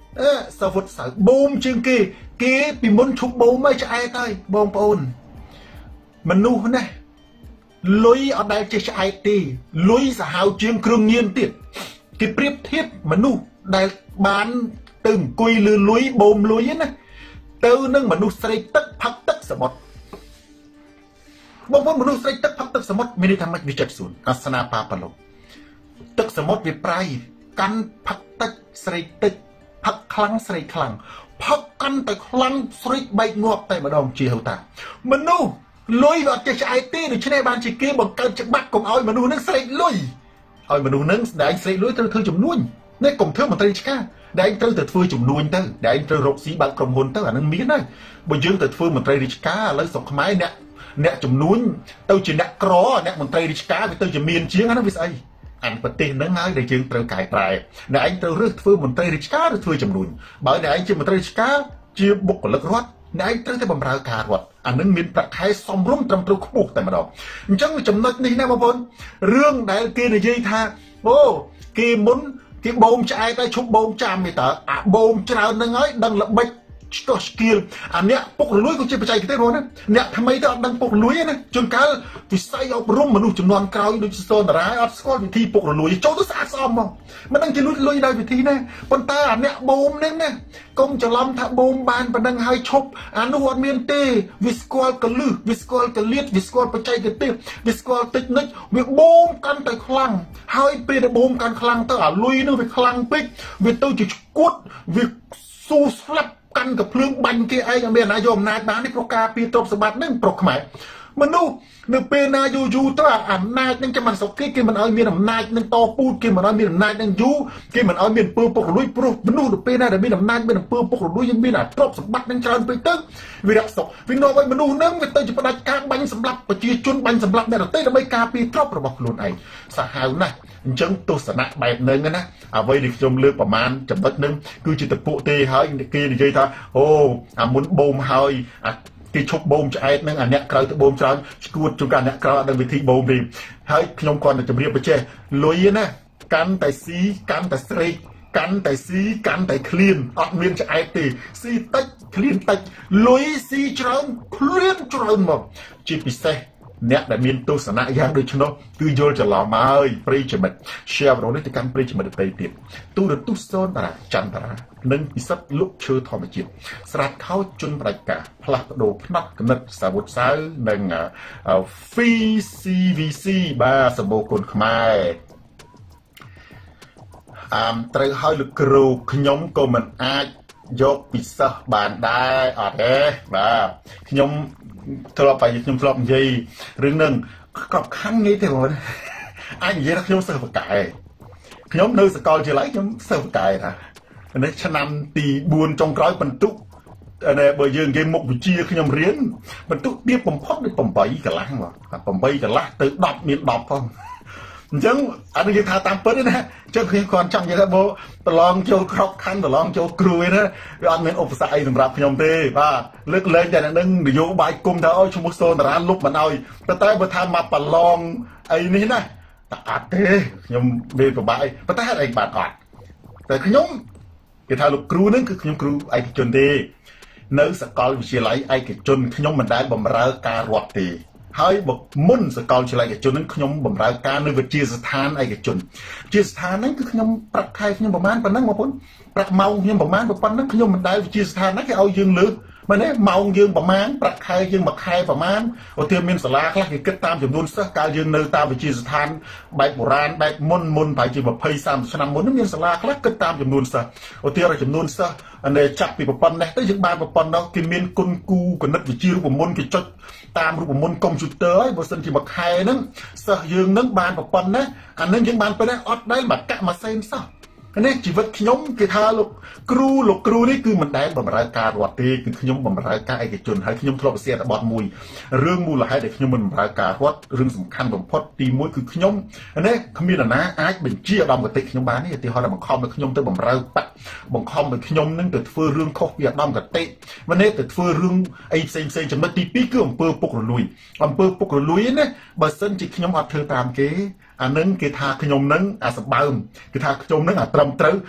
Speaker 1: សវុតសៅបូមជាងគេពីមុនឈប់បូមឲ្យឆ្អែតហើយបងប្អូនមនុស្សណាលុយអត់ដែលចេះឆ្អែតទេលុយសាហាវជាងគ្រឿងញៀនទៀតគេប្រៀបធៀបមនុស្សដែលបានទៅអង្គុយលឺលុយបូមលុយណាទៅនឹងមនុស្សស្រេកទឹកផឹកទឹកសមុទ្របងប្អូនមនុស្សស្រេកទឹកផឹកទឹកសមុទ្រមានន័យថាម៉េចវាចិត្តសួនអាសនាបាបលោកទឹកសមុទ្រវាប្រៃកាន់ផឹកទឹកស្រេកទឹកផឹកខ្លាំងស្រេកខ្លាំងផឹកកាន់តែខ្លាំងស្រេកបែកងាប់តែម្ដងជាហៅតាមនុស្សលុយវាអត់ចេះឆ្អែតទេដូច្នេះបានជាគេបង្កើតច្បាប់កុំឲ្យមនុស្សនឹងស្រេកលុយឲ្យមនុស្សនឹងស្ដែងស្រេកលុយត្រូវធ្វើចំនួននេះកុំធ្វើមន្ត្រីរាជការដែលត្រូវទៅធ្វើចំនួនទៅដែលត្រូវរកស៊ីបើកក្រុមហ៊ុនទៅអានឹងមានហើយបើយើងទៅធ្វើមន្ត្រីរាជការឥឡូវស្រុកខ្មែរអ្នកចំនួនទៅជាអ្នកក្រអ្នកមន្ត្រីរាជការវាទៅជាមានជាងអានោះវាស្អីអានប្រទេសហ្នឹងហើយដែលយើងត្រូវកែប្រែអ្នកឯងត្រូវរើសធ្វើមន្ត្រីរាជការឬធ្វើចំនួនបើអ្នកឯងជាមន្ត្រីរាជការជាបុគ្គលិករដ្ឋអ្នកឯងត្រូវតែបម្រើការរដ្ឋអានឹងមានប្រាក់ខែសមរម្យត្រឹមត្រូវខ្ពស់តែម្ដងអញ្ចឹងចំណុចនេះណាបងប្អូនរឿងដែលគេនិយាយថាអូគេមុនគេបូមឆ្អែតហើយឈប់បូមចាំទេតើអាបូមច្រើនហ្នឹងហើយដឹងល្បិចស្ទោះស្គៀលអាអ្នកពុករលួយក៏ជាបច្ចេកទេសបងណាអ្នកថ្មីទៅអត់ដឹងពុករលួយណាជួនកាលវិស័យអប់រំមនុស្សចំនួនក្រោយដូចសនតារាអត់ស្គាល់វិធីពុករលួយចូលទៅស្អាតស្អំមកមិនដឹងជាលួយដោយវិធីណាប៉ុន្តែអាអ្នកបូមហ្នឹងណាកុំច្រឡំថាបូមបានប៉ុណ្ណឹងហើយឈប់អានោះអត់មានទេវាស្គាល់កលឹះវាស្គាល់កលៀតវាស្គាល់បច្ចេកទេសវាស្គាល់តិចនិចវាបូមកាន់តែខ្លាំងហើយពេលដែលបូមកាន់ខ្លាំងទៅអាលុយនោះវាខ្លាំងពេកវាទៅជាឈួតវាស៊ូស្លាប់កាន់កភ្លើងបាញ់គេឯងអត់មានណាយកអំណាចបាននេះប្រការពីទ្រព្យសម្បត្តិហ្នឹងប្រុសខ្មែរមនុស្សនៅពេលណាយូរទៅអំណាចនឹងចាំមិនសុខគេមិនឲ្យមានអំណាចនឹងតពូជគេមិនឲ្យមានអំណាចនឹងយូរគេមិនឲ្យមានអំពើពុករលួយព្រោះមនុស្សនៅពេលណាដែលមានអំណាចមានអំពើពុករលួយយើងមានអាទ្រព្យសម្បត្តិនឹងច្រើនពេកទៅវារកសុខវានាំឲ្យមនុស្សនឹងវាទៅជាផ្ដាច់ការបាញ់សម្លាប់ប្រជាជនបាញ់សម្លាប់អ្នកដទៃដើម្បីការពារទ្រព្យរបស់ខ្លួនឯងសាហាវណាស់អញ្ចឹងទស្សនៈបែបហ្នឹងណាអ្វីដែលខ្ញុំលើកប្រមាណចំណុចហ្នឹងគឺជាតពុទេហើយគេនិយាយថាអូអាមុនបូមហើយគេឈប់បូមឆ្អែតហ្នឹងអាអ្នកក្រៅទៅបូមច្រើនស្គួតជួនកាលអ្នកក្រៅអត់ដឹងវិធីបូមទេហើយខ្ញុំគាត់ទៅជម្រាបបច្ចេះលុយណាកាន់តែស៊ីកាន់តែស្រេកកាន់តែស៊ីកាន់តែឃ្លានអត់មានឆ្អែតទេស៊ីតិចឃ្លានតិចលុយស៊ីច្រើនឃ្លានច្រើនមកជាពិសេសអ្នកដែលមានទស្សនៈយ៉ាងដូចនោះគឺយល់ច្រឡំហើយប្រិយមិត្ត share វីដេអូនេះទៅកាន់ប្រិយមិត្តដទៃទៀតទូរទស្សន៍សូនតារាចន្ទរានិងពិសិដ្ឋលុកឈើធម្មជាតិស្រាតខោជន់ផ្ដាច់ការផ្លាស់ប្ដូរផ្នែកគណិតសាវុតសៅនិង VCVC បាទសម្បូរគុណខ្មែរត្រូវឲ្យលោកគ្រូខ្ញុំក៏មិនអាចយកពិសេសបានដែរអត់ទេបាទខ្ញុំធ្លាប់និយាយរឿងហ្នឹងកប់ខណ្ឌងាយទេបងអាចនិយាយថាខ្ញុំសិស្សបកែខ្ញុំនៅសាកលវិទ្យាល័យខ្ញុំសិស្សបកែថានេះឆ្នាំទី4ចុងក្រោយបន្ទុកបើយើងនិយាយមុខវិជ្ជាខ្ញុំរៀនបន្ទុកទៀតបំផុតដូច8កន្លះមក8កន្លះទៅ10មាន10ផងអញ្ចឹងអានេះគេថាតាមពិតណាអញ្ចឹងខ្ញុំគាត់ចង់និយាយថាបើប្រឡងចូលក្របខណ្ឌប្រឡងចូលគ្រូឯណាវាអត់មានឧបសគ្គអីសម្រាប់ខ្ញុំទេបាទលើកលែងតែនឹងនយោបាយគុំថាអូឈ្មោះសូនតារាលុបមិនអោយតែបើថាមកប្រឡងអីនេះណាតែអត់ទេខ្ញុំមានប្របាយប៉ុន្តែហេតុអីបានអត់តែខ្ញុំគេថាលោកគ្រូហ្នឹងគឺខ្ញុំគ្រូឯកជនទេនៅសាកលវិទ្យាល័យឯកជនខ្ញុំមិនដែលបម្រើការរដ្ឋទេហើយមុនសាកលវិទ្យាល័យឯកជនហ្នឹងខ្ញុំបម្រើការនៅវិទ្យាស្ថានឯកជនវិទ្យាស្ថានហ្នឹងគឺខ្ញុំប្រាក់ខែខ្ញុំប្រហែលប៉ុណ្ណឹងបងប្អូនប្រាក់ម៉ោងខ្ញុំប្រហែលប៉ុណ្ណឹងខ្ញុំមិនដែលវិទ្យាស្ថានហ្នឹងគេឲ្យយើងលើសមែនទេម៉ោងយើងប្រហែលប្រាក់ខែយើងមួយខែប្រហែលឧទាហរណ៍មានសាលាខ្លះគេគិតតាមចំនួនសិស្សកាលយើងនៅតាមវិទ្យាស្ថានបែបបុរាណបែបមុនប្រហែលជា20 30ឆ្នាំមុនមានសាលាខ្លះគិតតាមចំនួនសិស្សឧទាហរណ៍ចំនួនសិស្សចាប់ពីប្រព័ន្ធនេះទៅយើងបានប្រព័ន្ធនោះគេមានគុណគូគណិតវិទ្យារូបមន្តគេចុចតាមរូបមន្តកុំព្យូទ័រហើយបើសិនជាមួយខែហ្នឹងសិស្សយើងហ្នឹងបានប្រព័ន្ធណាអាហ្នឹងយើងបានប៉ុណ្ណេះអត់ដែលមកកាក់មកសេនសោះនេះជីវិតខ្ញុំគេថាលោកគ្រូនេះគឺមិនដែលបម្រើការរដ្ឋទេគឺខ្ញុំបម្រើការឯកជនហើយខ្ញុំធ្លាប់សរសេរបទមួយរឿងមូលហេតុដែលខ្ញុំមិនបម្រើការរដ្ឋរឿងសំខាន់បំផុតទី1គឺខ្ញុំនេះគ្មាននរណាអាចបញ្ជាឧត្តមគតិខ្ញុំបានទេឧទាហរណ៍ថាបង្ខំឲ្យខ្ញុំទៅបម្រើបកបង្ខំឲ្យខ្ញុំនឹងទៅធ្វើរឿងខុសពីឧត្តមគតិមិនទេទៅធ្វើរឿងអីផ្សេងចំណុចទី2គឺអំពើពុករលួយណាបើសិនជាខ្ញុំអត់ធ្វើតាមគេអានឹងគេថាខ្ញុំនឹងអាសម្បើមគេថាខ្ញុំនឹងអាត្រឹមត្រូវ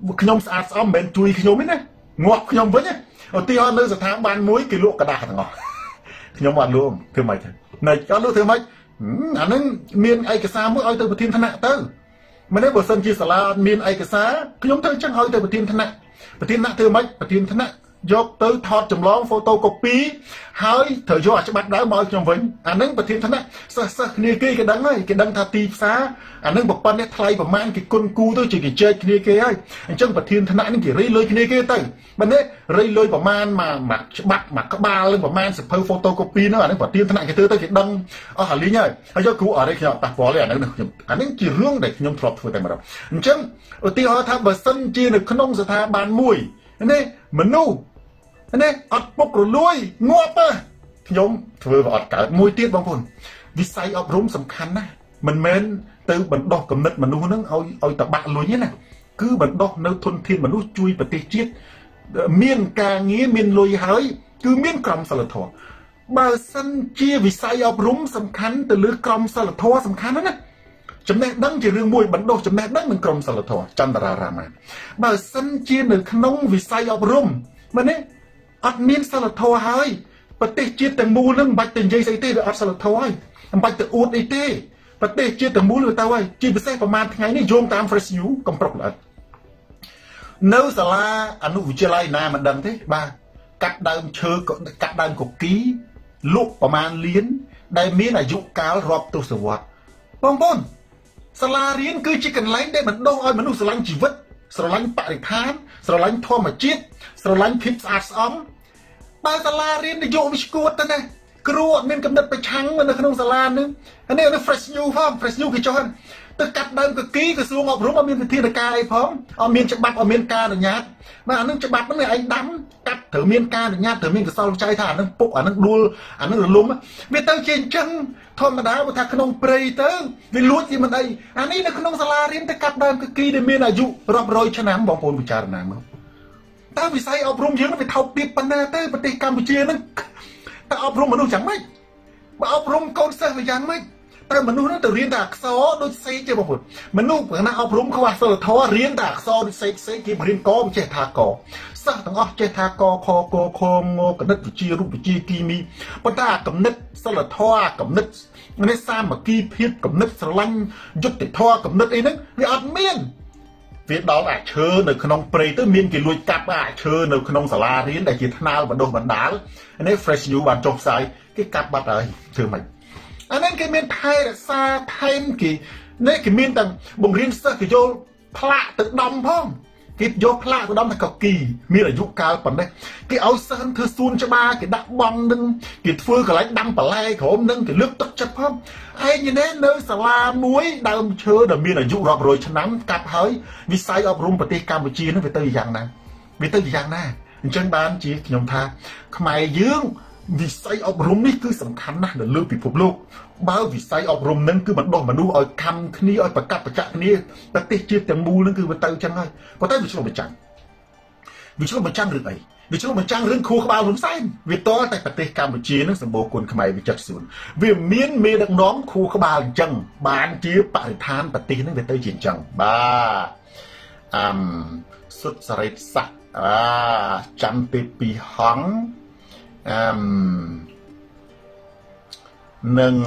Speaker 1: ខ្ញុំស្អាតស្អំមិនមែនជួយខ្ញុំទេណាងាប់ខ្ញុំវិញណាឧទាហរណ៍នៅស្ថាប័នមួយគេលក់กระดาษទាំងអស់ខ្ញុំអត់លក់ធ្វើម៉េចទៅណែអត់លក់ធ្វើម៉េចអានឹងមានឯកសារមួយឲ្យទៅប្រធានថ្នាក់ទៅមិនទេបើសិនជាសាលាអត់មានឯកសារខ្ញុំត្រូវចឹងឲ្យទៅប្រធានថ្នាក់ធ្វើម៉េចប្រធានថ្នាក់យកទៅថតចម្លង photocopy ហើយត្រូវយកអាច្បាប់ដើមមកឲ្យខ្ញុំវិញអានឹងប្រធានថ្នាក់សិស្សគ្នាគេដឹងហើយគេដឹងថាទីផ្សារអានឹងប្រព័ន្ធនេះថ្លៃប្រមាណគេគុណគូទៅជាគេចែកគ្នាគេហើយអញ្ចឹងប្រធានថ្នាក់នេះគេរីលុយគ្នាគេទៅបើនេះរីលុយប្រមាណមកច្បាប់មកក្បាលនឹងប្រមាណសភៅ photocopy នោះអានឹងប្រធានថ្នាក់គេទៅគេដឹងអស់អាលីងហើយយកគ្រូអត់ទេខ្ញុំអត់ប៉ះពាល់ទេអានឹងខ្ញុំអានឹងជារឿងដែលខ្ញុំធ្លាប់ធ្វើតែម្ដងអញ្ចឹងឧទាហរណ៍ថាបើសិនជានៅក្នុងស្ថាប័នមួយនេះមនុស្សនេះអត់ពុករលួយងាប់ខ្ញុំធ្វើវាអត់កើតមួយទៀតបងប្អូនវិស័យអប់រំសំខាន់ណាស់មិនមែនទៅបណ្ដោះគំនិតមនុស្សហ្នឹងឲ្យតបាក់លុយទេណាគឺបណ្ដោះនៅធនធានមនុស្សជួយប្រទេសជាតិមានការងារមានលុយហើយគឺមានក្រមសីលធម៌បើសិនជាវិស័យអប់រំសំខាន់ទៅលើក្រមសីលធម៌សំខាន់ណាចំណេះដឹងជារឿងមួយបណ្ដោះចំណេះដឹងនឹងក្រមសីលធម៌ចន្ទរារាមាបើសិនជានៅក្នុងវិស័យអប់រំមែនទេអត់មានសិលធម៌ហើយប្រទេសជាតិទាំងមូលនឹងមិនបាច់ទៅនិយាយស្អីទេវាអត់សិលធម៌ហើយមិនបាច់ទៅអួតអីទេប្រទេសជាតិទាំងមូលវាទៅហើយជាពិសេសប្រហែលថ្ងៃនេះយោងតាម Fresh News កំប្រុកល្អិតនៅសាលាអនុវិទ្យាល័យណាមិនដឹងទេបាទកាត់ដើមឈើកាត់ដើមកុកីលក់ប្រហែលលានដែលមានអាយុកាលរាប់ទសវត្សរ៍បងប្អូនសាលារៀនគឺជាកន្លែងដែលបណ្ដុះឲ្យមនុស្សស្រឡាញ់ជីវិតស្រឡាញ់បរិស្ថានស្រឡាញ់ធម្មជាតិស្រឡាញ់ភាពស្អាតស្អំបើសាលារៀននយោបាយស្គួតទៅណាគ្រូអត់មានកំណត់ប្រឆាំងនៅក្នុងសាលានឹងនេះនៅ Fresh News ផង Fresh News គេចុះទៅកាត់ដើមកគីក្រសួងអប់រំអត់មានវិធានការអីផងអត់មានច្បាប់អត់មានការអនុញ្ញាតបាទអានឹងច្បាប់ហ្នឹងឯងដាំកាត់ត្រូវមានការអនុញ្ញាតត្រូវមានកសលចៃថាអានឹងពុកអានឹងដួលអានឹងរលំវាទៅជាអញ្ចឹងធម្មតាបើថាក្នុងព្រៃទៅវាលួចទីមិនអីអានេះនៅក្នុងសាលារៀនទៅកាត់ដើមកគីដែលមានអាយុរាប់រយឆ្នាំបងប្អូនពិចារណាមើលតើវិស័យអប់រំយើងវាថោកទាបប៉ុណ្ណាទៅប្រទេសកម្ពុជាហ្នឹងតើអប់រំមនុស្សយ៉ាងម៉េចបើអប់រំកូនសិស្សវាយ៉ាងម៉េចតែមនុស្សហ្នឹងទៅរៀនតែអក្សរដូចសេកទេបងប្អូនមនុស្សព្រោះណាអប់រំខ្វះសិលធម៌រៀនតែអក្សរដូចសេកគេរៀនកមិនចេះថាកសិស្សទាំងអស់ចេះថាកខកខងគណិតវិទ្យារូបវិទ្យាគីមីប៉ុន្តែគណិតសិលធម៌គណិតនេះសាមគ្គីភាពគណិតស្រឡាញ់យុត្តិធម៌គណិតអីហ្នឹងវាអត់មានវាដល់អាឈើនៅក្នុងព្រៃទៅមានគេលួចកាប់អាឈើនៅក្នុងសាលារៀនដែលជាថ្នាលបណ្ដុះបណ្ដាលនេះ Fresh News បានចុះផ្សាយគេកាប់បាត់ហើយធ្វើម៉េចអានេះគេមានថែរក្សាថែមគេនេះគេមានទាំងបង្រៀនសិស្សគេយកផ្លាកទៅដំផងគេយកផ្លាកទៅដំតែកគីមានអាយុកាលប៉ុណ្ណេះគេឲ្យសិស្សធ្វើសួនច្បារគេដាក់បងនឹងគេធ្វើកន្លែងដាំបន្លែក្រុមនឹងគេលើកទឹកចិត្តផងឯងនេះនៅសាលាមួយដើមឈើដែលមានអាយុរាប់រយឆ្នាំកាប់ហើយវិស័យអប់រំប្រទេសកម្ពុជានឹងវាទៅយ៉ាងណាអញ្ចឹងបានជាខ្ញុំថាខ្មែរយើងវិស័យអប់រំនេះគឺសំខាន់ណាស់នៅលើពិភពលោកបើវិស័យអប់រំនឹងគឺបណ្ដុះមនុស្សឲ្យខំគ្នាឲ្យប្រកាសប្រចាក់គ្នាប្រទេសជាតិទាំងមូលនឹងគឺវាទៅចឹងហើយប៉ុន្តែវាឆ្លុះបញ្ចាំងរឿងអីវាឆ្លុះបញ្ចាំងរឿងខួរក្បាលហ៊ុនសែនវាតតែប្រទេសកម្ពុជានឹងសម្បូរគុណខ្មែរវិចិត្រសួនវាមានមេដឹកនាំខួរក្បាលអញ្ចឹងបានជាបរិស្ថានប្រទេសនឹងវាទៅជាអញ្ចឹងបាទសុទ្ធសរិទ្ធស័ក្តិចន្ទទេពីហង្សនឹង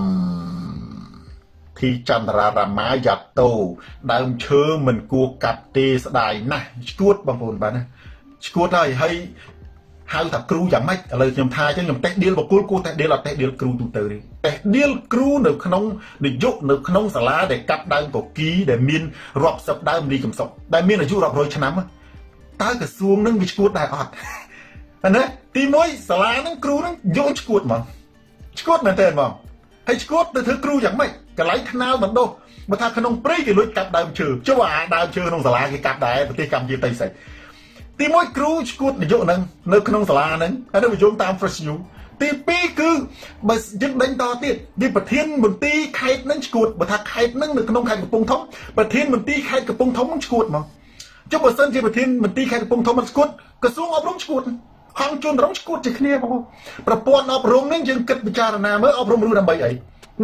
Speaker 1: ធីចន្ទរារាមាយ៉ាតូដើមឈើមិនគួរកាប់ទេស្ដាយណាស់ឈួតបងប្អូនបាទណាឈួតហើយហៅថាគ្រូយ៉ាងម៉េចឥឡូវខ្ញុំថាអញ្ចឹងខ្ញុំតេះដៀលបកគោលគួរតេះដៀលអត់តេះដៀលគ្រូទូទៅទេតេះដៀលគ្រូនៅក្នុងនយោបាយនៅក្នុងសាលាដែលកាប់ដើមកគីដែលមានរាប់សិបដើមលីកំសុកដែលមានអាយុរាប់រយឆ្នាំតើក្រសួងនឹងវាឈួតដែរអត់ណាទី1សាលានឹងគ្រូនឹងយកឈួតមកឈួតមែនទេបងហើយឈួតទៅធ្វើគ្រូយ៉ាងម៉េចកន្លែងថ្នាលបណ្ដុះបើថាក្នុងព្រៃគេលួចកាប់ដើមឈើចុះអាដើមឈើក្នុងសាលាគេកាប់ដែរប្រទេសកម្ពុជាទៅស្អីទី1គ្រូឈួតនយោបាយនឹងនៅក្នុងសាលានឹងហើយនៅយោងតាម Fresh News ទី2គឺបើយើងដេញតទៀតវាប្រធានមន្ទីរខេត្តនឹងឈួតបើថាខេត្តនឹងនៅក្នុងខេត្តកំពង់ធំប្រធានមន្ទីរខេត្តកំពង់ធំនឹងឈួតមកចុះបើសិនជាប្រធានមន្ទីរខេត្តកំពង់ធំមិនឈួតក្រសួងអប់រំឈួតហងជួនរងឈួតជាគ្នាបងប្រព័ន្ធអប់រំនឹងយើងគិតពិចារណាមើលអប់រំឬដើម្បីអីមែនទេ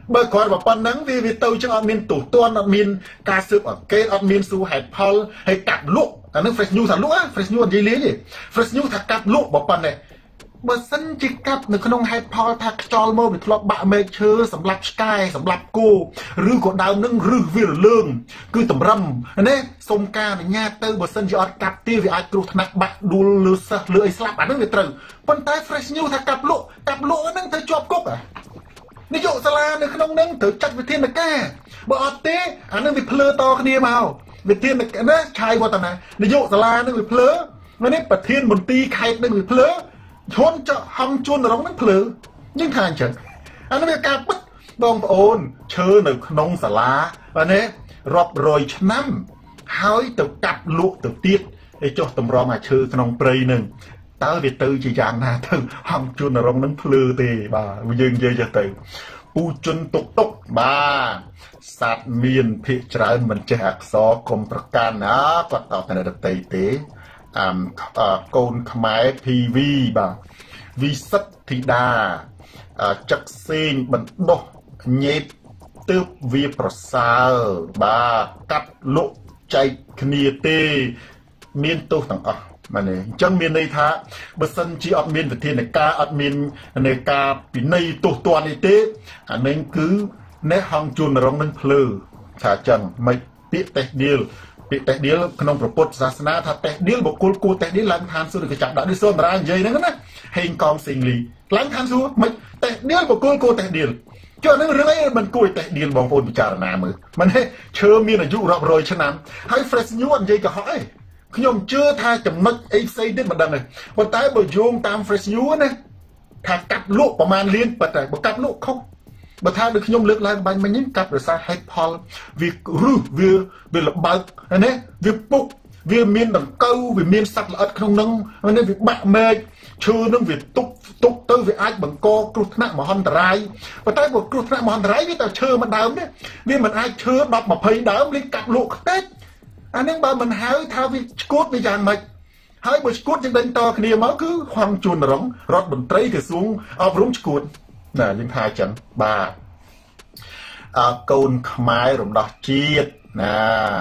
Speaker 1: បើគាត់បើប៉ុណ្ណឹងវាទៅចឹងអត់មានទូទាត់អត់មានការស៊ើបអង្កេតអត់មានសួរហេតុផលហើយកាត់លក់អានឹង fresh news ថាលក់ fresh news និយាយលេងទេ fresh news ថាកាត់លក់បើប៉ុណ្ណេះបើសិនជាកាត់នៅក្នុងហេតុផលថាខ្យល់មកវាធ្លាប់បាក់មែកឈើសម្រាប់ឆ្កែសម្រាប់គោឬក៏ដើមនឹងរឹសវារលើងគឺតម្រឹមណាសុំការអនុញ្ញាតទៅបើសិនជាអត់កាត់ទេវាអាចគ្រោះថ្នាក់បាក់ដួលលើសិស្សលើអីស្លាប់អានឹងវាត្រូវប៉ុន្តែ fresh news ថាកាត់លក់ហ្នឹងទៅជាប់គុកនាយកសាលានៅក្នុងនឹងត្រូវចាត់វិធានការបើអត់ទេអានឹងវាភ្លើតគ្នាមកវិធានណាឆាយវឌ្ឍនានាយកសាលានឹងវាភ្លើនេះប្រធានមន្ទីរខេត្តនឹងវាភ្លើឈុនចហំជួនរងនឹងភ្លើយើងថាអញ្ចឹងអានោះវាការពិតបងប្អូនឈើនៅក្នុងសាលាបាទនេះរាប់រយឆ្នាំហើយទៅកាប់លក់ទៅទៀតឲ្យចុះតម្រង់អាឈើក្នុងព្រៃនឹងតើវាទៅជាយ៉ាងណាទៅហំជួនរងនឹងភ្លើទេបាទយើងនិយាយទៅពូជនតុកបាទសត្វមានភាគច្រើនមិនចេះអក្សរកុំប្រកាន់ណាគាត់តតែដតីទេកូនខ្មែរ PV បាទវិសិទ្ធធីតាចឹកសេងបណ្ដោះញេតទើបវាប្រសើរបាទកាត់លក់ចែកគ្នាទេមានទោសទាំងអស់បាទនេះអញ្ចឹងមានន័យថាបើសិនជាអត់មានវិធានការអត់មាននៃការពិន័យទោសទណ្ឌនេះទេអានេះគឺអ្នកហងជួនរងនឹងភ្លើថាចឹងមិនពាក្យតេះដៀលពាក្យតេះដៀលក្នុងព្រះពុទ្ធសាសនាថាតេះដៀលបុគ្គលគួរតេះដៀលឡើងឋានសួគ៌ចាប់ដាក់ដូចសូនតារានិយាយហ្នឹងណាហេងកងសេងលីឡើងឋានសួគ៌មិនតេះដៀលបុគ្គលគួរតេះដៀលចុះហ្នឹងរឿងអីមិនគួរតេះដៀលបងប្អូនពិចារណាមើលមិនទេឈើមានអាយុរាប់រយឆ្នាំហើយ fresh news និយាយកុហកអីខ្ញុំជឿថាចំណុចអីផ្សេងទៀតមិនដឹងទេប៉ុន្តែបើយោងតាម fresh news ណាថាកាត់លក់ប្រហែលលានប៉ុន្តែបើកាត់លក់ខុសបើថាដូចខ្ញុំលើកឡើងបាញ់មិញហ្នឹងកាត់ដោយសារហេតុផលវារឹសវាលបើកណាវាពុកវាមានដង្កូវវាមានសត្វល្អិតក្នុងហ្នឹងនេះវាបាក់មែកឈើហ្នឹងវាទុកទៅវាអាចបង្កគ្រោះថ្នាក់មហន្តរាយប៉ុន្តែបើគ្រោះថ្នាក់មហន្តរាយវាតែឈើមួយដើមទេវាមិនអាចឈើ10 20ដើមលេងកាត់លក់ខ្ទេចអានេះបើមិនហៅថាវាឈួតវាយ៉ាងម៉េចហើយបើឈួតយើងដេញតគ្នាមកគឺហងជួនរងរដ្ឋមន្ត្រីក្រសួងអប់រំឈួតណាយើងថាអញ្ចឹងបាទកូនខ្មែររំដោះជាតិណា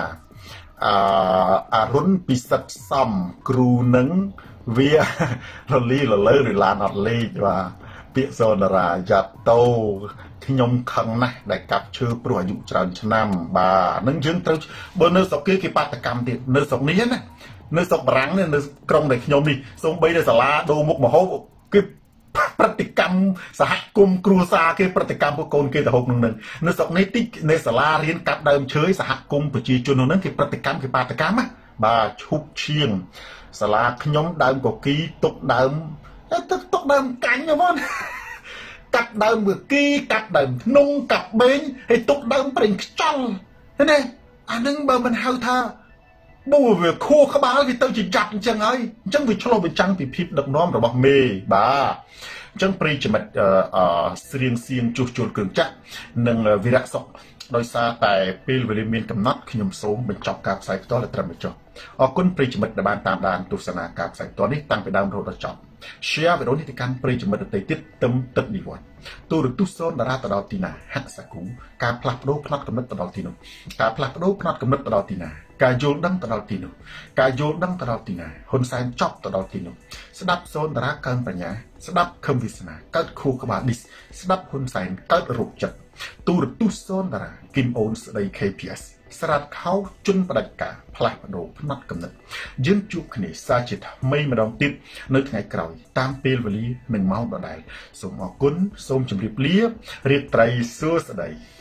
Speaker 1: អរុនពិសិដ្ឋសំគ្រូនឹងវារលីលលើឬឡានអត់លេខបាទពាក្យសូនរាយ៉ាត់តោខ្ញុំខឹងណាស់ដែលកាប់ឈើព្រោះអាយុច្រើនឆ្នាំបាទនឹងយើងត្រូវបើនៅស្រុកគេបាតកម្មទៀតនៅស្រុកនេះណានៅស្រុកបារាំងនៅក្រុងដែលខ្ញុំនេះសូម្បីតែសាលាដូរមុខមហោបគេប្រតិកម្មសហគមន៍គ្រួសារគេប្រតិកម្មពួកកូនគេទៅហូបនឹងនៅស្រុកនេះតិចនៅសាលារៀនកាប់ដើមឈើសហគមន៍ប្រជាជននោះគេប្រតិកម្មគេបាតកម្មណាបាទឈប់ឈៀងសាលាខ្ញុំដើមកគីទុកដើមដើមកាញ់ហ្មងកាត់ដើមវាគីកាត់ដើមធ្នង់កាប់បេងហើយទុកដើមប្រេងខ្ចល់ណាអានឹងបើមិនហៅថាបូវាខួរក្បាលវាទៅជាចាប់អញ្ចឹងហើយអញ្ចឹងវាឆ្លុះបញ្ចាំងពីភាពដឹកនាំរបស់មេបាទអញ្ចឹងប្រិយមិត្តស្រៀងសៀងជួសជុលគ្រឿងចក្រនិងវិរៈសុខដោយសារតែពេលវេលាមានកំណត់ខ្ញុំសូមបញ្ចប់ការផ្សាយផ្ទាល់ត្រឹមនេះចុះអរគុណប្រិយមិត្តដែលបានតាមដានទស្សនាការផ្សាយផ្ទាល់នេះតាំងពីដើមរហូតដល់ចប់ share វីដេអូនេះទៅកាន់ប្រិយមិត្តដទៃទៀតទឹមទឹកនិវត្តន៍ទូរទស្សន៍សូនតារាទៅដល់ទីណាហាក់សាគូការផ្លាស់ប្ដូរផ្នត់កំណត់ទៅដល់ទីនោះការផ្លាស់ប្ដូរផ្នត់កំណត់ទៅដល់ទីណាការយល់ដឹងទៅដល់ទីនោះការយល់ដឹងទៅដល់ទីណាហ៊ុនសែនចប់ទៅដល់ទីនោះស្ដាប់សូនតារាកើនបញ្ញាស្ដាប់ខឹមវាសនាកើតខួរក្បាលឌីសស្ដាប់ហ៊ុនសែនកើតរោគចិត្តទូរទស្សន៍សូនតារាគីមអូនស្ដី KPS ស្រាតខោជន់បដិការផ្លាស់ប្ដូរផ្នត់កំណត់យើងជួបគ្នាសាជាថ្មីម្ដងទៀតនៅថ្ងៃក្រោយតាមពេលវេលានិងម៉ោងដដែលសូមអរគុណសូមជម្រាបលារាត្រីសួស្ដី